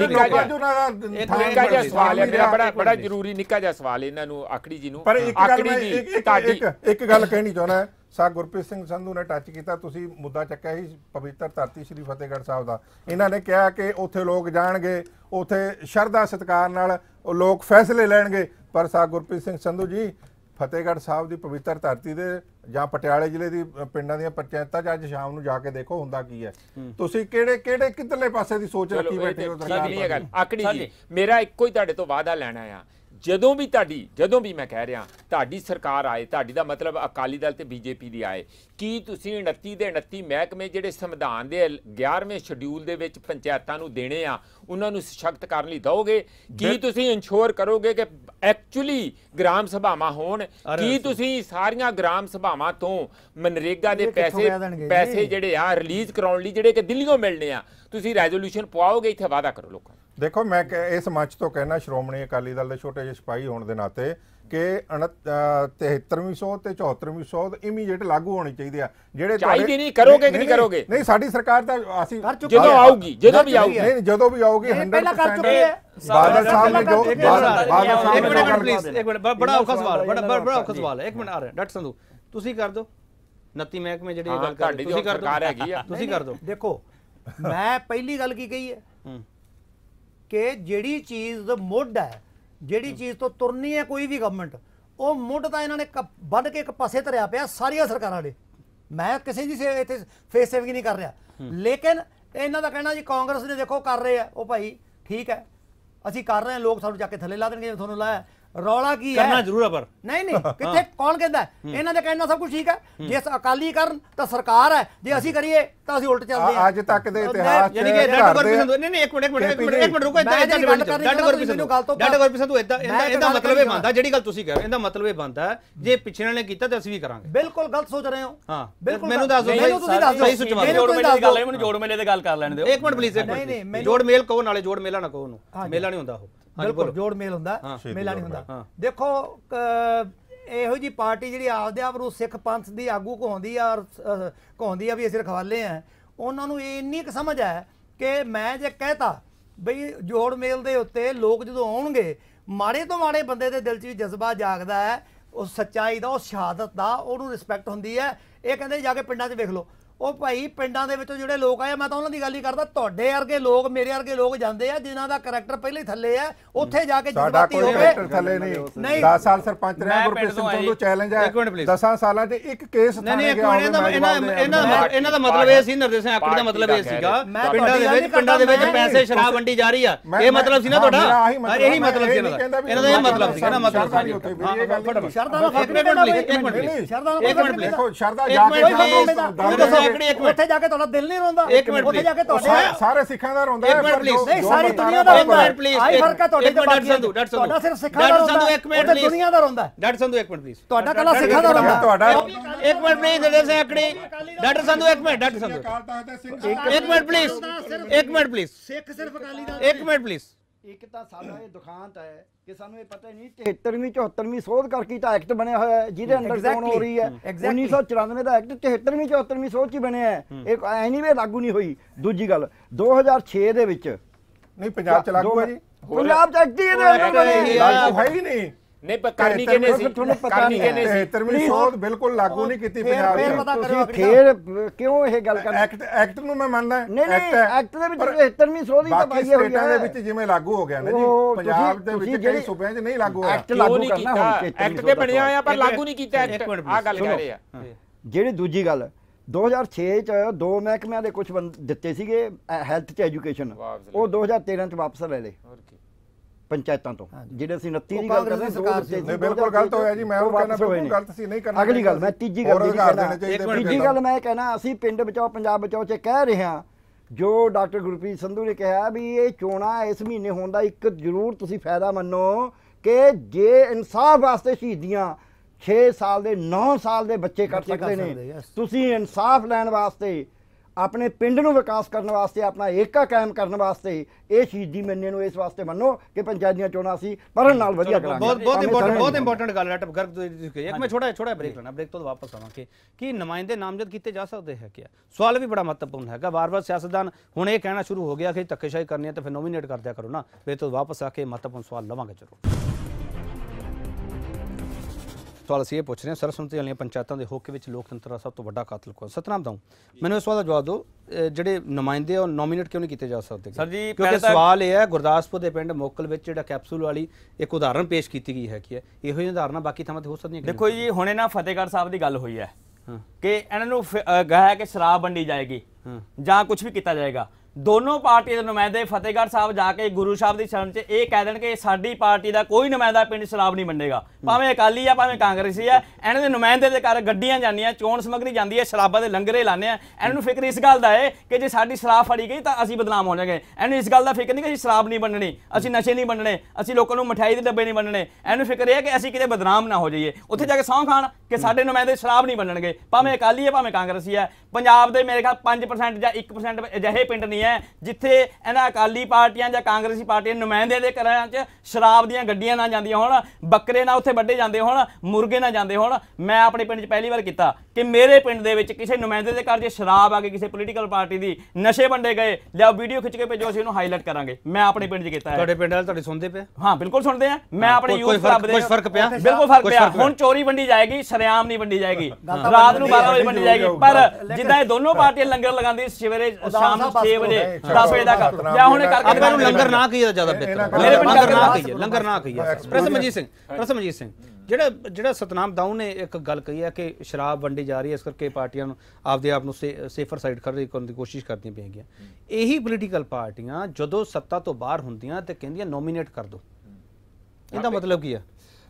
[SPEAKER 5] ਨਿੱਕਾ ਜਿਹਾ ਸਵਾਲ ਹੈ ਮੇਰਾ ਬੜਾ ਬੜਾ ਜ਼ਰੂਰੀ ਨਿੱਕਾ ਜਿਹਾ ਸਵਾਲ ਇਹਨਾਂ ਨੂੰ ਆਕੜੀ ਜੀ ਨੂੰ
[SPEAKER 6] ਪਰ ਇੱਕ ਗੱਲ ਮੈਂ ਇੱਕ ਇੱਕ ਗੱਲ ਕਹਿਣੀ ਚਾਹੁੰਦਾ ਸਾ ਗੁਰਪ੍ਰੀਤ ਸਿੰਘ ਸੰਧੂ ਨੇ ਟੱਚ ਕੀਤਾ ਤੁਸੀਂ ਮੁੱਦਾ ਚੱਕਿਆ ਸੀ ਪਵਿੱਤਰ ਧਰਤੀ ਸ੍ਰੀ ਫਤਿਹਗੜ੍ਹ ਸਾਹਿਬ ਦਾ ਇਹਨਾਂ ਨੇ ਕਿਹਾ ਕਿ ਉੱਥੇ ਲੋਕ ਜਾਣਗੇ ਉੱਥੇ ਸ਼ਰਧਾ ਸਤਿਕਾਰ ਨਾਲ ਉਹ ਲੋਕ ਫੈਸਲੇ ਲੈਣਗੇ ਪਰ ਸਾ ਗੁਰਪ੍ਰੀਤ ਸਿੰਘ ਸੰਧੂ ਜੀ ਫਤਿਹਗੜ੍ਹ ਸਾਹਿਬ ਦੀ ਪਵਿੱਤਰ ਧਰਤੀ ਦੇ ਜਾਂ ਪਟਿਆਲੇ ਜ਼ਿਲ੍ਹੇ ਦੀ ਪਿੰਡਾਂ ਦੀਆਂ ਪੰਚਾਇਤਾਂ 'ਚ ਅੱਜ ਸ਼ਾਮ ਨੂੰ ਜਾ ਕੇ ਦੇਖੋ ਹੁੰਦਾ ਕੀ ਹੈ ਤੁਸੀਂ ਕਿਹੜੇ ਕਿਹੜੇ ਕਿੱਧਰਲੇ ਪਾਸੇ ਦੀ ਸੋਚ ਰੱਖੀ ਬੈਠੇ ਹੋ
[SPEAKER 5] ਸਰਕਾਰ ਆਕੜੀ ਜੀ ਮੇਰਾ ਇੱਕੋ ਹੀ ਤੁਹਾਡੇ ਤੋਂ ਵਾਅਦਾ ਲੈਣਾ ਆ ਜਦੋਂ ਵੀ ਤੁਹਾਡੀ ਜਦੋਂ ਵੀ ਮੈਂ ਕਹਿ ਰਿਹਾ ਤੁਹਾਡੀ ਸਰਕਾਰ ਆਏ ਤੁਹਾਡੀ ਦਾ ਮਤਲਬ ਅਕਾਲੀ ਦਲ ਤੇ ਬੀਜੇਪੀ ਦੀ ਆਏ ਕੀ ਤੁਸੀਂ ਉਨੱਤੀ ਦੇ ਉਨੱਤੀ ਮਹਿਕਮੇ ਜਿਹੜੇ ਸੰਵਿਧਾਨ ਦੇ ਗਿਆਰਵੇਂ ਸ਼ਡਿਊਲ ਦੇ ਵਿੱਚ ਪੰਚਾਇਤਾਂ ਨੂੰ ਦੇਣੇ ਆ ਉਹਨਾਂ ਨੂੰ ਸਸ਼ਕਤ ਕਰਨ ਲਈ ਦਿਓਗੇ ਕੀ ਤੁਸੀਂ ਇਨਸ਼ੋਰ ਕਰੋਗੇ ਕਿ ਐਕਚੁਅਲੀ ਗ੍ਰਾਮ ਸਭਾਵਾਂ ਹੋਣ ਕੀ ਤੁਸੀਂ ਸਾਰੀਆਂ ਗ੍ਰਾਮ ਸਭਾਵਾਂ ਤੋਂ ਮਨਰੇਗਾ ਦੇ ਪੈਸੇ ਪੈਸੇ ਜਿਹੜੇ ਆ ਰਿਲੀਜ਼ ਕਰਾਉਣ ਲਈ ਜਿਹੜੇ ਕਿ ਦਿੱਲੀੋਂ ਮਿਲਣੇ ਆ ਤੁਸੀਂ ਰੈਜ਼ੋਲੂਸ਼ਨ ਪਵਾਓਗੇ ਇੱਥੇ ਵਾਅਦਾ ਕਰੋ ਲੋਕਾਂ ਨੂੰ
[SPEAKER 6] ਦੇਖੋ ਮੈਂ ਇਸ ਮੰਚ ਤੋਂ ਕਹਿਣਾ ਸ਼੍ਰੋਮਣੀ ਅਕਾਲੀ ਦਲ ਦੇ ਛੋਟੇ ਜਿਹੇ ਸਿਪਾਹੀ ਹੋਣ ਦੇ ਨਾਤੇ ਕਿ ਤਿਹੱਤਰਵੀਂ ਸੌਧ ਤੇ ਚੌਹੱਤਰਵੀਂ ਸੌਧ ਇਮੀਡੀਏਟ ਲਾਗੂ ਹੋਣੀ ਚਾਹੀਦੀ ਆ ਜਿਹੜੇ
[SPEAKER 5] ਚਾਹੀਦੀ ਨਹੀਂ ਕਰੋਗੇ ਕਿ ਨਹੀਂ ਕਰੋਗੇ
[SPEAKER 6] ਨਹੀਂ ਸਾਡੀ ਸਰਕਾਰ ਤਾਂ ਅਸੀਂ
[SPEAKER 5] ਜਦੋਂ ਆਊਗੀ ਜਦੋਂ ਵੀ ਆਊਗੀ
[SPEAKER 6] ਨਹੀਂ ਜਦੋਂ ਵੀ ਆਊਗੀ ਸੌ ਪਰਸੈਂਟ ਬਾਦਲ ਸਾਹਿਬ ਨੇ ਜੋ ਬਾਦਲ ਸਾਹਿਬ ਨੇ
[SPEAKER 1] ਗੱਲ ਪਲੀਜ਼ ਇੱਕ ਮਿੰਟ ਬੜਾ ਔਖਾ ਸਵਾਲ ਬੜਾ ਬੜਾ ਔਖਾ ਸਵਾਲ ਹੈ ਇੱਕ ਮਿੰਟ ਆ ਰਿਹਾ ਡਾਕਟਰ ਸੰਧੂ ਤੁਸੀਂ ਕਰ ਦਿਓ ਉਨੱਤੀ ਮਹਿਕਮੇ ਜਿਹੜੀ ਇਹ ਗੱਲ ਕਰਦੇ ਤੁਸੀਂ ਕਰ ਦਿਓ
[SPEAKER 5] ਹੈਗੀ ਆ
[SPEAKER 1] ਤੁਸੀਂ ਕਰ ਦਿਓ
[SPEAKER 2] ਦੇਖੋ ਮੈਂ ਪਹਿਲੀ ਗੱਲ ਕੀ ਕਹੀ ਹੈ ਕਿ ਜਿਹੜੀ ਚੀਜ਼ ਦਾ ਮੁੱਢ ਹੈ ਜਿਹੜੀ ਚੀਜ਼ ਤੋਂ ਤੁਰਨੀ ਹੈ ਕੋਈ ਵੀ ਗਵਰਨਮੈਂਟ ਉਹ ਮੁੱਢ ਤਾਂ ਇਹਨਾਂ ਨੇ ਵੱਢ ਕੇ ਇੱਕ ਪਾਸੇ ਧਰਿਆ ਪਿਆ ਸਾਰੀਆਂ ਸਰਕਾਰਾਂ ਨੇ ਮੈਂ ਕਿਸੇ ਦੀ ਇੱਥੇ ਫੇਸ ਸੇਵਿੰਗ ਨਹੀਂ ਕਰ ਰਿਹਾ ਲੇਕਿਨ ਇਹਨਾਂ ਦਾ ਕਹਿਣਾ ਜੀ ਕਾਂਗਰਸ ਨੇ ਦੇਖੋ ਕਰ ਰਹੇ ਆ ਉਹ ਭਾਈ ਠੀਕ ਹੈ ਅਸੀਂ ਕਰ ਰਹੇ ਹਾਂ ਲੋਕ ਸਾਨੂੰ ਜਾ ਕੇ ਥੱਲੇ ਲਾ ਦੇਣਗੇ ਤੁਹਾਨੂੰ ਲਾਇਆ ਰੌਲਾ ਕੀ ਹੈ
[SPEAKER 1] ਕਰਨਾ ਜ਼ਰੂਰ ਹੈ ਪਰ
[SPEAKER 2] ਨਹੀਂ ਨਹੀਂ ਕਿੱਥੇ ਕੌਣ ਕਹਿੰਦਾ ਇਹਨਾਂ ਦੇ ਕਹਿਣਾ ਸਭ ਕੁਝ ਠੀਕ ਹੈ ਜੇ ਅਕਾਲੀ ਕਰਨ ਤਾਂ ਸਰਕਾਰ ਹੈ ਜੇ ਅਸੀਂ ਕਰੀਏ ਤਾਂ ਅਸੀਂ ਉਲਟ ਚੱਲਦੇ ਆ।
[SPEAKER 6] ਅੱਜ ਤੱਕ ਦੇ ਇਤਿਹਾਸ ਚ
[SPEAKER 1] ਯਾਨੀ ਕਿ ਡਾਕਟਰ ਗੁਰਪ੍ਰੀਤ ਸੰਧੂ ਨਹੀਂ ਨਹੀਂ ਇੱਕ ਮਿੰਟ ਇੱਕ ਮਿੰਟ ਇੱਕ ਮਿੰਟ ਇੱਕ ਮਿੰਟ ਰੁਕੋ ਇੱਦਾਂ ਇੱਦਾਂ ਨਹੀਂ ਡਾਕਟਰ ਗੁਰਪ੍ਰੀਤ ਸੰਧੂ ਡਾਕਟਰ ਗੁਰਪ੍ਰੀਤ ਸੰਧੂ ਇੱਦਾਂ ਇਹਦਾ ਮਤਲਬ ਇਹ ਬਣਦਾ ਜਿਹੜੀ ਗੱਲ ਤੁਸੀਂ ਕਹਿ ਰਹੇ ਇਹਦਾ ਮਤਲਬ ਇਹ ਬਣਦਾ ਜੇ ਪਿਛਲੇ ਨੇ ਕੀਤਾ ਤਾਂ ਅਸੀਂ ਵੀ ਕਰਾਂਗੇ।
[SPEAKER 2] ਬਿਲਕੁਲ ਗਲਤ ਸੋਚ ਰਹੇ ਹੋ।
[SPEAKER 1] ਹਾਂ
[SPEAKER 2] ਬਿਲਕੁਲ
[SPEAKER 1] ਮੈਨੂੰ ਦੱਸ ਦਿਓ
[SPEAKER 2] ਮੈਨੂੰ ਤੁਸੀਂ ਦੱਸ ਦਿਓ
[SPEAKER 1] ਸਹੀ ਸੁਝਾਅ
[SPEAKER 4] ਜੋੜ ਮੇਲੇ ਦੀ ਗੱਲ ਹੈ ਮੈਨੂੰ ਜੋੜ ਮੇਲੇ ਦੀ ਗੱਲ ਕਰ ਲੈਣ ਦਿਓ
[SPEAKER 1] ਇੱਕ ਮਿੰਟ ਪਲੀਜ਼ ਇੱਕ ਮਿੰਟ ਜੋੜ ਮੇਲ ਕਹੋ ਨਾਲੇ ਜੋੜ ਮੇਲਾ ਨਾ ਕਹੋ ਉਹਨੂੰ ਮੇਲਾ ਨਹੀਂ ਹੁੰਦਾ ਉਹ
[SPEAKER 2] ਬਿਲਕੁਲ ਜੋੜ ਮੇਲ ਹੁੰਦਾ ਮੇਲਾ ਨਹੀਂ ਹੁੰਦਾ। ਦੇਖੋ ਇਹੋ ਜੀ ਪਾਰਟੀ ਜਿਹੜੀ ਆਪਦੇ ਆਪ ਨੂੰ ਸਿੱਖ ਪੰਥ ਦੀ ਆਗੂ ਕਹਾਉਂਦੀ ਆ ਔਰ ਕਹਾਉਂਦੀ ਆ ਵੀ ਅਸੀਂ ਰਖਵਾਲੇ ਆ ਉਹਨਾਂ ਨੂੰ ਇਹ ਇੰਨੀ ਕੁ ਸਮਝ ਹੈ ਕਿ ਮੈਂ ਜੇ ਕਹਿਤਾ ਬਈ ਜੋੜ ਮੇਲ ਦੇ ਉੱਤੇ ਲੋਕ ਜਦੋਂ ਆਉਣਗੇ ਮਾੜੇ ਤੋਂ ਮਾੜੇ ਬੰਦੇ ਦੇ ਦਿਲ 'ਚ ਵੀ ਜਜ਼ਬਾ ਜਾਗਦਾ ਹੈ ਉਹ ਸੱਚਾਈ ਦਾ ਉਹ ਸ਼ਹਾਦਤ ਦਾ ਉਹਨੂੰ ਰਿਸਪੈਕਟ ਹੁੰਦੀ ਹੈ। ਇਹ ਕਹਿੰਦੇ ਜਾ ਕੇ ਪਿੰਡਾਂ 'ਚ ਵੇਖ ਲਓ ਉਹ ਭਾਈ ਪਿੰਡਾਂ ਦੇ ਵਿੱਚੋਂ ਜਿਹੜੇ ਲੋਕ ਆਏ ਮੈਂ ਤਾਂ ਉਹਨਾਂ ਦੀ ਗੱਲ ਹੀ ਕਰਦਾ ਤੁਹਾਡੇ ਵਰਗੇ ਲੋਕ ਮੇਰੇ ਵਰਗੇ ਲੋਕ ਜਾਂਦੇ ਆ ਜਿਨ੍ਹਾਂ ਦਾ ਕਰੈਕਟਰ ਪਹਿਲੇ ਹੀ ਥੱਲੇ ਆ ਉੱਥੇ ਜਾ ਕੇ ਜਜ਼ਬਾਤੀ ਹੋ ਗਏ
[SPEAKER 6] ਥੱਲੇ ਨਹੀਂ ਦਸ ਸਾਲ ਸਰਪੰਚ ਰਿਹਾ ਗੁਰਪ੍ਰੀਤ ਸਿੰਘ ਸੰਧੂ ਚੈਲੰਜ ਹੈ ਦਸਾਂ ਸਾਲਾਂ 'ਚ ਇੱਕ ਕੇਸ
[SPEAKER 1] ਨਹੀਂ ਨਹੀਂ ਇਹਨਾਂ ਇਹਨਾਂ ਇਹਨਾਂ ਦਾ ਮਤਲਬ ਇਹ ਸੀ ਨਿਰਦੇਸ਼ ਆਕੜ ਦਾ ਮਤਲਬ ਇਹ ਸੀਗਾ ਪਿੰਡਾਂ ਦੇ ਵਿੱਚ ਪਿੰਡਾਂ ਦੇ ਵਿੱਚ ਪੈਸੇ ਸ਼ਰਾਬ ਵੰਡੀ ਜਾ ਰਹੀ ਆ ਇਹ ਮਤਲਬ ਸੀ ਨਾ ਤੁਹਾਡਾ ਇਹੀ ਮਤਲਬ ਸੀ ਇਹਨਾਂ ਦਾ ਇਹਨਾਂ ਦਾ ਇਹ ਮਤਲਬ ਸੀ ਨਾ ਮਤਲਬ ਸੀ ਸ਼ਰਦਾ ਦਾ ਫਰਕ ਇੱਕ ਮਿੰਟ ਇੱਕ ਮਿੰਟ ਸ਼ਰਦਾ ਇੱਕ ਮਿੰਟ ਦੇਖੋ ਸ਼ਰਦਾ ਜਾ ਕੇ
[SPEAKER 2] ਉੱਥੇ ਜਾ ਕੇ ਤੁਹਾਡਾ ਦਿਲ ਨਹੀਂ ਰੋਂਦਾ
[SPEAKER 1] ਇੱਕ ਮਿੰਟ
[SPEAKER 2] ਉੱਥੇ ਜਾ ਕੇ ਤੁਹਾਡੇ
[SPEAKER 6] ਸਾਰੇ ਸਿੱਖਾਂ ਦਾ ਰੋਂਦਾ
[SPEAKER 1] ਇੱਕ ਮਿੰਟ ਪਲੀਜ਼
[SPEAKER 2] ਨਹੀਂ ਸਾਰੀ ਦੁਨੀਆ ਦਾ ਰੋਂਦਾ ਹੈ
[SPEAKER 1] ਪਲੀਜ਼
[SPEAKER 2] ਆਈ ਫਰਕ ਹੈ ਤੁਹਾਡੇ ਤੇ ਬਾਕੀ
[SPEAKER 1] ਸੰਧੂ ਡਾਕਟਰ
[SPEAKER 2] ਤੁਹਾਡਾ ਸਿਰਫ ਸਿੱਖਾਂ ਦਾ ਰੋਂਦਾ
[SPEAKER 1] ਇੱਕ ਮਿੰਟ
[SPEAKER 2] ਪਲੀਜ਼ ਦੁਨੀਆ ਦਾ ਰੋਂਦਾ
[SPEAKER 1] ਡਾਕਟਰ ਸੰਧੂ ਇੱਕ ਮਿੰਟ ਪਲੀਜ਼
[SPEAKER 2] ਤੁਹਾਡਾ ਕੱਲਾ ਸਿੱਖਾਂ ਦਾ ਰੋਂਦਾ
[SPEAKER 6] ਤੁਹਾਡਾ
[SPEAKER 1] ਇੱਕ ਮਿੰਟ ਪਲੀਜ਼ ਨਿਰਦੇਸ਼ ਆਕੜੀ ਡਾਕਟਰ ਸੰਧੂ ਇੱਕ ਮਿੰਟ ਡਾਕਟਰ ਸੰਧੂ ਇੱਕ ਮਿੰਟ ਪਲੀਜ਼ ਇੱਕ ਮਿੰਟ ਪਲੀਜ਼
[SPEAKER 2] ਸਿੱਖ ਸਿਰਫ ਅਕਾਲੀ ਦਾ
[SPEAKER 1] ਇੱਕ ਮਿੰਟ ਪਲੀਜ਼
[SPEAKER 3] ਇੱਕ ਤਾਂ ਸਾਡਾ ਇਹ ਦੁਖਾਂਤ ਹੈ ਕਿ ਸਾਨੂੰ ਇਹ ਪਤਾ ਹੀ ਨਹੀਂ ਤਹੇਤਰਵੀਂ ਚੌਹੱਤਰਵੀਂ ਸੋਧ ਕਰਕੇ ਤਾਂ ਐਕਟ ਬਣਿਆ ਹੋਇਆ ਹੈ ਜਿਹਦੇ ਅੰਡਰ ਚੋਣ ਹੋ ਰਹੀ ਹੈ ਉੱਨੀ ਸੌ ਚੁਰਾਨਵੇਂ ਦਾ ਐਕਟ ਤਹੇਤਰਵੀਂ ਚੌਹੱਤਰਵੀਂ ਸੋਧ 'ਚ ਹੀ ਬਣਿਆ ਹੈ ਇਹ ਐ ਨਹੀਂ ਵੀ ਲਾਗੂ ਨਹੀਂ ਹੋਈ। ਦੂਜੀ ਗੱਲ ਦੋ ਹਜ਼ਾਰ ਛੇ ਦੇ ਵਿੱਚ
[SPEAKER 6] ਨਹੀਂ ਪੰਜਾਬ 'ਚ ਲਾਗੂ ਹੈ ਜੀ
[SPEAKER 3] ਪੰਜਾਬ 'ਚ ਐਕਟ ਹੀ ਇਹਦੇ ਅੰਡਰ ਬਣੇ
[SPEAKER 6] ਲਾਗੂ ਹੈ ਹੀ ਨਹੀਂ
[SPEAKER 5] ਨਹੀਂ ਪਰ ਕਰਨੀ ਕਿਹਨੇ ਸੀ
[SPEAKER 3] ਤੁਹਾਨੂੰ ਪਤਾ ਨਹੀਂ
[SPEAKER 6] ਤਹੇਤਰਵੀਂ ਸੋਧ ਬਿਲਕੁਲ ਲਾਗੂ ਨਹੀਂ ਕੀਤੀ ਪੰਜਾਬ
[SPEAKER 3] ਵਿੱਚ ਫੇਰ ਕਿਉਂ ਇਹ ਗੱਲ ਕਰ
[SPEAKER 6] ਐਕਟ ਐਕਟ ਨੂੰ ਮੈਂ ਮੰਨਦਾ
[SPEAKER 3] ਨਹੀਂ ਨਹੀਂ ਐਕਟ ਦੇ ਵਿੱਚ ਤਹੇਤਰਵੀਂ ਸੋਧ ਹੀ ਤਾਂ ਪਾਈ ਹੋਈ ਹੈ
[SPEAKER 6] ਦੇ ਵਿੱਚ ਜਿਵੇਂ ਲਾਗੂ ਹੋ ਗਿਆ ਨਾ ਜੀ ਪੰਜਾਬ ਦੇ ਵਿੱਚ ਕਈ ਸੂਬਿਆਂ 'ਚ ਨਹੀਂ ਲਾਗੂ ਹੋਇਆ
[SPEAKER 3] ਐਕਟ ਲਾਗੂ ਕਰਨਾ ਹੁਣ
[SPEAKER 5] ਐਕਟ ਤੇ ਬਣਿਆ ਹੋਇਆ ਪਰ ਲਾਗੂ ਨਹੀਂ ਕੀਤਾ ਐਕਟ ਆ ਗੱਲ ਕਰ ਰਹੇ ਆ।
[SPEAKER 3] ਜਿਹੜੀ ਦੂਜੀ ਗੱਲ ਦੋ ਹਜ਼ਾਰ ਛੇ 'ਚ ਦੋ ਮਹਿਕਮਿਆਂ ਦੇ ਕੁਝ ਦਿੱਤੇ ਸੀਗੇ ਹੈਲਥ 'ਚ ਐਜੂਕੇਸ਼ਨ ਉਹ ਦੋ ਹਜ਼ਾਰ ਤੇਰਾਂ 'ਚ ਵਾਪਸ ਲੈ ਲਏ ਪੰਚਾਇਤਾਂ ਤੋਂ ਜਿਹੜੇ ਅਸੀਂ ਉਨੱਤੀ ਦੀ ਗੱਲ ਕਰਦੇ ਸਰਕਾਰ ਸੀ
[SPEAKER 6] ਨਹੀਂ ਬਿਲਕੁਲ ਗਲਤ ਹੋਇਆ ਜੀ ਮੈਂ ਉਹ ਕਹਿੰਦਾ ਬਿਲਕੁਲ ਗਲਤ ਸੀ ਨਹੀਂ ਕਰਨਾ।
[SPEAKER 3] ਅਗਲੀ ਗੱਲ ਮੈਂ ਤੀਜੀ ਗੱਲ ਤੀਜੀ ਗੱਲ ਮੈਂ ਕਹਿਣਾ ਅਸੀਂ ਪਿੰਡ ਬਚਾਓ ਪੰਜਾਬ ਬਚਾਓ 'ਚ ਕਹਿ ਰਹੇ ਹਾਂ ਜੋ ਡਾਕਟਰ ਗੁਰਪ੍ਰੀਤ ਸੰਧੂ ਨੇ ਕਿਹਾ ਵੀ ਇਹ ਚੋਣਾਂ ਇਸ ਮਹੀਨੇ ਹੋਣ ਦਾ ਇੱਕ ਜ਼ਰੂਰ ਤੁਸੀਂ ਫਾਇਦਾ ਮੰਨੋ ਕਿ ਜੇ ਇਨਸਾਫ ਵਾਸਤੇ ਸ਼ਹੀਦੀਆਂ ਛੇ ਸਾਲ ਦੇ ਨੌ ਸਾਲ ਦੇ ਬੱਚੇ ਕਰ ਸਕਦੇ ਨੇ ਤੁਸੀਂ ਇਨਸਾਫ ਲੈਣ ਵਾਸਤੇ ਆਪਣੇ ਪਿੰਡ ਨੂੰ ਵਿਕਾਸ ਕਰਨ ਵਾਸਤੇ ਆਪਣਾ ਏਕਾ ਕਾਇਮ ਕਰਨ ਵਾਸਤੇ ਇਹ ਸ਼ਹੀਦੀ ਮੰਨੇ ਨੂੰ ਇਸ ਵਾਸਤੇ ਮੰਨੋ ਕਿ ਪੰਚਾਇਤ ਦੀਆਂ ਚੋਣਾਂ ਅਸੀਂ ਪੜਨ ਨਾਲ ਵਧੀਆ ਕਰਾਂਗੇ।
[SPEAKER 1] ਬਹੁਤ ਬਹੁਤ ਇੰਪੋਰਟੈਂਟ ਬਹੁਤ ਇੰਪੋਰਟੈਂਟ ਗੱਲ ਹੈ ਗਰਗ ਇੱਕ ਮੈਂ ਛੋਟਾ ਛੋਟਾ ਬ੍ਰੇਕ ਲੈਣਾ ਬ੍ਰੇਕ ਤੋਂ ਵਾਪਸ ਆਵਾਂਗੇ ਕਿ ਨੁਮਾਇੰਦੇ ਨਾਮਜ਼ਦ ਕੀਤੇ ਜਾ ਸਕਦੇ ਹੈ ਕਿਆ ਸਵਾਲ ਵੀ ਬੜਾ ਮਹੱਤਵਪੂਰਨ ਹੈਗਾ ਵਾਰ-ਵਾਰ ਸਿਆਸਤਦਾਨ ਹੁਣ ਇਹ ਕਹਿਣਾ ਸ਼ੁਰੂ ਹੋ ਗਿਆ ਕਿ ਧੱਕੇਸ਼ਾਹੀ ਕਰਨੀ ਹੈ ਤਾਂ ਫਿਰ ਨੋਮੀਨੇਟ ਕਰ ਦਿਆ ਕਰੋ ਨਾ ਬ੍ਰੇਕ ਤੋਂ ਵਾਪਸ ਆ ਕੇ ਮਹੱਤਵਪੂਰਨ ਸਵਾਲ ਲਵਾਂਗੇ ਜ਼ਰੂਰ। ਸਵਾਲ ਅਸੀਂ ਇਹ ਪੁੱਛ ਰਹੇ ਹਾਂ ਸਰਬਸੰਮਤੀ ਵਾਲੀਆਂ ਪੰਚਾਇਤਾਂ ਦੇ ਹੋਕੇ ਵਿੱਚ ਲੋਕਤੰਤਰ ਦਾ ਸਭ ਤੋਂ ਵੱਡਾ ਕਾਤਲ ਕੌਣ? ਸਤਨਾਮ ਦਾਊ ਮੈਨੂੰ ਇਸ ਸਵਾਲ ਦਾ ਜਵਾਬ ਦਿਓ ਜਿਹੜੇ ਨੁਮਾਇੰਦੇ ਉਹ ਨੋਮੀਨੇਟ ਕਿਉਂ ਨਹੀਂ ਕੀਤੇ ਜਾ ਸਕਦੇ
[SPEAKER 4] ਸਰ ਜੀ
[SPEAKER 1] ਕਿਉਂਕਿ ਸਵਾਲ ਇਹ ਹੈ ਗੁਰਦਾਸਪੁਰ ਦੇ ਪਿੰਡ ਮੋਕਲ ਵਿੱਚ ਜਿਹੜਾ ਕੈਪਸੂਲ ਵਾਲੀ ਇੱਕ ਉਦਾਹਰਨ ਪੇਸ਼ ਕੀਤੀ ਗਈ ਹੈ ਕਿ ਇਹੋ ਜਿਹੀ ਉਦਾਹਰਨਾਂ ਬਾਕੀ ਥਾਵਾਂ ਤੇ ਹੋ ਸਕਦੀਆਂ।
[SPEAKER 4] ਦੇਖੋ ਜੀ ਹੁਣੇ ਨਾ ਫਤਿਹਗੜ੍ਹ ਸਾਹਿਬ ਦੀ ਗੱਲ ਹੋਈ ਹੈ ਕਿ ਇਹਨਾਂ ਨੂੰ ਕਿਹਾ ਕਿ ਸ਼ਰਾਬ ਵੰਡੀ ਜਾਏਗੀ ਜਾਂ ਕੁਝ ਵੀ ਕੀਤਾ ਜਾਏਗਾ। ਦੋਨੋਂ ਪਾਰਟੀਆਂ ਦੇ ਨੁਮਾਇੰਦੇ ਫਤਿਹਗੜ੍ਹ ਸਾਹਿਬ ਜਾ ਕੇ ਗੁਰੂ ਸਾਹਿਬ ਦੀ ਸ਼ਰਨ 'ਚ ਇਹ ਕਹਿ ਦੇਣ ਕਿ ਸਾਡੀ ਪਾਰਟੀ ਦਾ ਕੋਈ ਨੁਮਾਇੰਦਾ ਪਿੰਡ ਸ਼ਰਾਬ ਨਹੀਂ ਵੰਡੇਗਾ ਭਾਵੇਂ ਅਕਾਲੀ ਆ ਭਾਵੇਂ ਕਾਂਗਰਸੀ ਆ ਇਹਨਾਂ ਦੇ ਨੁਮਾਇੰਦੇ ਦੇ ਘਰ ਗੱਡੀਆਂ ਜਾਂਦੀਆਂ ਚੋਣ ਸਮੱਗਰੀ ਜਾਂਦੀ ਹੈ ਸ਼ਰਾਬਾਂ ਦੇ ਲੰਗਰੇ ਲਾਉਂਦੇ ਆ ਇਹਨਾਂ ਨੂੰ ਫਿਕਰ ਇਸ ਗੱਲ ਦਾ ਹੈ ਕਿ ਜੇ ਸਾਡੀ ਸ਼ਰਾਬ ਫੜੀ ਗਈ ਤਾਂ ਅਸੀਂ ਬਦਨਾਮ ਹੋ ਜਾਵਾਂਗੇ। ਇਹਨੂੰ ਇਸ ਗੱਲ ਦਾ ਫਿਕਰ ਨਹੀਂ ਕਿ ਅਸੀਂ ਸ਼ਰਾਬ ਨਹੀਂ ਵੰਡਣੀ ਅਸੀਂ ਨਸ਼ੇ ਨਹੀਂ ਵੰਡਣੇ ਅਸੀਂ ਲੋਕਾਂ ਨੂੰ ਮਠਿਆਈ ਦੇ ਡੱਬੇ ਨਹੀਂ ਵੰਡਣੇ ਇਹਨੂੰ ਫਿਕਰ ਇਹ ਹੈ ਕਿ ਅਸੀਂ ਕਿਤੇ ਬਦਨਾਮ ਨਾ ਹੋ ਜਾਈਏ ਉੱਥੇ ਜਾ ਕੇ ਸਹੁੰ ਖਾਣ ਕਿ ਸਾਡੇ ਨੁਮਾਇੰਦੇ ਸ਼ਰਾਬ ਨਹੀਂ ਵੰਡਣਗੇ ਭਾਵੇਂ ਅਕਾਲੀ ਹੈ ਭਾਵੇਂ ਕਾਂਗਰਸੀ ਹੈ। ਪੰਜਾਬ ਦੇ ਮੇਰੇ ਖਿਆਲ ਪੰਜ ਪਰਸੈਂਟ ਜਾਂ ਇੱਕ ਪਰਸੈਂਟ ਅਜਿਹੇ ਪਿੰਡ ਨਹੀਂ ਹੈ ਜਿੱਥੇ ਇਹਨਾਂ ਅਕਾਲੀ ਪਾਰਟੀਆਂ ਜਾਂ ਕਾਂਗਰਸੀ ਪਾਰਟੀਆਂ ਨੁਮਾਇੰਦੇ ਦੇ ਘਰਾਂ 'ਚ ਸ਼ਰਾਬ ਦੀਆਂ ਗੱਡੀਆਂ ਨਾ ਜਾਂਦੀਆਂ ਹੋਣ ਬੱਕਰੇ ਨਾ ਉੱਥੇ ਵੱਢੇ ਜਾਂਦੇ ਹੋਣ ਮੁਰਗੇ ਨਾ ਜਾਂਦੇ ਹੋਣ। ਮੈਂ ਆਪਣੇ ਪਿੰਡ 'ਚ ਪਹਿਲੀ ਵਾਰ ਕੀਤਾ ਕਿ ਮੇਰੇ ਪਿੰਡ ਦੇ ਵਿੱਚ ਕਿਸੇ ਨੁਮਾਇੰਦੇ ਦੇ ਘਰ 'ਚ ਸ਼ਰਾਬ ਆ ਗਈ ਕਿਸੇ ਪੋਲੀਟੀਕਲ ਪਾਰਟੀ ਦੀ ਨਸ਼ੇ ਵੰਡੇ ਗਏ ਲਿਆਓ ਵੀਡੀਓ ਖਿੱਚ ਕੇ ਭੇਜੋ ਅਸੀਂ ਉਹਨੂੰ ਹਾਈਲਾਈਟ ਕਰਾਂਗੇ। ਮੈਂ ਆਪਣੇ ਪਿੰਡ 'ਚ ਕੀਤਾ ਹੈ।
[SPEAKER 1] ਤੁਹਾਡੇ ਪਿੰਡ ਵਾਲੇ ਤੁਹਾਡੇ ਸੁਣਦੇ ਪਏ?
[SPEAKER 4] ਹਾਂ ਬਿਲਕੁਲ ਸੁਣਦੇ ਆ। ਮੈਂ ਆਪਣੇ ਯੂਥ ਕਲੱਬ ਦੇ
[SPEAKER 1] ਕੁਝ ਫਰਕ ਪਿਆ
[SPEAKER 4] ਬਿਲਕੁਲ ਫਰਕ ਪਿਆ। ਹੁਣ ਚੋਰੀ ਵੰਡੀ ਜਾਏਗੀ ਸ਼ਰੇਆਮ ਨਹੀਂ ਵੰਡੀ ਜਾਏਗੀ ਰਾਤ ਨੂੰ ਬਾਰਾਂ ਵਜੇ ਵੰਡੀ ਜਾਏਗੀ ਪਰ ਜਿੱਦਾਂ ਇਹ ਦੋਨੋਂ ਪਾਰਟੀਆਂ ਲੰਗਰ ਲਗਾਉਂਦੀ ਸਵੇਰੇ ਸ਼ਾਮ ਨੂੰ ਛੇ ਵਜੇ ਦਸ ਵਜੇ ਤੱਕ ਜਾਂ ਹੁਣ
[SPEAKER 1] ਆਪਾਂ ਨੂੰ ਲੰਗਰ ਨਾ ਕਹੀਏ ਜ਼ਿਆਦਾ ਬਿਹਤਰ ਮੇਰੇ ਲੰਗਰ ਨਾ ਕਹੀਏ ਲੰਗਰ ਨਾ ਕਹੀਏ। ਪ੍ਰਸਮਜੀਤ ਸਿੰਘ ਪ੍ਰਸਮਜੀਤ ਸਿੰਘ ਜਿਹੜਾ ਜਿਹੜਾ ਸਤਨਾਮ ਦਾਊ ਨੇ ਇੱਕ ਗੱਲ ਕਹੀ ਹੈ ਕਿ ਸ਼ਰਾਬ ਵੰਡੀ ਜਾ ਰਹੀ ਹੈ ਇਸ ਕਰਕੇ ਪਾਰਟੀਆਂ ਨੂੰ ਆਪਦੇ ਆਪ ਨੂੰ ਸੇਫਰ ਸਾਈਡ ਕਰਨ ਦੀ ਕੋਸ਼ਿਸ਼ ਕਰਦੀਆਂ ਪਈਆਂ। ਇਹੀ ਪੋਲੀਟੀਕਲ ਪਾਰਟੀਆਂ ਜਦੋਂ ਸੱਤਾ ਤੋਂ ਬਾਹਰ ਹੁੰਦੀਆਂ ਤੇ ਕਹਿੰਦੀਆਂ ਨੋਮੀਨੇਟ ਕਰ ਦਿਓ ਇਹਦਾ ਮਤਲਬ ਕੀ ਹੈ?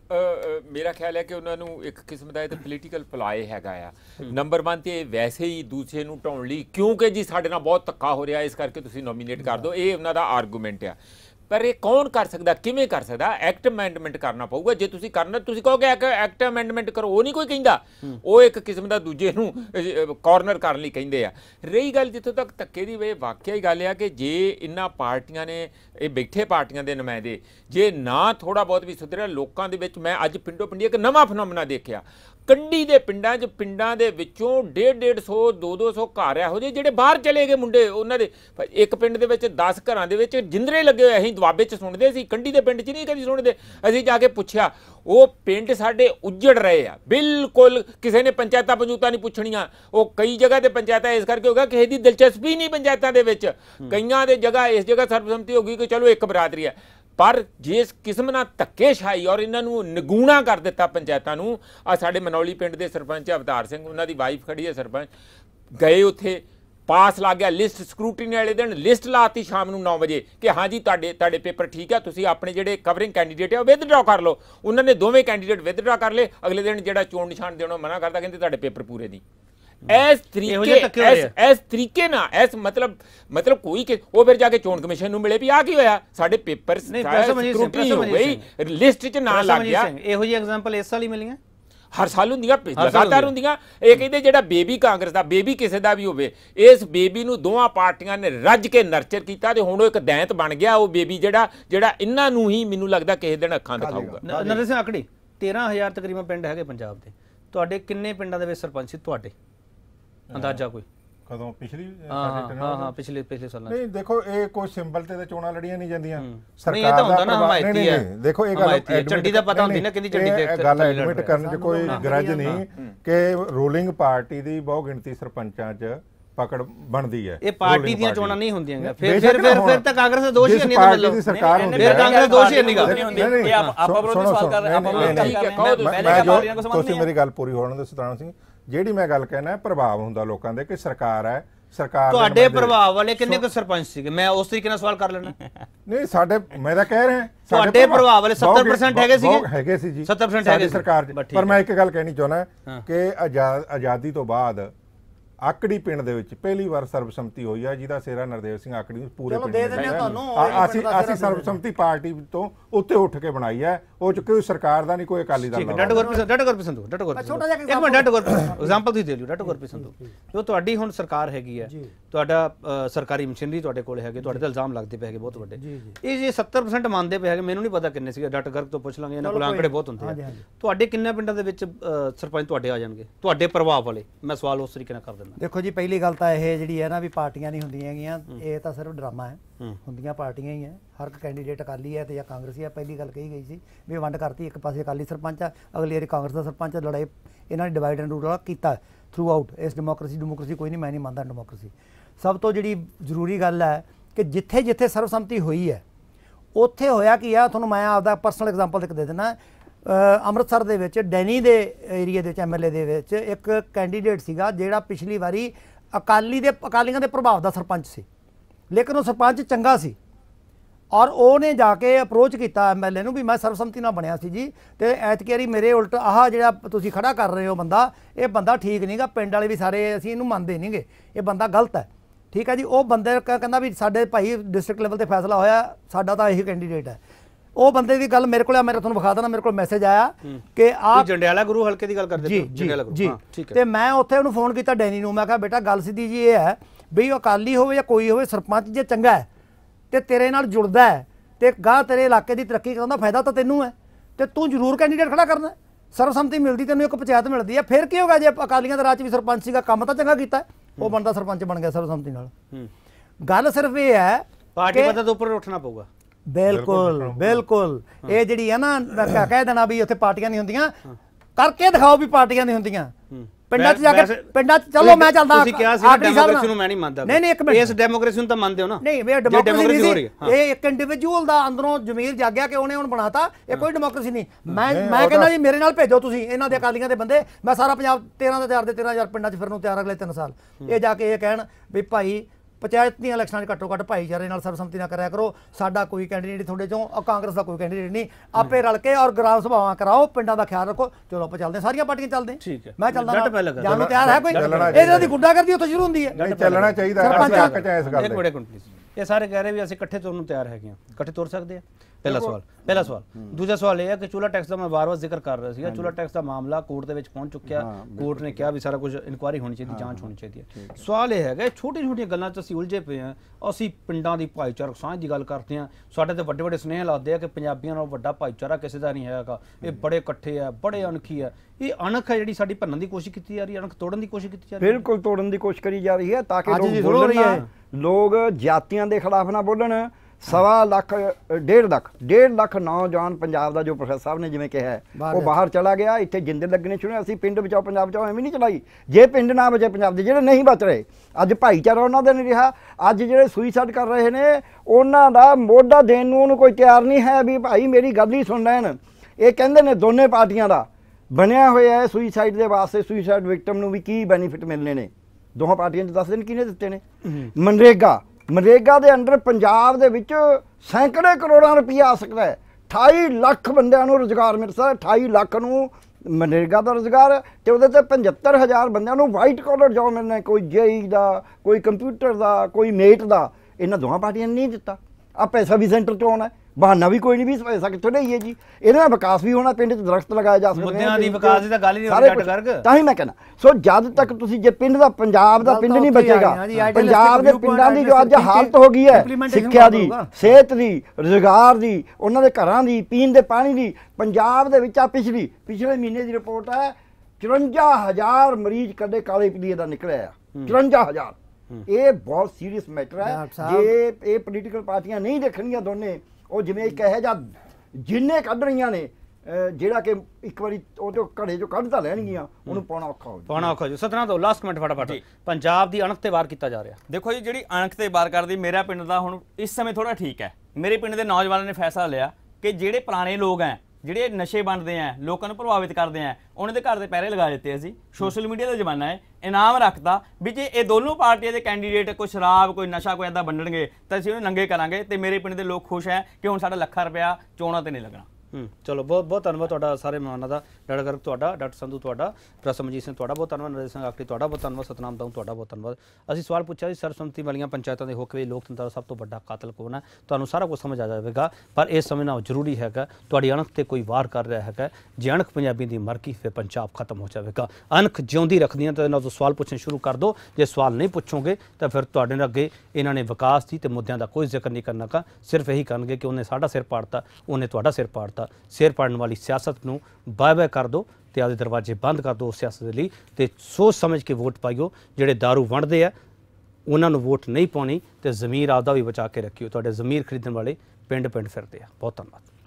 [SPEAKER 5] ਮੇਰਾ ਖਿਆਲ ਹੈ ਕਿ ਉਹਨਾਂ ਨੂੰ ਇੱਕ ਕਿਸਮ ਦਾ ਇਹ ਤਾਂ ਪੋਲੀਟੀਕਲ ਪਲਾਏ ਹੈਗਾ ਆ। ਨੰਬਰ ਇੱਕ ਤੇ ਵੈਸੇ ਹੀ ਦੂਸਰੇ ਨੂੰ ਢਾਉਣ ਲਈ, ਕਿਉਂਕਿ ਜੀ ਸਾਡੇ ਨਾਲ ਬਹੁਤ ਧੱਕਾ ਹੋ ਰਿਹਾ ਇਸ ਕਰਕੇ ਤੁਸੀਂ ਨੋਮੀਨੇਟ ਕਰ ਦਿਓ, ਇਹ ਉਹਨਾਂ ਦਾ ਆਰਗੂਮੈਂਟ ਆ। ਪਰ ਇਹ ਕੌਣ ਕਰ ਸਕਦਾ, ਕਿਵੇਂ ਕਰ ਸਕਦਾ? ਐਕਟ ਅਮੈਂਡਮੈਂਟ ਕਰਨਾ ਪਊਗਾ। ਜੇ ਤੁਸੀਂ ਕਰਨਾ, ਤੁਸੀਂ ਕਹੋਗੇ ਐਕਟ ਅਮੈਂਡਮੈਂਟ ਕਰੋ, ਉਹ ਨਹੀਂ ਕੋਈ ਕਹਿੰਦਾ। ਉਹ ਇੱਕ ਕਿਸਮ ਦਾ ਦੂਜੇ ਨੂੰ ਕਾਰਨਰ ਕਰਨ ਲਈ ਕਹਿੰਦੇ ਆ। ਰਹੀ ਗੱਲ ਜਿੱਥੋਂ ਤੱਕ ਧੱਕੇ ਦੀ, ਵੇ ਵਾਕਿਆ ਹੀ ਗੱਲ ਆ ਕਿ ਜੇ ਇਹਨਾਂ ਪਾਰਟੀਆਂ ਨੇ, ਇਹ ਬੈਠੇ ਪਾਰਟੀਆਂ ਦੇ ਨੁਮਾਇੰਦੇ, ਜੇ ਨਾ ਥੋੜਾ ਬਹੁਤ ਵੀ ਸੁਧਰਿਆ ਲੋਕਾਂ ਦੇ ਵਿੱਚ, ਮੈਂ ਅੱਜ ਪਿੰਡੋ ਪਿੰਡੀ ਇੱਕ ਨਵਾਂ ਫਨੋਮਨਾ ਦੇਖਿਆ। ਕੰਢੀ ਦੇ ਪਿੰਡਾਂ 'ਚ, ਪਿੰਡਾਂ ਦੇ ਵਿੱਚੋਂ ਡੇਢ ਡੇਢ ਸੌ ਦੋ ਦੋ ਸੌ ਘਰ ਇਹੋ ਜਿਹੇ ਜਿਹੜੇ ਬਾਹਰ ਚਲੇ ਗਏ ਮੁੰਡੇ, ਉਹਨਾਂ ਦੇ ਇੱਕ ਪਿੰਡ ਦੇ ਵਿੱਚ ਦਸ ਘਰਾਂ ਦੇ ਵਿੱਚ ਜਿੰਦਰੇ ਲੱਗੇ ਹੋਏ। ਅਸੀਂ ਦੁਆਬੇ 'ਚ ਸੁਣਦੇ ਸੀ, ਕੰਢੀ ਦੇ ਪਿੰਡ 'ਚ ਨਹੀਂ ਕਦੀ ਸੁਣਦੇ। ਅਸੀਂ ਜਾ ਕੇ ਪੁੱਛਿਆ, ਉਹ ਪਿੰਡ ਸਾਡੇ ਉੱਜੜ ਰਹੇ ਆ ਬਿਲਕੁਲ। ਕਿਸੇ ਨੇ ਪੰਚਾਇਤਾਂ ਪੰਚੂਤਾਂ ਨਹੀਂ ਪੁੱਛਣੀਆਂ। ਉਹ ਕਈ ਜਗ੍ਹਾ ਤੇ ਪੰਚਾਇਤਾਂ ਇਸ ਕਰਕੇ ਹੋ ਗਿਆ ਕਿਸੇ ਦੀ ਦਿਲਚਸਪੀ ਨਹੀਂ ਪੰਚਾਇਤਾਂ ਦੇ ਵਿੱਚ। ਕਈਆਂ ਦੇ ਜਗ੍ਹਾ ਇਸ ਜਗ੍ਹਾ ਸਰਬਸੰਮਤੀ ਹੋ ਗਈ ਕਿ ਚਲੋ ਇੱਕ ਬਰਾਦਰੀ ਹੈ। ਪਰ ਜਿਸ ਕਿਸਮ ਨਾਲ ਧੱਕੇਸ਼ਾਹੀ ਔਰ ਇਹਨਾਂ ਨੂੰ ਨਿਗੂਣਾ ਕਰ ਦਿੱਤਾ ਪੰਚਾਇਤਾਂ ਨੂੰ। ਆ ਸਾਡੇ ਮਨੌਲੀ ਪਿੰਡ ਦੇ ਸਰਪੰਚ ਅਵਤਾਰ ਸਿੰਘ, ਉਹਨਾਂ ਦੀ ਵਾਈਫ ਖੜੀ ਹੈ ਸਰਪੰਚ, ਗਏ ਉੱਥੇ, ਪਾਸ ਲੱਗ ਗਿਆ ਲਿਸਟ, ਸਕਰੂਟੀਨੀ ਵਾਲੇ ਦਿਨ ਲਿਸਟ ਲਾਤੀ ਸ਼ਾਮ ਨੂੰ ਨੌ ਵਜੇ ਕਿ ਹਾਂਜੀ ਤੁਹਾਡੇ ਤੁਹਾਡੇ ਪੇਪਰ ਠੀਕ ਆ, ਤੁਸੀਂ ਆਪਣੇ ਜਿਹੜੇ ਕਵਰਿੰਗ ਕੈਂਡੀਡੇਟ ਆ ਉਹ ਵਿਦਡਰਾ ਕਰ ਲਓ। ਉਹਨਾਂ ਨੇ ਦੋਵੇਂ ਕੈਂਡੀਡੇਟ ਵਿਦਡਰਾ ਕਰ ਲਏ। ਅਗਲੇ ਦਿਨ ਜਿਹੜਾ ਚੋਣ ਨਿਸ਼ਾਨ ਦੇਣੋਂ ਮਨਾ ਕਰਦਾ, ਕਹਿੰਦੇ ਤੁਹਾਡੇ ਪੇਪਰ ਪੂਰੇ ਨਹੀਂ। ਇਸ ਤਰੀਕੇ ਇਸ ਤਰੀਕੇ ਨਾਲ, ਇਸ ਮਤਲਬ ਮਤਲਬ ਕੋਈ ਕਿ ਉਹ ਫਿਰ ਜਾ ਕੇ ਚੋਣ ਕਮਿਸ਼ਨ ਨੂੰ ਮਿਲੇ ਵੀ ਆ ਕੀ ਹੋਇਆ, ਸਾਡੇ ਪੇਪਰ ਸਕਰੂਟਨੀ ਹੋ ਗਈ, ਲਿਸਟ 'ਚ ਨਾਂ ਲੱਗ ਗਿਆ।
[SPEAKER 1] ਇਹੋ ਜਿਹੀ ਐਗਜ਼ਾਮਪਲ ਇਸ ਸਾਲ ਹੀ ਮਿਲੀਆਂ,
[SPEAKER 5] ਹਰ ਸਾਲ ਹੁੰਦੀਆਂ, ਲਗਾਤਾਰ ਹੁੰਦੀਆਂ। ਇਹ ਕਹਿੰਦੇ ਜਿਹੜਾ ਬੇਬੀ ਕਾਂਗਰਸ ਦਾ, ਬੇਬੀ ਕਿਸੇ ਦਾ ਵੀ ਹੋਵੇ, ਇਸ ਬੇਬੀ ਨੂੰ ਦੋਵਾਂ ਪਾਰਟੀਆਂ ਨੇ ਰੱਜ ਕੇ ਨਰਚਰ ਕੀਤਾ ਤੇ ਹੁਣ ਉਹ ਇੱਕ ਦੈਂਤ ਬਣ ਗਿਆ। ਉਹ ਬੇਬੀ ਜਿਹੜਾ ਜਿਹੜਾ ਇਹਨਾਂ ਨੂੰ ਹੀ ਮੈਨੂੰ ਲੱਗਦਾ ਕਿਸੇ ਦਿਨ ਅੱਖਾਂ ਦਿਖਾਊਗਾ।
[SPEAKER 1] ਨਰਿੰਦਰ ਸਿੰਘ ਆਕੜੀ, ਤੇਰਾਂ ਹਜ਼ਾਰ ਤਕਰੀਬਨ ਪਿੰਡ ਹੈਗੇ ਪੰਜਾਬ ਦੇ, ਤੁਹਾਡੇ ਕਿੰਨੇ ਪਿੰਡਾਂ ਦੇ ਵਿੱਚ ਸਰਪੰਚ ਸੀ ਤੁਹਾਡੇ, ਅੰਦਾਜ਼ਾ ਕੋਈ?
[SPEAKER 6] ਕਦੋਂ? ਪਿਛਲੀ
[SPEAKER 1] ਹਾਂ ਹਾਂ ਪਿਛਲੇ ਪਿਛਲੇ ਸਾਲਾਂ
[SPEAKER 6] ਨਹੀਂ, ਦੇਖੋ ਇਹ ਕੋਈ ਸਿੰਬਲ ਤੇ ਤਾਂ ਚੋਣਾਂ ਲੜੀਆਂ ਨਹੀਂ ਜਾਂਦੀਆਂ।
[SPEAKER 1] ਸਰਕਾਰ ਦਾ ਹਮਾਇਤੀ ਹੈ।
[SPEAKER 6] ਦੇਖੋ ਇਹ ਗੱਲ
[SPEAKER 1] ਝੰਡੀ ਦਾ ਪਤਾ ਹੁੰਦੀ ਨਾ, ਕਿੰਨੀ ਝੰਡੀ ਤੇ
[SPEAKER 6] ਗੱਲ ਐਡਮਿਟ ਕਰਨ 'ਚ ਕੋਈ ਗਰਜ ਨਹੀਂ ਕਿ ਰੂਲਿੰਗ ਪਾਰਟੀ ਦੀ ਬਹੁ ਗਿਣਤੀ ਸਰਪੰਚਾਂ 'ਚ ਪਕੜ ਬਣਦੀ ਹੈ।
[SPEAKER 1] ਇਹ ਪਾਰਟੀ ਦੀਆਂ ਚੋਣਾਂ ਨਹੀਂ ਹੁੰਦੀਆਂ। ਫਿਰ ਫਿਰ ਫਿਰ ਤਾਂ ਕਾਂਗਰਸ ਦਾ ਦੋਸ਼ ਹੀ ਨਹੀਂ
[SPEAKER 6] ਪਾਰਟੀ ਦੀ ਸਰਕਾਰ ਹੁੰਦੀ ਹੈ,
[SPEAKER 1] ਫਿਰ ਕਾਂਗਰਸ ਦੋਸ਼ ਹੀ ਨਹੀਂ ਗਾ।
[SPEAKER 4] ਇਹ ਆਪਾਂ ਵਿਰੋਧੀ ਸਵਾਲ ਕਰ ਰਹੇ ਆਪਾਂ।
[SPEAKER 6] ਤੁਸੀਂ ਮੇਰੀ ਗੱਲ ਪੂਰੀ ਹੋਣ ਦਿਓ ਸਤਨਾਮ ਸਿੰਘ। ਜਿਹੜੀ ਮੈਂ ਗੱਲ ਕਹਿਣਾ, ਪ੍ਰਭਾਵ ਹੁੰਦਾ ਲੋਕਾਂ ਦੇ ਕਿ ਸਰਕਾਰ ਹੈ, ਸਰਕਾਰ
[SPEAKER 1] ਤੁਹਾਡੇ ਪ੍ਰਭਾਵ ਵਾਲੇ ਕਿੰਨੇ ਕੁ ਸਰਪੰਚ ਸੀਗੇ? ਮੈਂ ਉਸ ਤਰੀਕੇ ਨਾਲ ਸਵਾਲ ਕਰ ਲੈਣਾ।
[SPEAKER 6] ਨਹੀਂ, ਸਾਡੇ ਮੈਂ ਤਾਂ ਕਹਿ ਰਿਹਾ
[SPEAKER 1] ਤੁਹਾਡੇ ਪ੍ਰਭਾਵ ਵਾਲੇ ਸੱਤਰ ਪਰਸੈਂਟ ਹੈਗੇ ਸੀਗੇ,
[SPEAKER 6] ਹੈਗੇ ਸੀ ਜੀ,
[SPEAKER 1] ਸੱਤਰ ਪਰਸੈਂਟ ਹੈਗੇ
[SPEAKER 6] ਸਰਕਾਰ। ਪਰ ਮੈਂ ਇੱਕ ਗੱਲ ਕਹਿਣੀ ਚਾਹੁੰਦਾ ਕਿ ਆਜ਼ਾਦੀ ਤੋਂ ਬਾਅਦ ਆਕੜੀ ਪਿੰਡ ਦੇ ਵਿੱਚ ਪਹਿਲੀ ਵਾਰ ਸਰਬਸੰਮਤੀ ਹੋਈ ਹੈ, ਜਿਹਦਾ ਸਿਹਰਾ ਨਰਦੇਵ ਸਿੰਘ ਆਕੜੀ ਨੂੰ ਪੂਰੇ ਪਿੰਡ ਨੇ ਬਣਾਇਆ। ਅਸੀਂ ਅਸੀਂ ਸਰਬਸੰਮਤੀ ਪਾਰਟੀ ਤੋਂ ਉੱਤੇ ਉੱਠ ਕੇ ਬਣਾਈ ਹੈ। ਉਹ ਚ ਕੋਈ ਸਰਕਾਰ ਦਾ ਨਹੀਂ, ਕੋਈ ਅਕਾਲੀ ਦਲ ਦਾ।
[SPEAKER 1] ਡਾਟਾ ਗੁਰਪ੍ਰੀਤ ਡਾਟਾ ਗੁਰਪ੍ਰੀਤ ਸੰਧੂ ਡਾਟਾ ਗੁਰਪ੍ਰੀਤ ਇੱਕ ਮਿੰਟ ਡਾਟਾ ਗੁਰਪ੍ਰੀਤ ਐਗਜ਼ਾਮਪਲ ਤੁਸੀਂ ਦੇ ਲਿਓ। ਡਾਟਾ ਗੁਰਪ੍ਰੀਤ ਸੰਧੂ, ਜੋ ਤੁਹਾਡੀ ਹੁਣ ਸਰਕਾਰ ਹੈਗੀ ਹੈ, ਤੁਹਾਡਾ ਸਰਕਾਰੀ ਮਸ਼ੀਨਰੀ ਤੁਹਾਡੇ ਕੋਲ ਹੈਗੇ, ਤੁਹਾਡੇ ਤੇ ਇਲਜ਼ਾਮ ਲੱਗਦੇ ਪਏ ਹੈਗੇ ਬਹੁਤ ਵੱਡੇ। ਇਹ ਜੇ ਸੱਤਰ ਪਰਸੈਂਟ ਮੰਨਦੇ ਪਏ ਹੈਗੇ, ਮੈਨੂੰ ਨਹੀਂ ਪਤਾ ਕਿੰਨੇ ਸੀਗੇ, ਡਾਟਾ ਗਰਗ ਤੋਂ ਪੁੱਛ ਲਾਂਗੇ, ਇਹਨਾਂ ਕੋਲ ਆંકੜੇ ਬਹੁਤ ਹੁੰਦੇ ਆ। ਤੁਹਾਡੇ ਕਿੰਨੇ ਪਿੰਡਾਂ ਦੇ ਵਿੱਚ ਸਰਪੰਚ ਤੁਹਾਡੇ ਆ ਜਾਣਗੇ, ਤੁਹਾਡੇ ਪ੍ਰਭਾਵ ਵਾਲੇ? ਮੈਂ ਸਵਾਲ ਉਸ ਤਰੀਕੇ ਨਾਲ ਕਰ ਦਿੰਦਾ।
[SPEAKER 2] ਦੇਖੋ ਜੀ, ਪਹਿਲੀ ਗੱਲ ਤਾਂ ਇਹ ਜਿਹੜੀ ਹੈ ਨਾ ਵੀ ਪਾਰਟੀਆਂ ਨਹੀਂ ਹੁੰਦੀਆਂ ਹੈਗੀਆਂ, ਇਹ ਤਾਂ ਸਿਰਫ ਡਰਾਮਾ ਹੈ। ਹੁੰਦੀਆਂ ਪਾਰਟੀਆਂ ਹੀ ਹੈ, ਹਰ ਇੱਕ ਕੈਂਡੀਡੇਟ ਅਕਾਲੀ ਹੈ ਤੇ ਜਾਂ ਕਾਂਗਰਸੀ ਹੈ। ਪਹਿਲੀ ਗੱਲ ਕਹੀ ਗਈ ਸੀ ਵੀ ਵੰਡ ਕਰਤੀ, ਇੱਕ ਪਾਸੇ ਅਕਾਲੀ ਸਰਪੰਚ ਆ, ਅਗਲੀ ਵਾਰੀ ਕਾਂਗਰਸ ਦਾ ਸਰਪੰਚ। ਲੜਾਈ ਇਹਨਾਂ ਨੇ ਡਿਵਾਈਡ ਐਂਡ ਰੂਲ ਕੀਤਾ ਥਰੂ ਆਊਟ। ਇਸ ਡੈਮੋਕ੍ਰੇਸੀ ਡੈਮੋਕ੍ਰੇਸੀ ਕੋਈ ਨਹੀਂ, ਮੈਂ ਨਹੀਂ ਮੰਨਦਾ ਡੈਮੋਕ੍ਰੇਸੀ। ਸਭ ਤੋਂ ਜਿਹੜੀ ਜ਼ਰੂਰੀ ਗੱਲ ਹੈ ਕਿ ਜਿੱਥੇ ਜਿੱਥੇ ਸਰਬਸੰਮਤੀ ਹੋਈ ਹੈ ਉੱਥੇ ਹੋਇਆ ਕੀ ਆ। ਤੁਹਾਨੂੰ ਮੈਂ ਆਪਦਾ ਪਰਸਨਲ ਐਗਜ਼ਾਮਪਲ ਇੱਕ ਦੇ ਦਿੰਦਾ। ਅੰਮ੍ਰਿਤਸਰ ਦੇ ਵਿੱਚ ਡੈਨੀ ਦੇ ਏਰੀਏ ਦੇ ਵਿੱਚ ਐਮ ਐਲ ਏ ਦੇ ਵਿੱਚ ਇੱਕ ਕੈਂਡੀਡੇਟ ਸੀਗਾ ਜਿਹੜਾ ਪਿਛਲੀ ਵਾਰੀ ਅਕਾਲੀ ਦੇ ਅਕਾਲੀਆਂ ਦੇ ਪ੍ਰਭਾਵ ਦਾ ਸਰਪੰਚ ਸੀ, ਲੇਕਿਨ ਉਹ ਸਰਪੰਚ ਚੰਗਾ ਸੀ ਔਰ ਉਹਨੇ ਜਾ ਕੇ ਅਪਰੋਚ ਕੀਤਾ ਐਮ ਐਲ ਏ ਨੂੰ ਵੀ ਮੈਂ ਸਰਬਸੰਮਤੀ ਨਾਲ ਬਣਿਆ ਸੀ ਜੀ, ਤੇ ਐਤਕੀ ਵਾਰੀ ਮੇਰੇ ਉਲਟ ਆਹ ਜਿਹੜਾ ਤੁਸੀਂ ਖੜਾ ਕਰ ਰਹੇ ਹੋ ਬੰਦਾ, ਇਹ ਬੰਦਾ ਠੀਕ ਨਹੀਂਗਾ। ਪਿੰਡ ਵਾਲੇ ਵੀ ਸਾਰੇ ਅਸੀਂ ਇਹਨੂੰ ਮੰਨਦੇ ਨਹੀਂਗੇ, ਇਹ ਬੰਦਾ ਗਲਤ ਹੈ। ਠੀਕ ਹੈ ਜੀ। ਉਹ ਬੰਦੇ ਕਹਿੰਦਾ ਵੀ ਸਾਡੇ ਭਾਈ ਡਿਸਟ੍ਰਿਕਟ ਲੈਵਲ ਤੇ ਫੈਸਲਾ ਹੋਇਆ, ਸਾਡਾ ਤਾਂ ਇਹੀ ਕੈਂਡੀਡੇਟ ਹੈ। ਉਹ ਬੰਦੇ ਦੀ ਗੱਲ ਮੇਰੇ ਕੋਲ ਆ, ਮੇਰੇ ਤੁਹਾਨੂੰ ਵਿਖਾ ਦੇਣਾ। ਮੇਰੇ ਕੋਲ ਮੈਸੇਜ ਆਇਆ ਕਿ ਆ
[SPEAKER 1] ਜੰਡਿਆਲਾ ਗੁਰੂ ਹਲਕੇ ਦੀ ਗੱਲ ਕਰਦੇ
[SPEAKER 2] ਜੀ ਜੀ, ਤੇ ਮੈਂ ਉੱਥੇ ਉਹਨੂੰ ਫੋਨ ਕੀਤਾ ਡੈਨੀ ਨੂੰ। ਮੈਂ ਕਿਹਾ ਬੇਟਾ ਗੱਲ ਸਿੱਧੀ ਜੀ ਇਹ ਹੈ ਵੀ ਅਕਾਲੀ ਹੋਵੇ ਜਾਂ ਕੋਈ ਹੋਵੇ, ਸਰਪੰਚ ਜੇ ਚੰਗਾ ਹੈ ਤੇ ਤੇਰੇ ਨਾਲ ਜੁੜਦਾ ਹੈ ਤੇ ਗਾਹ ਤੇਰੇ ਇਲਾਕੇ ਦੀ ਤਰੱਕੀ ਕਰਨ ਦਾ ਫਾਇਦਾ ਤਾਂ ਤੈਨੂੰ ਹੈ, ਤੇ ਤੂੰ ਜ਼ਰੂਰ ਕੈਂਡੀਡੇਟ ਖੜਾ ਕਰਨਾ। ਸਰਬਸੰਮਤੀ ਮਿਲਦੀ ਤੈਨੂੰ, ਇੱਕ ਪੰਚਾਇਤ ਮਿਲਦੀ ਹੈ, ਫਿਰ ਕੀ ਹੋਗਾ ਜੇ ਅਕਾਲੀਆਂ ਦੇ ਰਾਜ ਵੀ ਸਰਪੰਚ ਸੀਗਾ, ਕੰਮ ਤਾਂ ਚੰਗਾ ਕੀਤਾ, ਉਹ ਬੰਦਾ ਸਰਪੰਚ ਬਣ ਗਿਆ ਸਰਬਸੰਮਤੀ ਨਾਲ। ਗੱਲ ਸਿਰਫ ਇਹ ਹੈ
[SPEAKER 1] ਪਾਰਟੀ ਪਤਾ ਤੋਂ ਉੱਪਰ ਉੱਠਣਾ ਪਊਗਾ।
[SPEAKER 2] ਬਿਲਕੁਲ ਬਿਲਕੁਲ। ਇਹ ਜਿਹੜੀ ਹੈ ਨਾ ਕਹਿ ਦੇਣਾ ਵੀ ਉੱਥੇ ਪਾਰਟੀਆਂ ਨਹੀਂ ਹੁੰਦੀਆਂ, ਕਰਕੇ ਦਿਖਾਓ ਵੀ ਪਾਰਟੀਆਂ ਨਹੀਂ ਹੁੰਦੀਆਂ। ਪਿੰਡਾਂ 'ਚ ਜਾ ਕੇ ਪਿੰਡਾਂ 'ਚ ਚਲੋ ਮੈਂ ਚੱਲਦਾ
[SPEAKER 1] ਤੁਸੀਂ ਕਿਹਾ ਸੀ ਡੈਮੋਕ੍ਰੇਸੀ ਨੂੰ ਮੈਂ ਨਹੀਂ ਮੰਨਦਾ।
[SPEAKER 2] ਨਹੀਂ ਨਹੀਂ ਇੱਕ ਮਿੰਟ,
[SPEAKER 1] ਇਸ ਡੈਮੋਕ੍ਰੇਸੀ ਨੂੰ ਤਾਂ ਮੰਨਦੇ ਹੋ ਨਾ?
[SPEAKER 2] ਨਹੀਂ ਇਹ ਡੈਮੋਕ੍ਰੇਸੀ ਨਹੀਂ, ਇਹ ਇੱਕ ਇੰਡੀਵਿਜੂਅਲ ਦਾ ਅੰਦਰੋਂ ਜ਼ਮੀਰ ਜਾਗਿਆ ਕਿ ਉਹਨੇ ਹੁਣ ਬਣਾਤਾ, ਇਹ ਕੋਈ ਡੈਮੋਕ੍ਰੇਸੀ ਨਹੀਂ। ਮੈਂ ਮੈਂ ਕਹਿੰਦਾ ਜੀ ਮੇਰੇ ਨਾਲ ਭੇਜੋ ਤੁਸੀਂ ਇਹਨਾਂ ਦੇ ਅਕਾਲੀਆਂ ਦੇ ਬੰਦੇ, ਮੈਂ ਸਾਰਾ ਪੰਜਾਬ ਤੇਰਾਂ ਹਜ਼ਾਰ ਦੇ ਤੇਰਾਂ ਹਜ਼ਾਰ ਪਿੰਡਾਂ 'ਚ ਫਿਰਨ ਨੂੰ ਤਿਆਰ ਅਗਲੇ ਤਿੰਨ ਸਾਲ। ਇਹ ਜਾ ਕੇ ਇਹ ਕਹਿਣ ਵੀ ਭਾਈ ਪੰਚਾਇਤ ਦੀਆਂ ਇਲੈਕਸ਼ਨਾਂ 'ਚ ਘੱਟੋ ਘੱਟ ਭਾਈਚਾਰੇ ਨਾਲ ਸਰਬਸੰਮਤੀ ਨਾਲ ਕਰਿਆ ਕਰੋ। ਸਾਡਾ ਕੋਈ ਕੈਂਡੀਡੇਟ ਤੁਹਾਡੇ ਚੋਂ ਕਾਂਗਰਸ ਦਾ ਕੋਈ ਕੈਂਡੀਡੇਟ ਨਹੀਂ, ਆਪੇ ਰਲ ਕੇ ਔਰ ਗ੍ਰਾਮ ਸਭਾਵਾਂ ਕਰਾਓ, ਪਿੰਡਾਂ ਦਾ ਖਿਆਲ ਰੱਖੋ। ਚਲੋ ਆਪਾਂ ਚੱਲਦੇ, ਸਾਰੀਆਂ ਪਾਰਟੀਆਂ ਚੱਲਦੇ।
[SPEAKER 1] ਠੀਕ ਹੈ,
[SPEAKER 2] ਮੈਂ ਚੱਲਦਾ
[SPEAKER 1] ਜਾਣ
[SPEAKER 2] ਨੂੰ ਤਿਆਰ ਹੈ ਕੋਈ? ਇਹਨਾਂ ਦੀ ਗੁੰਡਾਗਰਦੀ ਉੱਥੇ ਸ਼ੁਰੂ ਹੁੰਦੀ ਹੈ।
[SPEAKER 6] ਚੱਲਣਾ ਚਾਹੀਦਾ ਹੈ ਹੱਕ ਚ ਇਸ ਗੱਲ ਦੇ।
[SPEAKER 1] ਇਹ ਸਾਰੇ ਕਹਿ ਰਹੇ ਵੀ ਅਸੀਂ ਇਕੱਠੇ ਤੁਰਨ ਨੂੰ ਤਿਆਰ ਹੈਗੇ ਹਾਂ, ਇਕੱਠੇ ਤੁਰ ਸਕਦੇ ਆ। ਪਹਿਲਾ ਸਵਾਲ ਪਹਿਲਾ ਸਵਾਲ ਦੂਜਾ ਸਵਾਲ ਇਹ ਹੈ ਕਿ ਚੂਲਾ ਟੈਕਸ ਦਾ ਮੈਂ ਵਾਰ-ਵਾਰ ਜ਼ਿਕਰ ਕਰ ਰਿਹਾ ਸੀਗਾ। ਚੂਲਾ ਟੈਕਸ ਦਾ ਮਾਮਲਾ ਕੋਰਟ ਦੇ ਵਿੱਚ ਪਹੁੰਚ ਚੁੱਕਿਆ, ਕੋਰਟ ਨੇ ਕਿਹਾ ਵੀ ਸਾਰਾ ਕੁਝ ਇਨਕੁਆਇਰੀ ਹੋਣੀ ਚਾਹੀਦੀ, ਜਾਂਚ ਹੋਣੀ ਚਾਹੀਦੀ ਹੈ। ਸਵਾਲ ਇਹ ਹੈਗਾ ਛੋਟੀ ਛੋਟੀਆਂ ਗੱਲਾਂ 'ਚ ਅਸੀਂ ਉਲਝੇ ਪਏ ਹਾਂ। ਅਸੀਂ ਪਿੰਡਾਂ ਦੀ ਭਾਈਚਾਰਕ ਸਾਂਝ ਦੀ ਗੱਲ ਕਰਦੇ ਹਾਂ, ਸਾਡੇ ਤੇ ਵੱਡੇ ਵੱਡੇ ਸੁਨੇਹੇ ਲਾਉਂਦੇ ਆ ਕਿ ਪੰਜਾਬੀਆਂ ਨਾਲ ਵੱਡਾ ਭਾਈਚਾਰਾ ਕਿਸੇ ਦਾ ਨਹੀਂ ਹੈਗਾ, ਇਹ ਬੜੇ ਇਕੱਠੇ ਆ, ਬੜੇ ਅਣਖੀ ਆ। ਇਹ ਅਣਖ ਹੈ ਜਿਹੜੀ ਸਾਡੀ ਭੰਨਣ ਦੀ ਕੋਸ਼ਿਸ਼ ਕੀਤੀ ਜਾ ਰਹੀ ਹੈ, ਅਣਖ ਤੋੜਨ ਦੀ ਕੋਸ਼ਿਸ਼ ਕੀਤੀ ਜਾ ਰਹੀ ਹੈ।
[SPEAKER 3] ਬਿਲਕੁਲ ਤੋੜਨ ਦੀ ਕੋਸ਼ਿਸ਼ ਕਰੀ ਜਾ ਰਹੀ ਹੈ ਤਾਂ ਕਿ ਲੋਕ ਬੋਲਣ ਨਾ, ਲੋਕ ਜਾਤੀਆਂ ਦੇ ਖਿਲਾਫ ਨਾ ਬੋਲਣ। ਸਵਾ ਲੱਖ ਡੇਢ ਲੱਖ ਡੇਢ ਲੱਖ ਨੌਜਵਾਨ ਪੰਜਾਬ ਦਾ, ਜੋ ਪ੍ਰੋਫੈਸਰ ਸਾਹਿਬ ਨੇ ਜਿਵੇਂ ਕਿਹਾ ਉਹ ਬਾਹਰ ਚਲਾ ਗਿਆ, ਇੱਥੇ ਜਿੰਦੇ ਲੱਗਣੇ ਸ਼ੁਰੂ। ਅਸੀਂ ਪਿੰਡ ਬਚਾਓ ਪੰਜਾਬ ਬਚਾਓ ਐਵੇਂ ਨਹੀਂ ਚਲਾਈ। ਜੇ ਪਿੰਡ ਨਾ ਬਚੇ ਪੰਜਾਬ ਦੇ, ਜਿਹੜੇ ਨਹੀਂ ਬਚ ਰਹੇ, ਅੱਜ ਭਾਈਚਾਰਾ ਉਹਨਾਂ ਦਾ ਨਹੀਂ ਰਿਹਾ। ਅੱਜ ਜਿਹੜੇ ਸੁਈਸਾਈਡ ਕਰ ਰਹੇ ਨੇ ਉਹਨਾਂ ਦਾ ਮੋਢਾ ਦੇਣ ਨੂੰ ਉਹਨੂੰ ਕੋਈ ਤਿਆਰ ਨਹੀਂ ਹੈ ਵੀ ਭਾਈ ਮੇਰੀ ਗੱਲ ਹੀ ਸੁਣ ਲੈਣ। ਇਹ ਕਹਿੰਦੇ ਨੇ ਦੋਨੇ ਪਾਰਟੀਆਂ ਦਾ ਬਣਿਆ ਹੋਇਆ ਹੈ ਸੁਈਸਾਈਡ ਦੇ ਵਾਸਤੇ, ਸੁਈਸਾਈਡ ਵਿਕਟਮ ਨੂੰ ਵੀ ਕੀ ਬੈਨੀਫਿਟ ਮਿਲਣੇ ਨੇ। ਦੋਹਾਂ ਪਾਰਟੀਆਂ 'ਚ ਦੱਸ ਦੇਣ ਕਿਹਨੇ ਦਿੱਤੇ ਨੇ। ਮਨਰੇਗਾ ਮਨਰੇਗਾ ਦੇ ਅੰਡਰ ਪੰਜਾਬ ਦੇ ਵਿੱਚ ਸੈਂਕੜੇ ਕਰੋੜਾਂ ਰੁਪਈਆ ਆ ਸਕਦਾ ਹੈ। ਅਠਾਈ ਲੱਖ ਬੰਦਿਆਂ ਨੂੰ ਰੁਜ਼ਗਾਰ ਮਿਲ ਸਕਦਾ। ਅਠਾਈ ਲੱਖ ਨੂੰ ਮਨਰੇਗਾ ਦਾ ਰੁਜ਼ਗਾਰ ਤੇ ਉਹਦੇ ਤੇ ਪੰਝੱਤਰ ਹਜ਼ਾਰ ਬੰਦਿਆਂ ਨੂੰ ਵਾਈਟ ਕਾਲਰ ਜੋਬ ਮਿਲਣਾ, ਕੋਈ ਜੇਈ ਦਾ, ਕੋਈ ਕੰਪਿਊਟਰ ਦਾ, ਕੋਈ ਮੇਟ ਦਾ। ਇਹਨਾਂ ਦੋਹਾਂ ਪਾਰਟੀਆਂ ਨੇ ਨਹੀਂ ਦਿੱਤਾ। ਆ ਪੈਸਾ ਵੀ ਸੈਂਟਰ 'ਚੋਂ ਆਉਣਾ, ਬਹਾਨਾ ਵੀ ਕੋਈ ਨਹੀਂ ਵੀ ਪੈਸਾ ਕਿੱਥੋਂ ਲਈਏ ਜੀ। ਇਹਦੇ ਨਾਲ ਵਿਕਾਸ ਵੀ ਹੋਣਾ, ਪਿੰਡ 'ਚ ਦਰਖਤ ਲਗਾਏ ਜਾ ਸਕਦੇ
[SPEAKER 1] ਮੁੱਦਿਆਂ ਦੀ ਵਿਕਾਸ ਦੀ ਤਾਂ ਗੱਲ ਹੀ ਨਹੀਂ ਕਰਗ।
[SPEAKER 3] ਤਾਂ ਹੀ ਮੈਂ ਕਹਿੰਦਾ ਸੋ ਜਦ ਤੱਕ ਤੁਸੀਂ ਜੇ ਪਿੰਡ ਦਾ, ਪੰਜਾਬ ਦਾ ਪਿੰਡ ਨਹੀਂ ਬਚੇਗਾ, ਪੰਜਾਬ ਦੇ ਪਿੰਡਾਂ ਦੀ ਜੋ ਅੱਜ ਹਾਲਤ ਹੋ ਗਈ ਹੈ ਸਿੱਖਿਆ ਦੀ, ਸਿਹਤ ਦੀ, ਰੁਜ਼ਗਾਰ ਦੀ, ਉਹਨਾਂ ਦੇ ਘਰਾਂ ਦੀ, ਪੀਣ ਦੇ ਪਾਣੀ ਦੀ, ਪੰਜਾਬ ਦੇ ਵਿੱਚ ਆ ਪਿਛਲੀ ਪਿਛਲੇ ਮਹੀਨੇ ਦੀ ਰਿਪੋਰਟ ਹੈ ਚੁਰੰਜਾ ਹਜ਼ਾਰ ਮਰੀਜ਼ ਕਦੇ ਕਾਲੇ ਪੀਲੀਏ ਦਾ ਨਿਕਲਿਆ ਆ। ਚੁਰੰਜਾ ਹਜ਼ਾਰ। ਇਹ ਬਹੁਤ ਸੀਰੀਅਸ ਮੈਟਰ ਹੈ। ਜੇ ਇਹ ਪੋਲੀਟੀਕਲ ਪਾਰਟੀਆਂ ਨਹੀਂ ਦੇਖਣਗੀਆਂ ਦੋਨੇ, ਉਹ ਜਿਵੇਂ ਇੱਕ ਇਹੋ ਜਿਹਾ ਜਿੰਨੇ ਕੱਢ ਰਹੀਆਂ ਨੇ, ਜਿਹੜਾ ਕਿ ਇੱਕ ਵਾਰੀ ਉਹ ਚੋਂ ਘੜੇ ਚੋਂ ਕੱਢ ਤਾਂ ਲੈਣਗੀਆਂ, ਉਹਨੂੰ ਪਾਉਣਾ ਔਖਾ ਹੋ
[SPEAKER 1] ਪਾਉਣਾ ਔਖਾ ਜੀ। ਸਤਨਾਮ ਤੋਂ ਲਾਸਟ ਕਮੈਂਟ ਫਟਾਫਟ। ਪੰਜਾਬ ਦੀ ਅਣਖ ਤੇ ਵਾਰ ਕੀਤਾ ਜਾ ਰਿਹਾ।
[SPEAKER 4] ਦੇਖੋ ਜੀ, ਜਿਹੜੀ ਅਣਖ ਤੇ ਵਾਰ ਕਰਦੀ, ਮੇਰਾ ਪਿੰਡ ਦਾ ਹੁਣ ਇਸ ਸਮੇਂ ਥੋੜਾ ਠੀਕ ਹੈ। ਮੇਰੇ ਪਿੰਡ ਦੇ ਨੌਜਵਾਨਾਂ ਨੇ ਫੈਸਲਾ ਲਿਆ ਕਿ ਜਿਹੜੇ ਪੁਰਾਣੇ ਲੋਕ ਹੈ, ਜਿਹੜੇ ਨਸ਼ੇ ਬਣਦੇ ਆ, ਲੋਕਾਂ ਨੂੰ ਪ੍ਰਭਾਵਿਤ ਕਰਦੇ ਆ, ਉਹਨਾਂ ਦੇ ਘਰ ਦੇ ਪਹਿਰੇ ਲਗਾ ਦਿੱਤੇ। ਅਸੀਂ ਸੋਸ਼ਲ ਮੀਡੀਆ ਦਾ ਜ਼ਮਾਨਾ ਹੈ, ਇਨਾਮ ਰੱਖਦਾ ਵੀ ਜੇ ਇਹ ਦੋਨੋਂ ਪਾਰਟੀਆਂ ਦੇ ਕੈਂਡੀਡੇਟ ਕੋਈ ਸ਼ਰਾਬ, ਕੋਈ ਨਸ਼ਾ, ਕੋਈ ਇੱਦਾਂ ਵੰਡਣਗੇ ਤਾਂ ਅਸੀਂ ਉਹਨੂੰ ਨੰਗੇ ਕਰਾਂਗੇ। ਤੇ ਮੇਰੇ ਪਿੰਡ ਦੇ ਲੋਕ ਖੁਸ਼ ਹੈ ਕਿ ਹੁਣ ਸਾਡਾ ਲੱਖਾਂ ਰੁਪਇਆ ਚੋਣਾਂ ਤੇ ਨਹੀਂ ਲੱਗਣਾ।
[SPEAKER 1] ਹੂੰ ਚਲੋ ਬਹੁਤ ਬਹੁਤ ਧੰਨਵਾਦ ਤੁਹਾਡਾ ਸਾਰੇ ਮਹਿਮਾਨਾਂ ਦਾ। ਡਾਕਟਰ ਗਰਗ ਤੁਹਾਡਾ, ਡਾਕਟਰ ਸੰਧੂ ਤੁਹਾਡਾ, ਪ੍ਰੋਫੈਸਰ ਮਨਜੀਤ ਸਿੰਘ ਤੁਹਾਡਾ ਬਹੁਤ ਧੰਨਵਾਦ, ਨਰੇਸ਼ ਸਿੰਘ ਆਖਰੀ ਤੁਹਾਡਾ ਬਹੁਤ ਧੰਨਵਾਦ, ਸਤਨਾਮ ਦਾਊ ਤੁਹਾਡਾ ਬਹੁਤ ਧੰਨਵਾਦ। ਅਸੀਂ ਸਵਾਲ ਪੁੱਛਿਆ ਸੀ ਸਰਬਸੰਮਤੀ ਵਾਲੀਆਂ ਪੰਚਾਇਤਾਂ ਦੇ ਹੁੱਕ ਵਿੱਚ ਲੋਕਤੰਤਰ ਦਾ ਸਭ ਤੋਂ ਵੱਡਾ ਕਾਤਲ ਕੌਣ ਹੈ। ਤੁਹਾਨੂੰ ਸਾਰਾ ਕੁਝ ਸਮਝ ਆ ਜਾਵੇਗਾ, ਪਰ ਇਹ ਸਮਝਣਾ ਜ਼ਰੂਰੀ ਹੈਗਾ ਤੁਹਾਡੀ ਅਣਖ ਤੇ ਕੋਈ ਵਾਰ ਕਰ ਰਿਹਾ ਹੈਗਾ। ਜੇ ਅਣਖ ਪੰਜਾਬੀ ਦੀ ਮਰ ਗਈ ਫਿਰ ਪੰਜਾਬ ਖਤਮ ਹੋ ਜਾਵੇਗਾ। ਅਣਖ ਜਿਉਂਦੀ ਰੱਖਦੀਆਂ ਤਾਂ ਇਹਨਾਂ ਤੋਂ ਸਵਾਲ ਪੁੱਛਣੇ ਸ਼ੁਰੂ ਕਰ ਦਿਓ। ਜੇ ਸਵਾਲ ਨਹੀਂ ਪੁੱਛੋਗੇ ਤਾਂ ਫਿਰ ਤੁਹਾਡੇ ਅੱਗੇ ਇਹਨਾਂ ਨੇ ਵਿਕਾਸ ਦੀ ਤੇ ਮੁੱਦਿਆਂ ਦਾ ਕੋਈ ਜ਼ਿਕਰ ਨਹੀਂ ਕਰਨਾ ਕਾ, ਸਿਰਫ ਇਹੀ ਕਰਨਗੇ ਕਿ ਉਹਨੇ ਸਾਡਾ ਸਿਰ ਪਾੜਤਾ, ਉਹਨੇ ਤੁਹਾਡਾ ਸਿਰ ਪਾੜਤਾ। ਸਿਰ ਪਾੜਨ ਵਾਲੀ ਸਿਆਸਤ ਨੂੰ ਬਾਏ ਬਾਏ ਕਰ ਦਿਓ ਤੇ ਆਪਦੇ ਦਰਵਾਜ਼ੇ ਬੰਦ ਕਰ ਦਿਓ ਉਸ ਸਿਆਸਤ ਦੇ ਲਈ, ਤੇ ਸੋਚ ਸਮਝ ਕੇ ਵੋਟ ਪਾਈਓ। ਜਿਹੜੇ ਦਾਰੂ ਵੰਡਦੇ ਆ ਉਹਨਾਂ ਨੂੰ ਵੋਟ ਨਹੀਂ ਪਾਉਣੀ, ਤੇ ਜ਼ਮੀਰ ਆਪਦਾ ਵੀ ਬਚਾ ਕੇ ਰੱਖਿਓ। ਤੁਹਾਡੇ ਜ਼ਮੀਰ ਖਰੀਦਣ ਵਾਲੇ ਪਿੰਡ ਪਿੰਡ ਫਿਰਦੇ ਆ। ਬਹੁਤ ਧੰਨਵਾਦ।